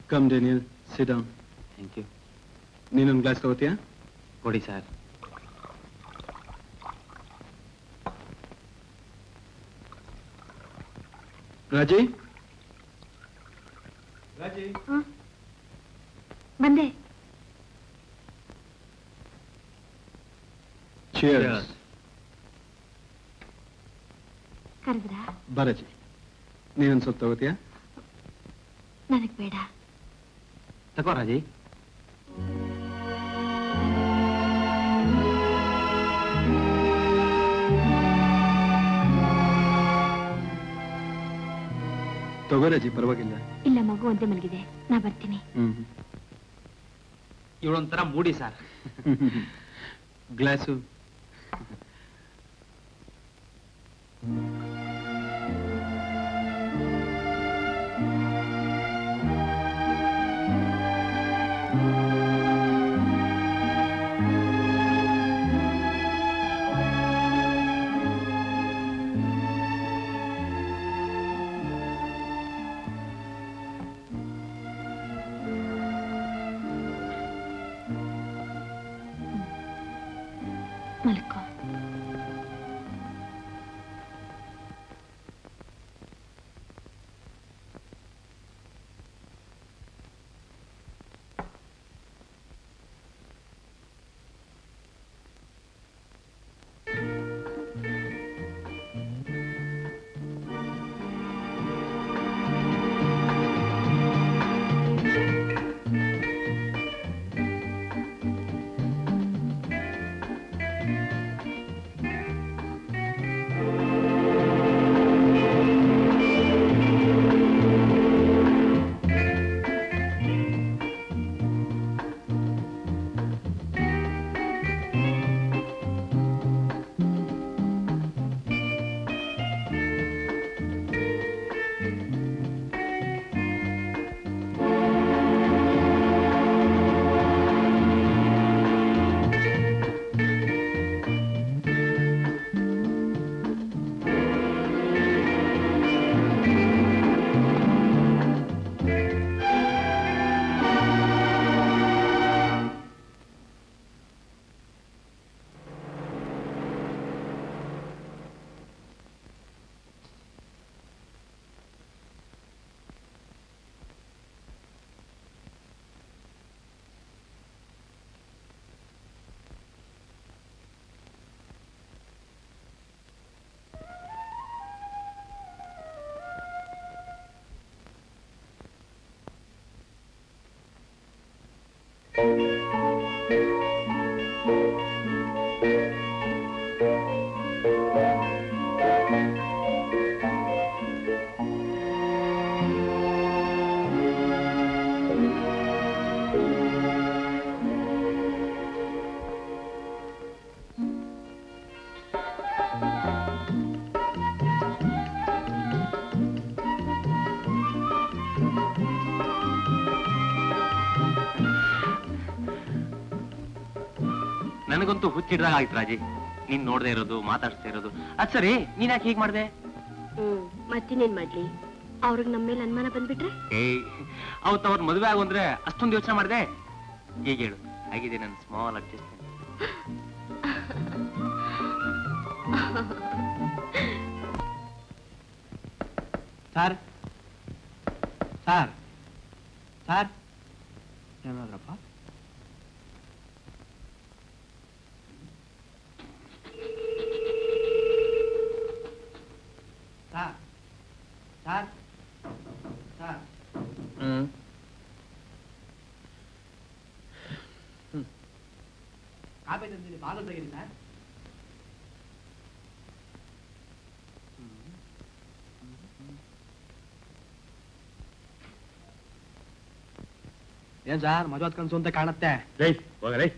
L: come Daniel, sit down.
B: Thank you.
L: ನೀನೊಂದು ಗ್ಲಾಸ್ ತಗೋತೀಯಾ?
B: ಕೊಡಿ ಸರ್.
L: ರಾಜಿ,
G: ಬಂದೆ.
L: ಚೀರ್ಸ್.
G: ಕರೆದ್ರಾ?
L: ಬರಜಿ, ನೀನೊಂದು ಸ್ವಲ್ಪ ತಗೋತೀಯಾ?
G: ನನಗ್ ಬೇಡ.
B: ತಗೋ ರಾಜಿ.
L: ತಗೋ ರಾಜಿ, ಪರವಾಗಿಲ್ಲ.
G: ಇಲ್ಲ, ಮಗು ಒಂದೇ ಮಲಗಿದೆ, ನಾ ಬರ್ತೀನಿ.
L: ಹ್ಮ್
B: ಇವಳೊಂಥರ ಮೂಡಿ ಸರ್.
L: ಗ್ಲಾಸು.
G: ಮಲ್ಕೋ.
B: ನನಗಂತೂ ಹುಚ್ಚಿಡ್ದಾಗ ಆಯ್ತು ರಾಜಿ, ನೀನ್ ನೋಡದೆ ಇರೋದು, ಮಾತಾಡ್ತಾ ಇರೋದು. ಅದ್ ಸರಿ, ನೀನ್ ಯಾಕೆ ಹೀಗ್ ಮಾಡ್ದೆ?
G: ಹ್ಮ್ ಮತ್ತಿನೇನ್ ಮಾಡ್ಲಿ, ಅವ್ರಿಗೆ ನಮ್ಮ ಮೇಲೆ ಅನುಮಾನ ಬಂದ್ಬಿಟ್ರೆ?
B: ಏಯ್, ಅವತ್ತು ಅವ್ರ ಮದುವೆ ಆಗೋಂದ್ರೆ ಅಷ್ಟೊಂದು ಯೋಚನೆ ಮಾಡ್ದೆ? ಈಗ ಹೇಳು, ಆಗಿದೆ ನನ್ನ small adjustment.
N: Sir sir sir ಏನಾದ್ರಪ್ಪ? ಸರ್ ಸರ್ ಸರ್
B: ಹ್ಮ್
N: ಕಾಪಿ ತಂದಿದ್ದೀನಿ, ಬಾಗಿಲು ತೆಗೀರಿ ಸರ್. ಏನ್ ಸರ್ ಮದುವೆ ಕನ್ಸು ಅಂತ ಕಾಣತ್ತೆ?
B: ರೈ ಹೋಗರೈ.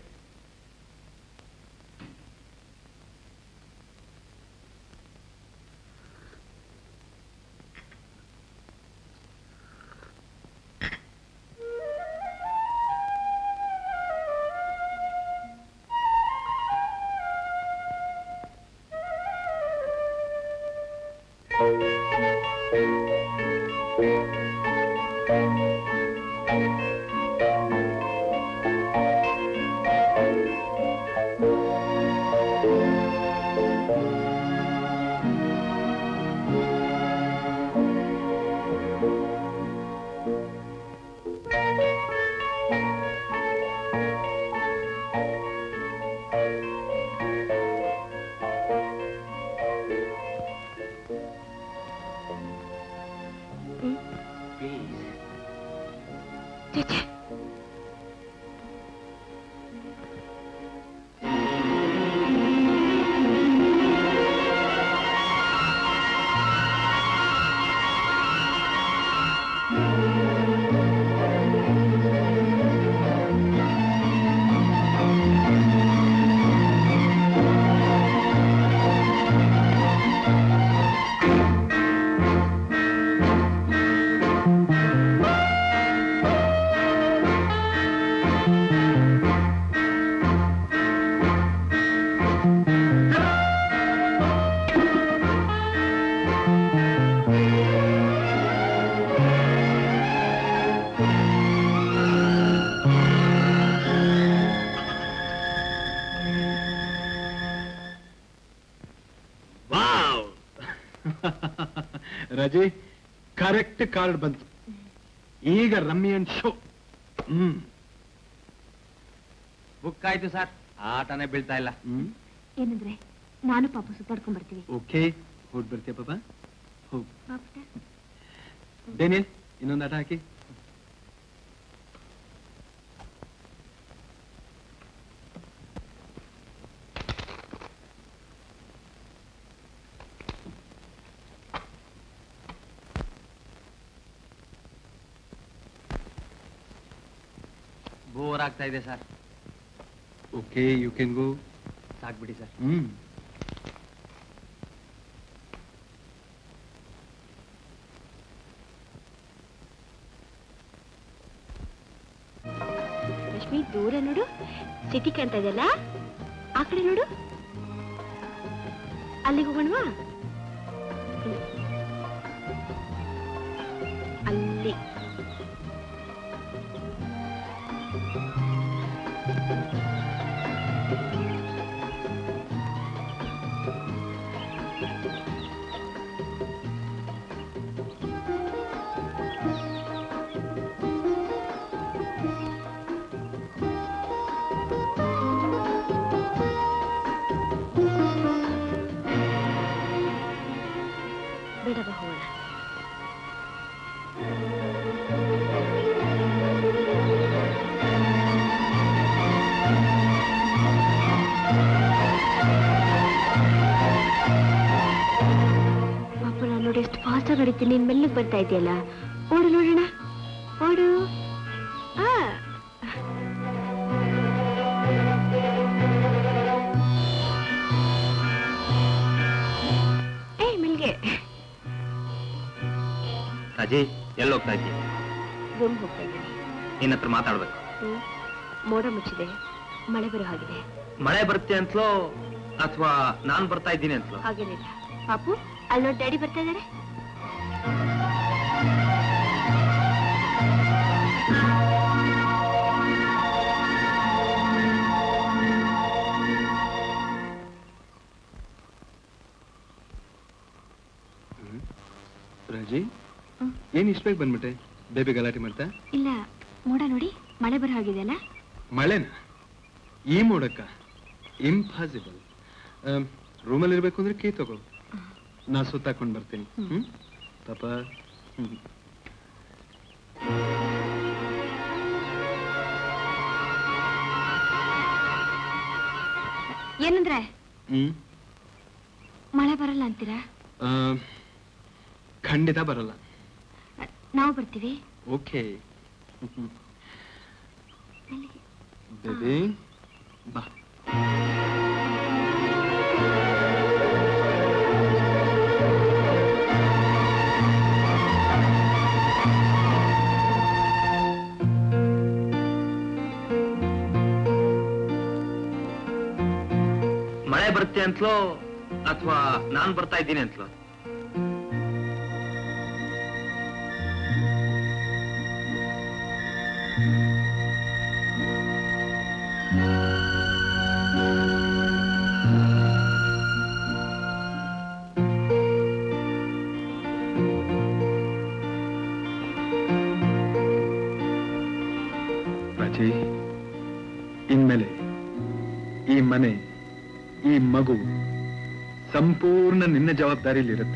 L: ರಜೆ ಕರೆಕ್ಟ್ ಕಾರ್ಡ್ ಬಂತು. ಈಗ rummy and show. Hmm
B: book ಆಯ್ತು ಸರ್, ಆಟನೇ ಬೀಳ್ತಾ ಇಲ್ಲ.
G: ಏನಂದ್ರೆ ನಾನು ಪಾಪ ಸುತ್ತಾಡ್ಕೊಂಡ್ ಬರ್ತೀವಿ.
L: ಓಕೆ, ಹೋಗ್ ಬರ್ತೀಯ ಪಾಪ. ಹೋಗ್ ಡೇನಿಯಲ್, ಇನ್ನೊಂದು ಆಟ ಹಾಕಿ.
B: ಬೋರ್ ಆಗ್ತಾ ಇದೆ sir.
L: Okay, you can go.
B: ಸಾಕ್ಬಿಡಿ ಸರ್.
L: ಹ್ಮ್
G: ರಶ್ಮಿ, ದೂರ ನೋಡು, ಸಿಟಿ ಕಾಣ್ತಾ ಇದೆಯಲ್ಲ, ಆ ಕಡೆ ನೋಡು. ಅಲ್ಲಿಗೆ ಹೋಗೋಣವಾ? ಅಲ್ಲಿ ಬೇಡವಾ ಹೋಗೋಣ? ಪಾಪ, ನಾನು ನೋಡಿ ಎಷ್ಟು ಫಾಸ್ಟ್ ಆಗಿ ಹೊಡಿತೀನಿ, ನೀನ್ ಮೆಲ್ಲಗೆ ಬರ್ತಾ ಇದೆಯಲ್ಲ. ಓಡು ನೋಡೋಣ, ಓಡು. ಆ ಏ ಮೆಲ್ಗೆ.
B: ರಾಜಿ, ಎಲ್ಲಿ ಹೋಗ್ತಾ ಇದ್ದೀವಿ?
G: ರೂಮ್ ಹೋಗ್ತಾ ಇದ್ದೀನಿ.
B: ನಿನ್ನ ಹತ್ರ ಮಾತಾಡ್ಬೇಕು.
G: ಹ್ಮ್ ಮೋಡ ಮುಚ್ಚಿದೆ, ಮಳೆ ಬರೋ ಹಾಗಿದೆ.
B: ಮಳೆ ಬರುತ್ತೆ ಅಂತಲೋ ಅಥವಾ ನಾನ್ ಬರ್ತಾ ಇದ್ದೀನಿ ಅಂತಲೋ?
G: ಹಾಗೇನಿಲ್ಲ. ಪಾಪು, ಅಲ್ಲಿ ನೋಡಿ ಡ್ಯಾಡಿ ಬರ್ತಾ ಇದಾರೆ.
L: ರಾಜಿ, ಏನ್ ಇಷ್ಟ ಬೇಗ ಬಂದ್ಬಿಟ್ಟೆ? ಬೇಬಿ ಗಲಾಟೆ ಮಾಡ್ತಾ?
G: ಇಲ್ಲ, ಮೋಡ ನೋಡಿ ಮಳೆ ಬರೋ ಹಾಗಿದೆ ಅಲ್ಲ.
L: ಮಳೆನ? ಈ ಮೋಡಕ್ಕ? ಇಂಪಾಸಿಬಲ್. ರೂಮಲ್ಲಿ ಇರ್ಬೇಕು ಅಂದ್ರೆ ಕೀ ತಗೋ, ನಾ ಸುತ್ತಾಕೊಂಡ್ ಬರ್ತೀನಿ. ಹ್ಮ್ ಪಾಪ. ಹ್ಮ್
G: ಏನಂದ್ರೆ
L: ಹ್ಮ್
G: ಮಳೆ ಬರಲ್ಲ ಅಂತೀರಾ?
L: ಖಂಡಿತ ಬರಲ್ಲ.
G: ನಾವು ಬರ್ತೀವಿ.
L: ಓಕೆ ಬೇಬಿ, ಬಾ.
B: ಮಳೆ ಬರುತ್ತೆ ಅಂತಲೋ ಅಥವಾ ನಾನ್ ಬರ್ತಾ ಇದ್ದೀನಿ ಅಂತಲೋ?
L: ರಾಜಿ, ಇನ್ಮೇಲೆ ಈ ಮನೆ, ಈ ಮಗು ಸಂಪೂರ್ಣ ನಿನ್ನ ಜವಾಬ್ದಾರಿಯಲ್ಲಿರುತ್ತೆ.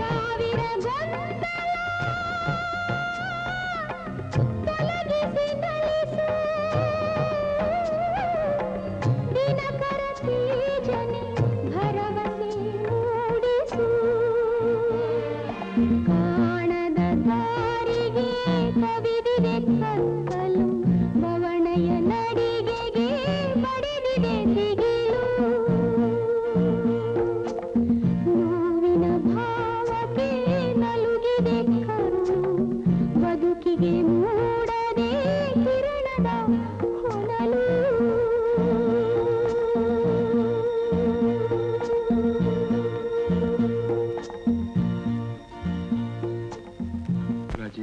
M: ತೊಲಗಿಸಿ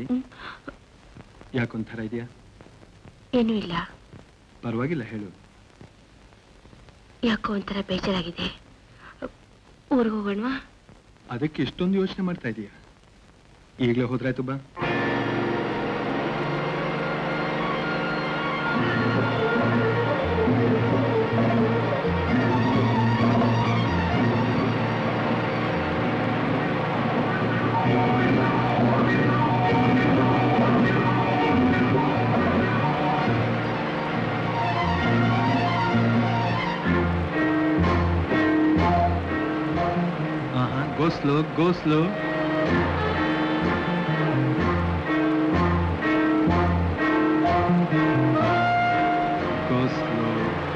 L: ಯಾಕೊಂಥರ ಇದೆಯಾ?
G: ಏನೂ ಇಲ್ಲ.
L: ಪರವಾಗಿಲ್ಲ, ಹೇಳು.
G: ಯಾಕೋ ಒಂಥರ ಬೇಜಾರಾಗಿದೆ. ಊರಿಗೆ ಹೋಗೋಣವಾ?
L: ಅದಕ್ಕೆ ಇಷ್ಟೊಂದು ಯೋಚನೆ ಮಾಡ್ತಾ ಇದೀಯಾ? ಈಗಲೇ ಹೋದ್ರಾಯ್ತು ಬಾ. Go slow, go slow. Go slow.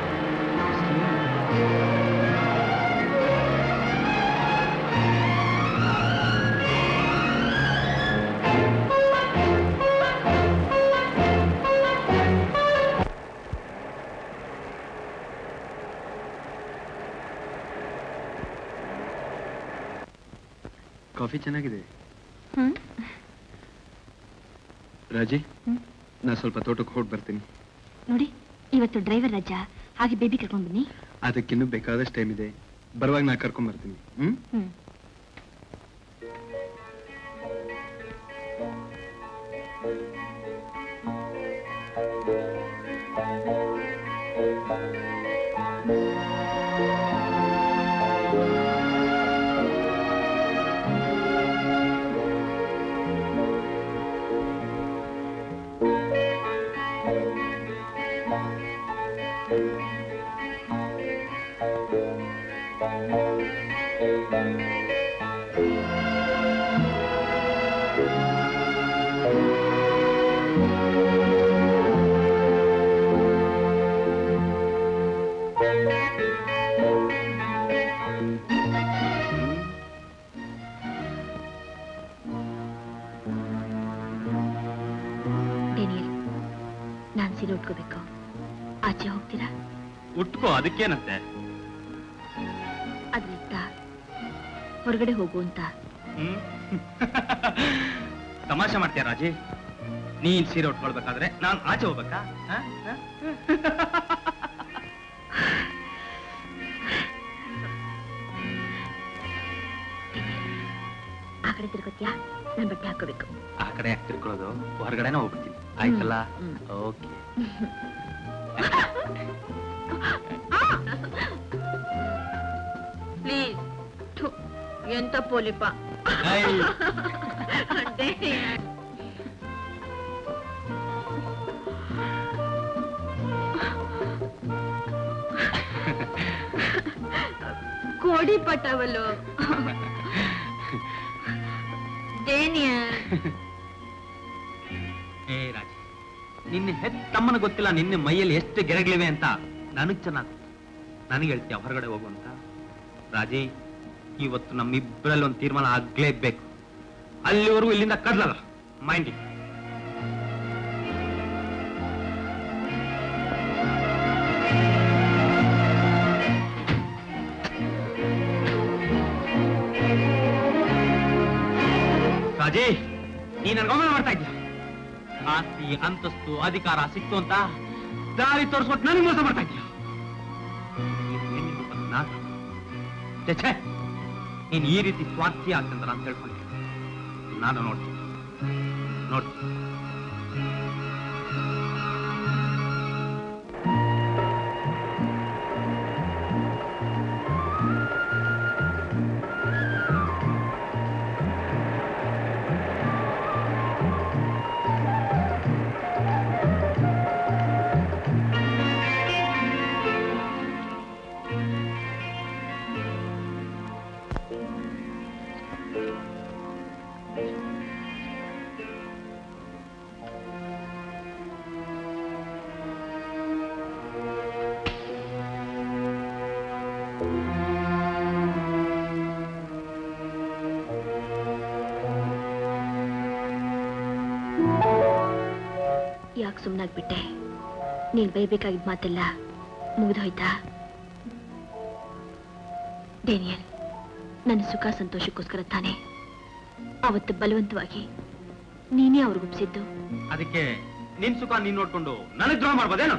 L: Coffee ಚೆನ್ನಾಗಿದೆ. ರಾಜಿ, ನಾ ಸ್ವಲ್ಪ ತೋಟಕ್ಕೆ ಹೊರಟು ಬರ್ತೀನಿ.
G: ನೋಡಿ, ಇವತ್ತು ಡ್ರೈವರ್ ರಜಾ, ಹಾಗೆ ಬೇಬಿ ಕರ್ಕೊಂಡು ಬನ್ನಿ.
L: ಅದಕ್ಕಿನ್ನೂ ಬೇಕಾದಷ್ಟು ಟೈಮ್ ಇದೆ. ಬರುವಾಗ ನಾ ಕರ್ಕೊಂಡ್ ಬರ್ತೀನಿ. ಹ್ಮ್
G: ಹ್ಮ್ ಉಟ್ಕೋಬೇಕು. ಆಚೆ ಹೋಗ್ತೀರಾ?
B: ಉಟ್ಕೋ, ಅದಕ್ಕೇನಂತೆ?
G: ಅದ್ರಿಂದ ಹೊರಗಡೆ ಹೋಗು ಅಂತ.
B: ತಮಾಷೆ ಮಾಡ್ತೀಯ ರಾಜಿ? ನೀನ್ ಸೀರೆ ಉಟ್ಕೊಳ್ಬೇಕಾದ್ರೆ ನಾನ್ ಆಚೆ ಹೋಗ್ಬೇಕಾ?
G: ಆ ಕಡೆ ತಿರ್ಗೋತ್ಯಾ? ನಾನ್ ಬಟ್ಟೆ ಹಾಕೋಬೇಕು.
B: ಆ ಕಡೆ ಯಾಕೆ ತಿರ್ಕೊಳ್ಳೋದು? ಹೊರಗಡೆನ ಹೋಗ್ಬಿಡ್ತೀನಿ. ಆಯ್ತಲ್ಲ? ಓಕೆ.
G: ಪ್ಲೀಸ್. ಎಂತ ಪೋಲಿಪ. ಕೋಡಿ ಪಟವಲು. ಡೇನಿಯಲ್.
B: ಏ ರಾಜಿ, ನಿನ್ನೆ ಹೆತ್ತಮ್ಮನ ಗೊತ್ತಿಲ್ಲ ನಿನ್ನೆ ಮೈಯಲ್ಲಿ ಎಷ್ಟು ಗೆರೆಗಳಿವೆ ಅಂತ. ನನಗ್ ಚೆನ್ನಾಗಿ ನನಗೆ ಹೇಳ್ತೀಯ ಹೊರಗಡೆ ಹೋಗು ಅಂತ. ರಾಜಿ, ಇವತ್ತು ನಮ್ಮಿಬ್ಬರಲ್ಲಿ ಒಂದು ತೀರ್ಮಾನ ಆಗ್ಲೇಬೇಕು. ಅಲ್ಲಿವರೆಗೂ ಇಲ್ಲಿಂದ ಕದ್ಲಲ್ಲ. ಮೈಂಡಿ. ರಾಜಿ, ನೀ ನನ್ಗೆ ಅವಮಾನ ಮಾಡ್ತಾ ಇದ್ದೀಯ. ಆಸ್ತಿ, ಅಂತಸ್ತು, ಅಧಿಕಾರ ಸಿಕ್ತು ಅಂತ ದಾರಿ ತೋರಿಸ್ಬಿಟ್ಟು ನನಗೆ ಮೋಸ ಮಾಡ್ತಾ ಇದ್ದೀಯ. ನೀನ್ ಈ ರೀತಿ ಸ್ವಾರ್ಥಿ ಆಗ್ತಂತ ನಾನು ತಿಳ್ಕೊಂಡಿದ್ದೆ. ನಾನು ನೋಡ್ತೀನಿ ನೋಡ್ತೀನಿ
G: ಯಾಕೆ ಸುಮ್ಮನಾಗ್ಬಿಟ್ಟೆ? ನೀನ್ ಬೈಬೇಕಾಗಿದ್ದ ಮಾತೆಲ್ಲ ಮುಗಿದೋಯ್ತಾ? ಡೇನಿಯಲ್, ನನ್ನ ಸುಖ ಸಂತೋಷಕ್ಕೋಸ್ಕರ ತಾನೆ ಅವತ್ತು ಬಲವಂತವಾಗಿ ನೀನೇ ಅವ್ರಿಗೊಪ್ಸಿದ್ದು.
B: ಅದಕ್ಕೆ ನಿನ್ ಸುಖ ನೀನ್ ನೋಡ್ಕೊಂಡು ನನಗ್ ದ್ರೋಹ ಮಾಡ್ಬೋದೇನು?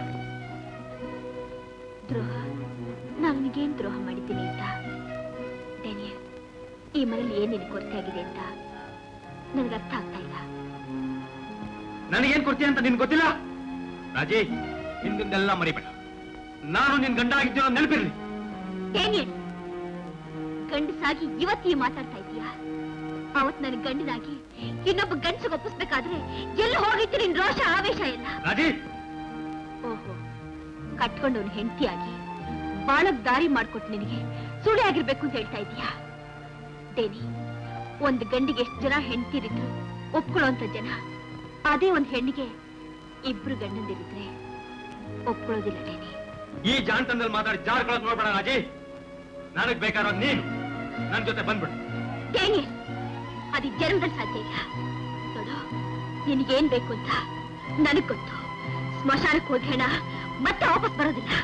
G: ದ್ರೋಹ? ನಾನಿಗೇನ್ ದ್ರೋಹ ಮಾಡಿದ್ದೀನಿ ಅಂತ? ಡ್ಯಾನಿಯಲ್, ಈ ಮನೇಲಿ ಏನ್ ನಿನ್ ಕೊರತೆ ಆಗಿದೆ ಅಂತ ನನಗೆ ಅರ್ಥ ಆಗ್ತಾ ಇಲ್ಲ.
B: ನನಗೇನ್ ಕೊಡ್ತೀಯ ಅಂತ ನಿನ್ ಗೊತ್ತಿಲ್ಲ? ರಾಜಿ, ಹಿಂದಿಂದೆಲ್ಲ ಮರಿಬೇಡ. ನಾನು ನಿನ್ ಗಂಡ ಆಗಿದ್ದೀನೋ ನೆನಪಿರ್ಲಿ.
G: ಡ್ಯಾನಿಯಲ್, ಗಂಡಸಾಗಿ ಇವತ್ತು ಈ ಮಾತಾಡ್ತಾ ಇದೀಯಾ? ಅವತ್ ನನ್ ಗಂಡನಾಗಿ ಇನ್ನೊಬ್ಬ ಗಂಡಸಿಗೆ ಒಪ್ಪಿಸ್ಬೇಕಾದ್ರೆ ಎಲ್ಲ ಹೋಗಿತ್ತು ನಿನ್ ರೋಷ ಆವೇಶ ಎಲ್ಲ.
B: ರಾಜಿ,
G: ಓಹೋ, ಕಟ್ಕೊಂಡವನ್ ಹೆಂಡತಿಯಾಗಿ ಬಾಳಕ್ ದಾರಿ ಮಾಡ್ಕೊಟ್ಟು ನಿನಗೆ ಸುಳಿ ಆಗಿರ್ಬೇಕು ಅಂತ ಹೇಳ್ತಾ ಇದೀಯಾ? ಡೇನಿ, ಒಂದ್ ಗಂಡಿಗೆ ಎಷ್ಟು ಜನ ಹೆಂಡತಿರಿದ್ರು ಒಪ್ಕೊಳ್ಳೋಂತ ಜನ, ಅದೇ ಒಂದ್ ಹೆಣ್ಣಿಗೆ ಇಬ್ರು ಗಂಡಂದಿರಿದ್ರೆ ಒಪ್ಕೊಳ್ಳೋದಿಲ್ಲ. ಡೇನಿ,
B: ಈ ಜಾಣ್ತನದಲ್ಲಿ ಮಾತಾಡಿ ಜಾರ್ಕೊಳ್ಳೋದು ನೋಡ್ಬೇಡ ರಾಜಿ. ನನಗ್ ಬೇಕಾರೋ ನೀನು ನನ್ ಜೊತೆ ಬಂದ್ಬಿಡು.
G: ಡೇನಿ, ಅದು ಜನ್ಮದಲ್ಲಿ ಸಾಧ್ಯ ಇಲ್ಲ. ನೋಡು, ನಿನಗೇನ್ ಬೇಕು ಅಂತ ನನಗ್ ಗೊತ್ತು. ಸ್ಮಶಾನಕ್ಕೆ ಹೋಗಿ ಹೆಣ ಮತ್ತೆ ವಾಪಸ್ ಬರೋದಿಲ್ಲ.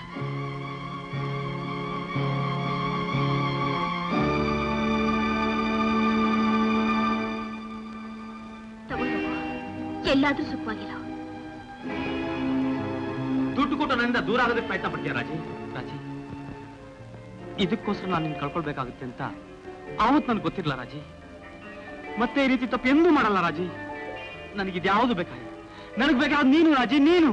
G: ತಗೊಂಡು ಎಲ್ಲಾದ್ರೂ ಸುಖವಾಗಿಲ್ಲ.
B: ದುಡ್ಡು ಕೊಟ್ಟು ನನ್ನಿಂದ ದೂರ ಆಗೋದಕ್ಕೆ ಪ್ರಯತ್ನ ಪಡ್ತೀಯ ರಾಜಿ? ರಾಜಿ, ಇದಕ್ಕೋಸ್ಕರ ನಾನು ನಿನ್ ಕಳ್ಕೊಳ್ಬೇಕಾಗುತ್ತೆ ಅಂತ ಆವತ್ ನನ್ಗೆ ಗೊತ್ತಿರಲ್ಲ ರಾಜಿ. ಮತ್ತೆ ಈ ರೀತಿ ತಪ್ಪು ಎಂದೂ ಮಾಡಲ್ಲ ರಾಜಿ. ನನಗಿದ್ಯಾವುದು ಬೇಕಾಗಿಲ್ಲ. ನನಗ್ ಬೇಕಾದ ನೀನು ರಾಜಿ, ನೀನು.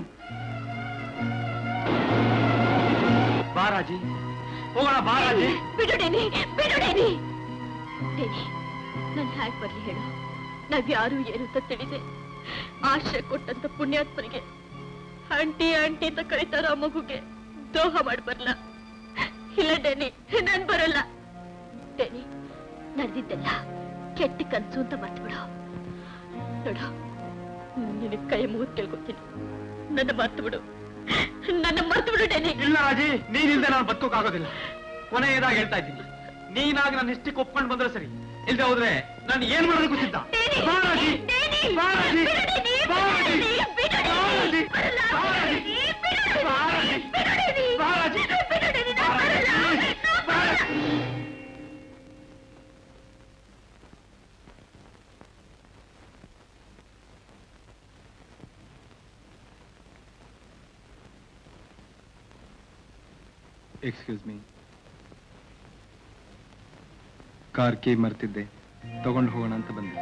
B: ಬಾ ರಾಜಿ, ಹೋಗೋಣ ಬಾ ರಾಜಿ.
G: ಬಿಡು ಡೇನಿ, ಬಿಡು ಡೇನಿ. ಡೇನಿ, ನನ್ ಹ್ಯಾಕ್ ಬರ್ಲಿ ಹೇಳು? ನಾವ್ಯಾರು ಏನು ಅಂತ ತಿಳಿದೆ ಆಶ್ರಯ ಕೊಟ್ಟಂತ ಪುಣ್ಯಾತ್ಮನಿಗೆ ಆಂಟಿ ಆಂಟಿ ಅಂತ ಕರೀತಾರ ಆ ಮಗುಗೆ ದ್ರೋಹ ಮಾಡಿ ಬರ್ಲ? ಇಲ್ಲ ಡೇನಿ, ನಾನ್ ಬರಲ್ಲ. ಡೇನಿ, ನಡೆದಿದ್ದೆಲ್ಲ ಕೆಟ್ಟ ಕನ್ಸು ಅಂತ ಮರ್ತು ಬಿಡು. ನೋಡು, ನಿನಗೆ ಕೈ ಮುಗಿದು ಕೇಳ್ಕೊತೀನಿ, ನನ್ನ ಮರ್ತು ಬಿಡು, ನನ್ನ ಮರ್ತು ಬಿಡು ಡೇನಿ.
B: ಇಲ್ಲ ರಾಜಿ, ನೀನಿಲ್ದೆ ನಾನು ಬದುಕೋಕ್ಕಾಗೋದಿಲ್ಲ. ಕೊನೆಯದಾಗಿ ಹೇಳ್ತಾ ಇದ್ದೀನಿ, ನೀನಾಗಿ ನನ್ನ ಇಷ್ಟಕ್ಕೆ ಒಪ್ಕೊಂಡು ಬಂದ್ರೆ ಸರಿ, ಇಲ್ದೆ ಹೋದ್ರೆ ನಾನು ಏನ್ ಮಾಡೋದು ಗೊತ್ತಿದ್ದ. ಬಾ ರಾಜಿ, ಬಾ ರಾಜಿ, ಬಾ ರಾಜಿ, ಬಾ ರಾಜಿ, ಬಾ ರಾಜಿ, ಬಾ ರಾಜಿ, ಬಾ ರಾಜಿ, ಬಾ Raji.
L: Excuse me, car key ಮರ್ತಿದ್ದೆ, ತಗೊಂಡು ಹೋಗೋಣ ಅಂತ ಬಂದೆ.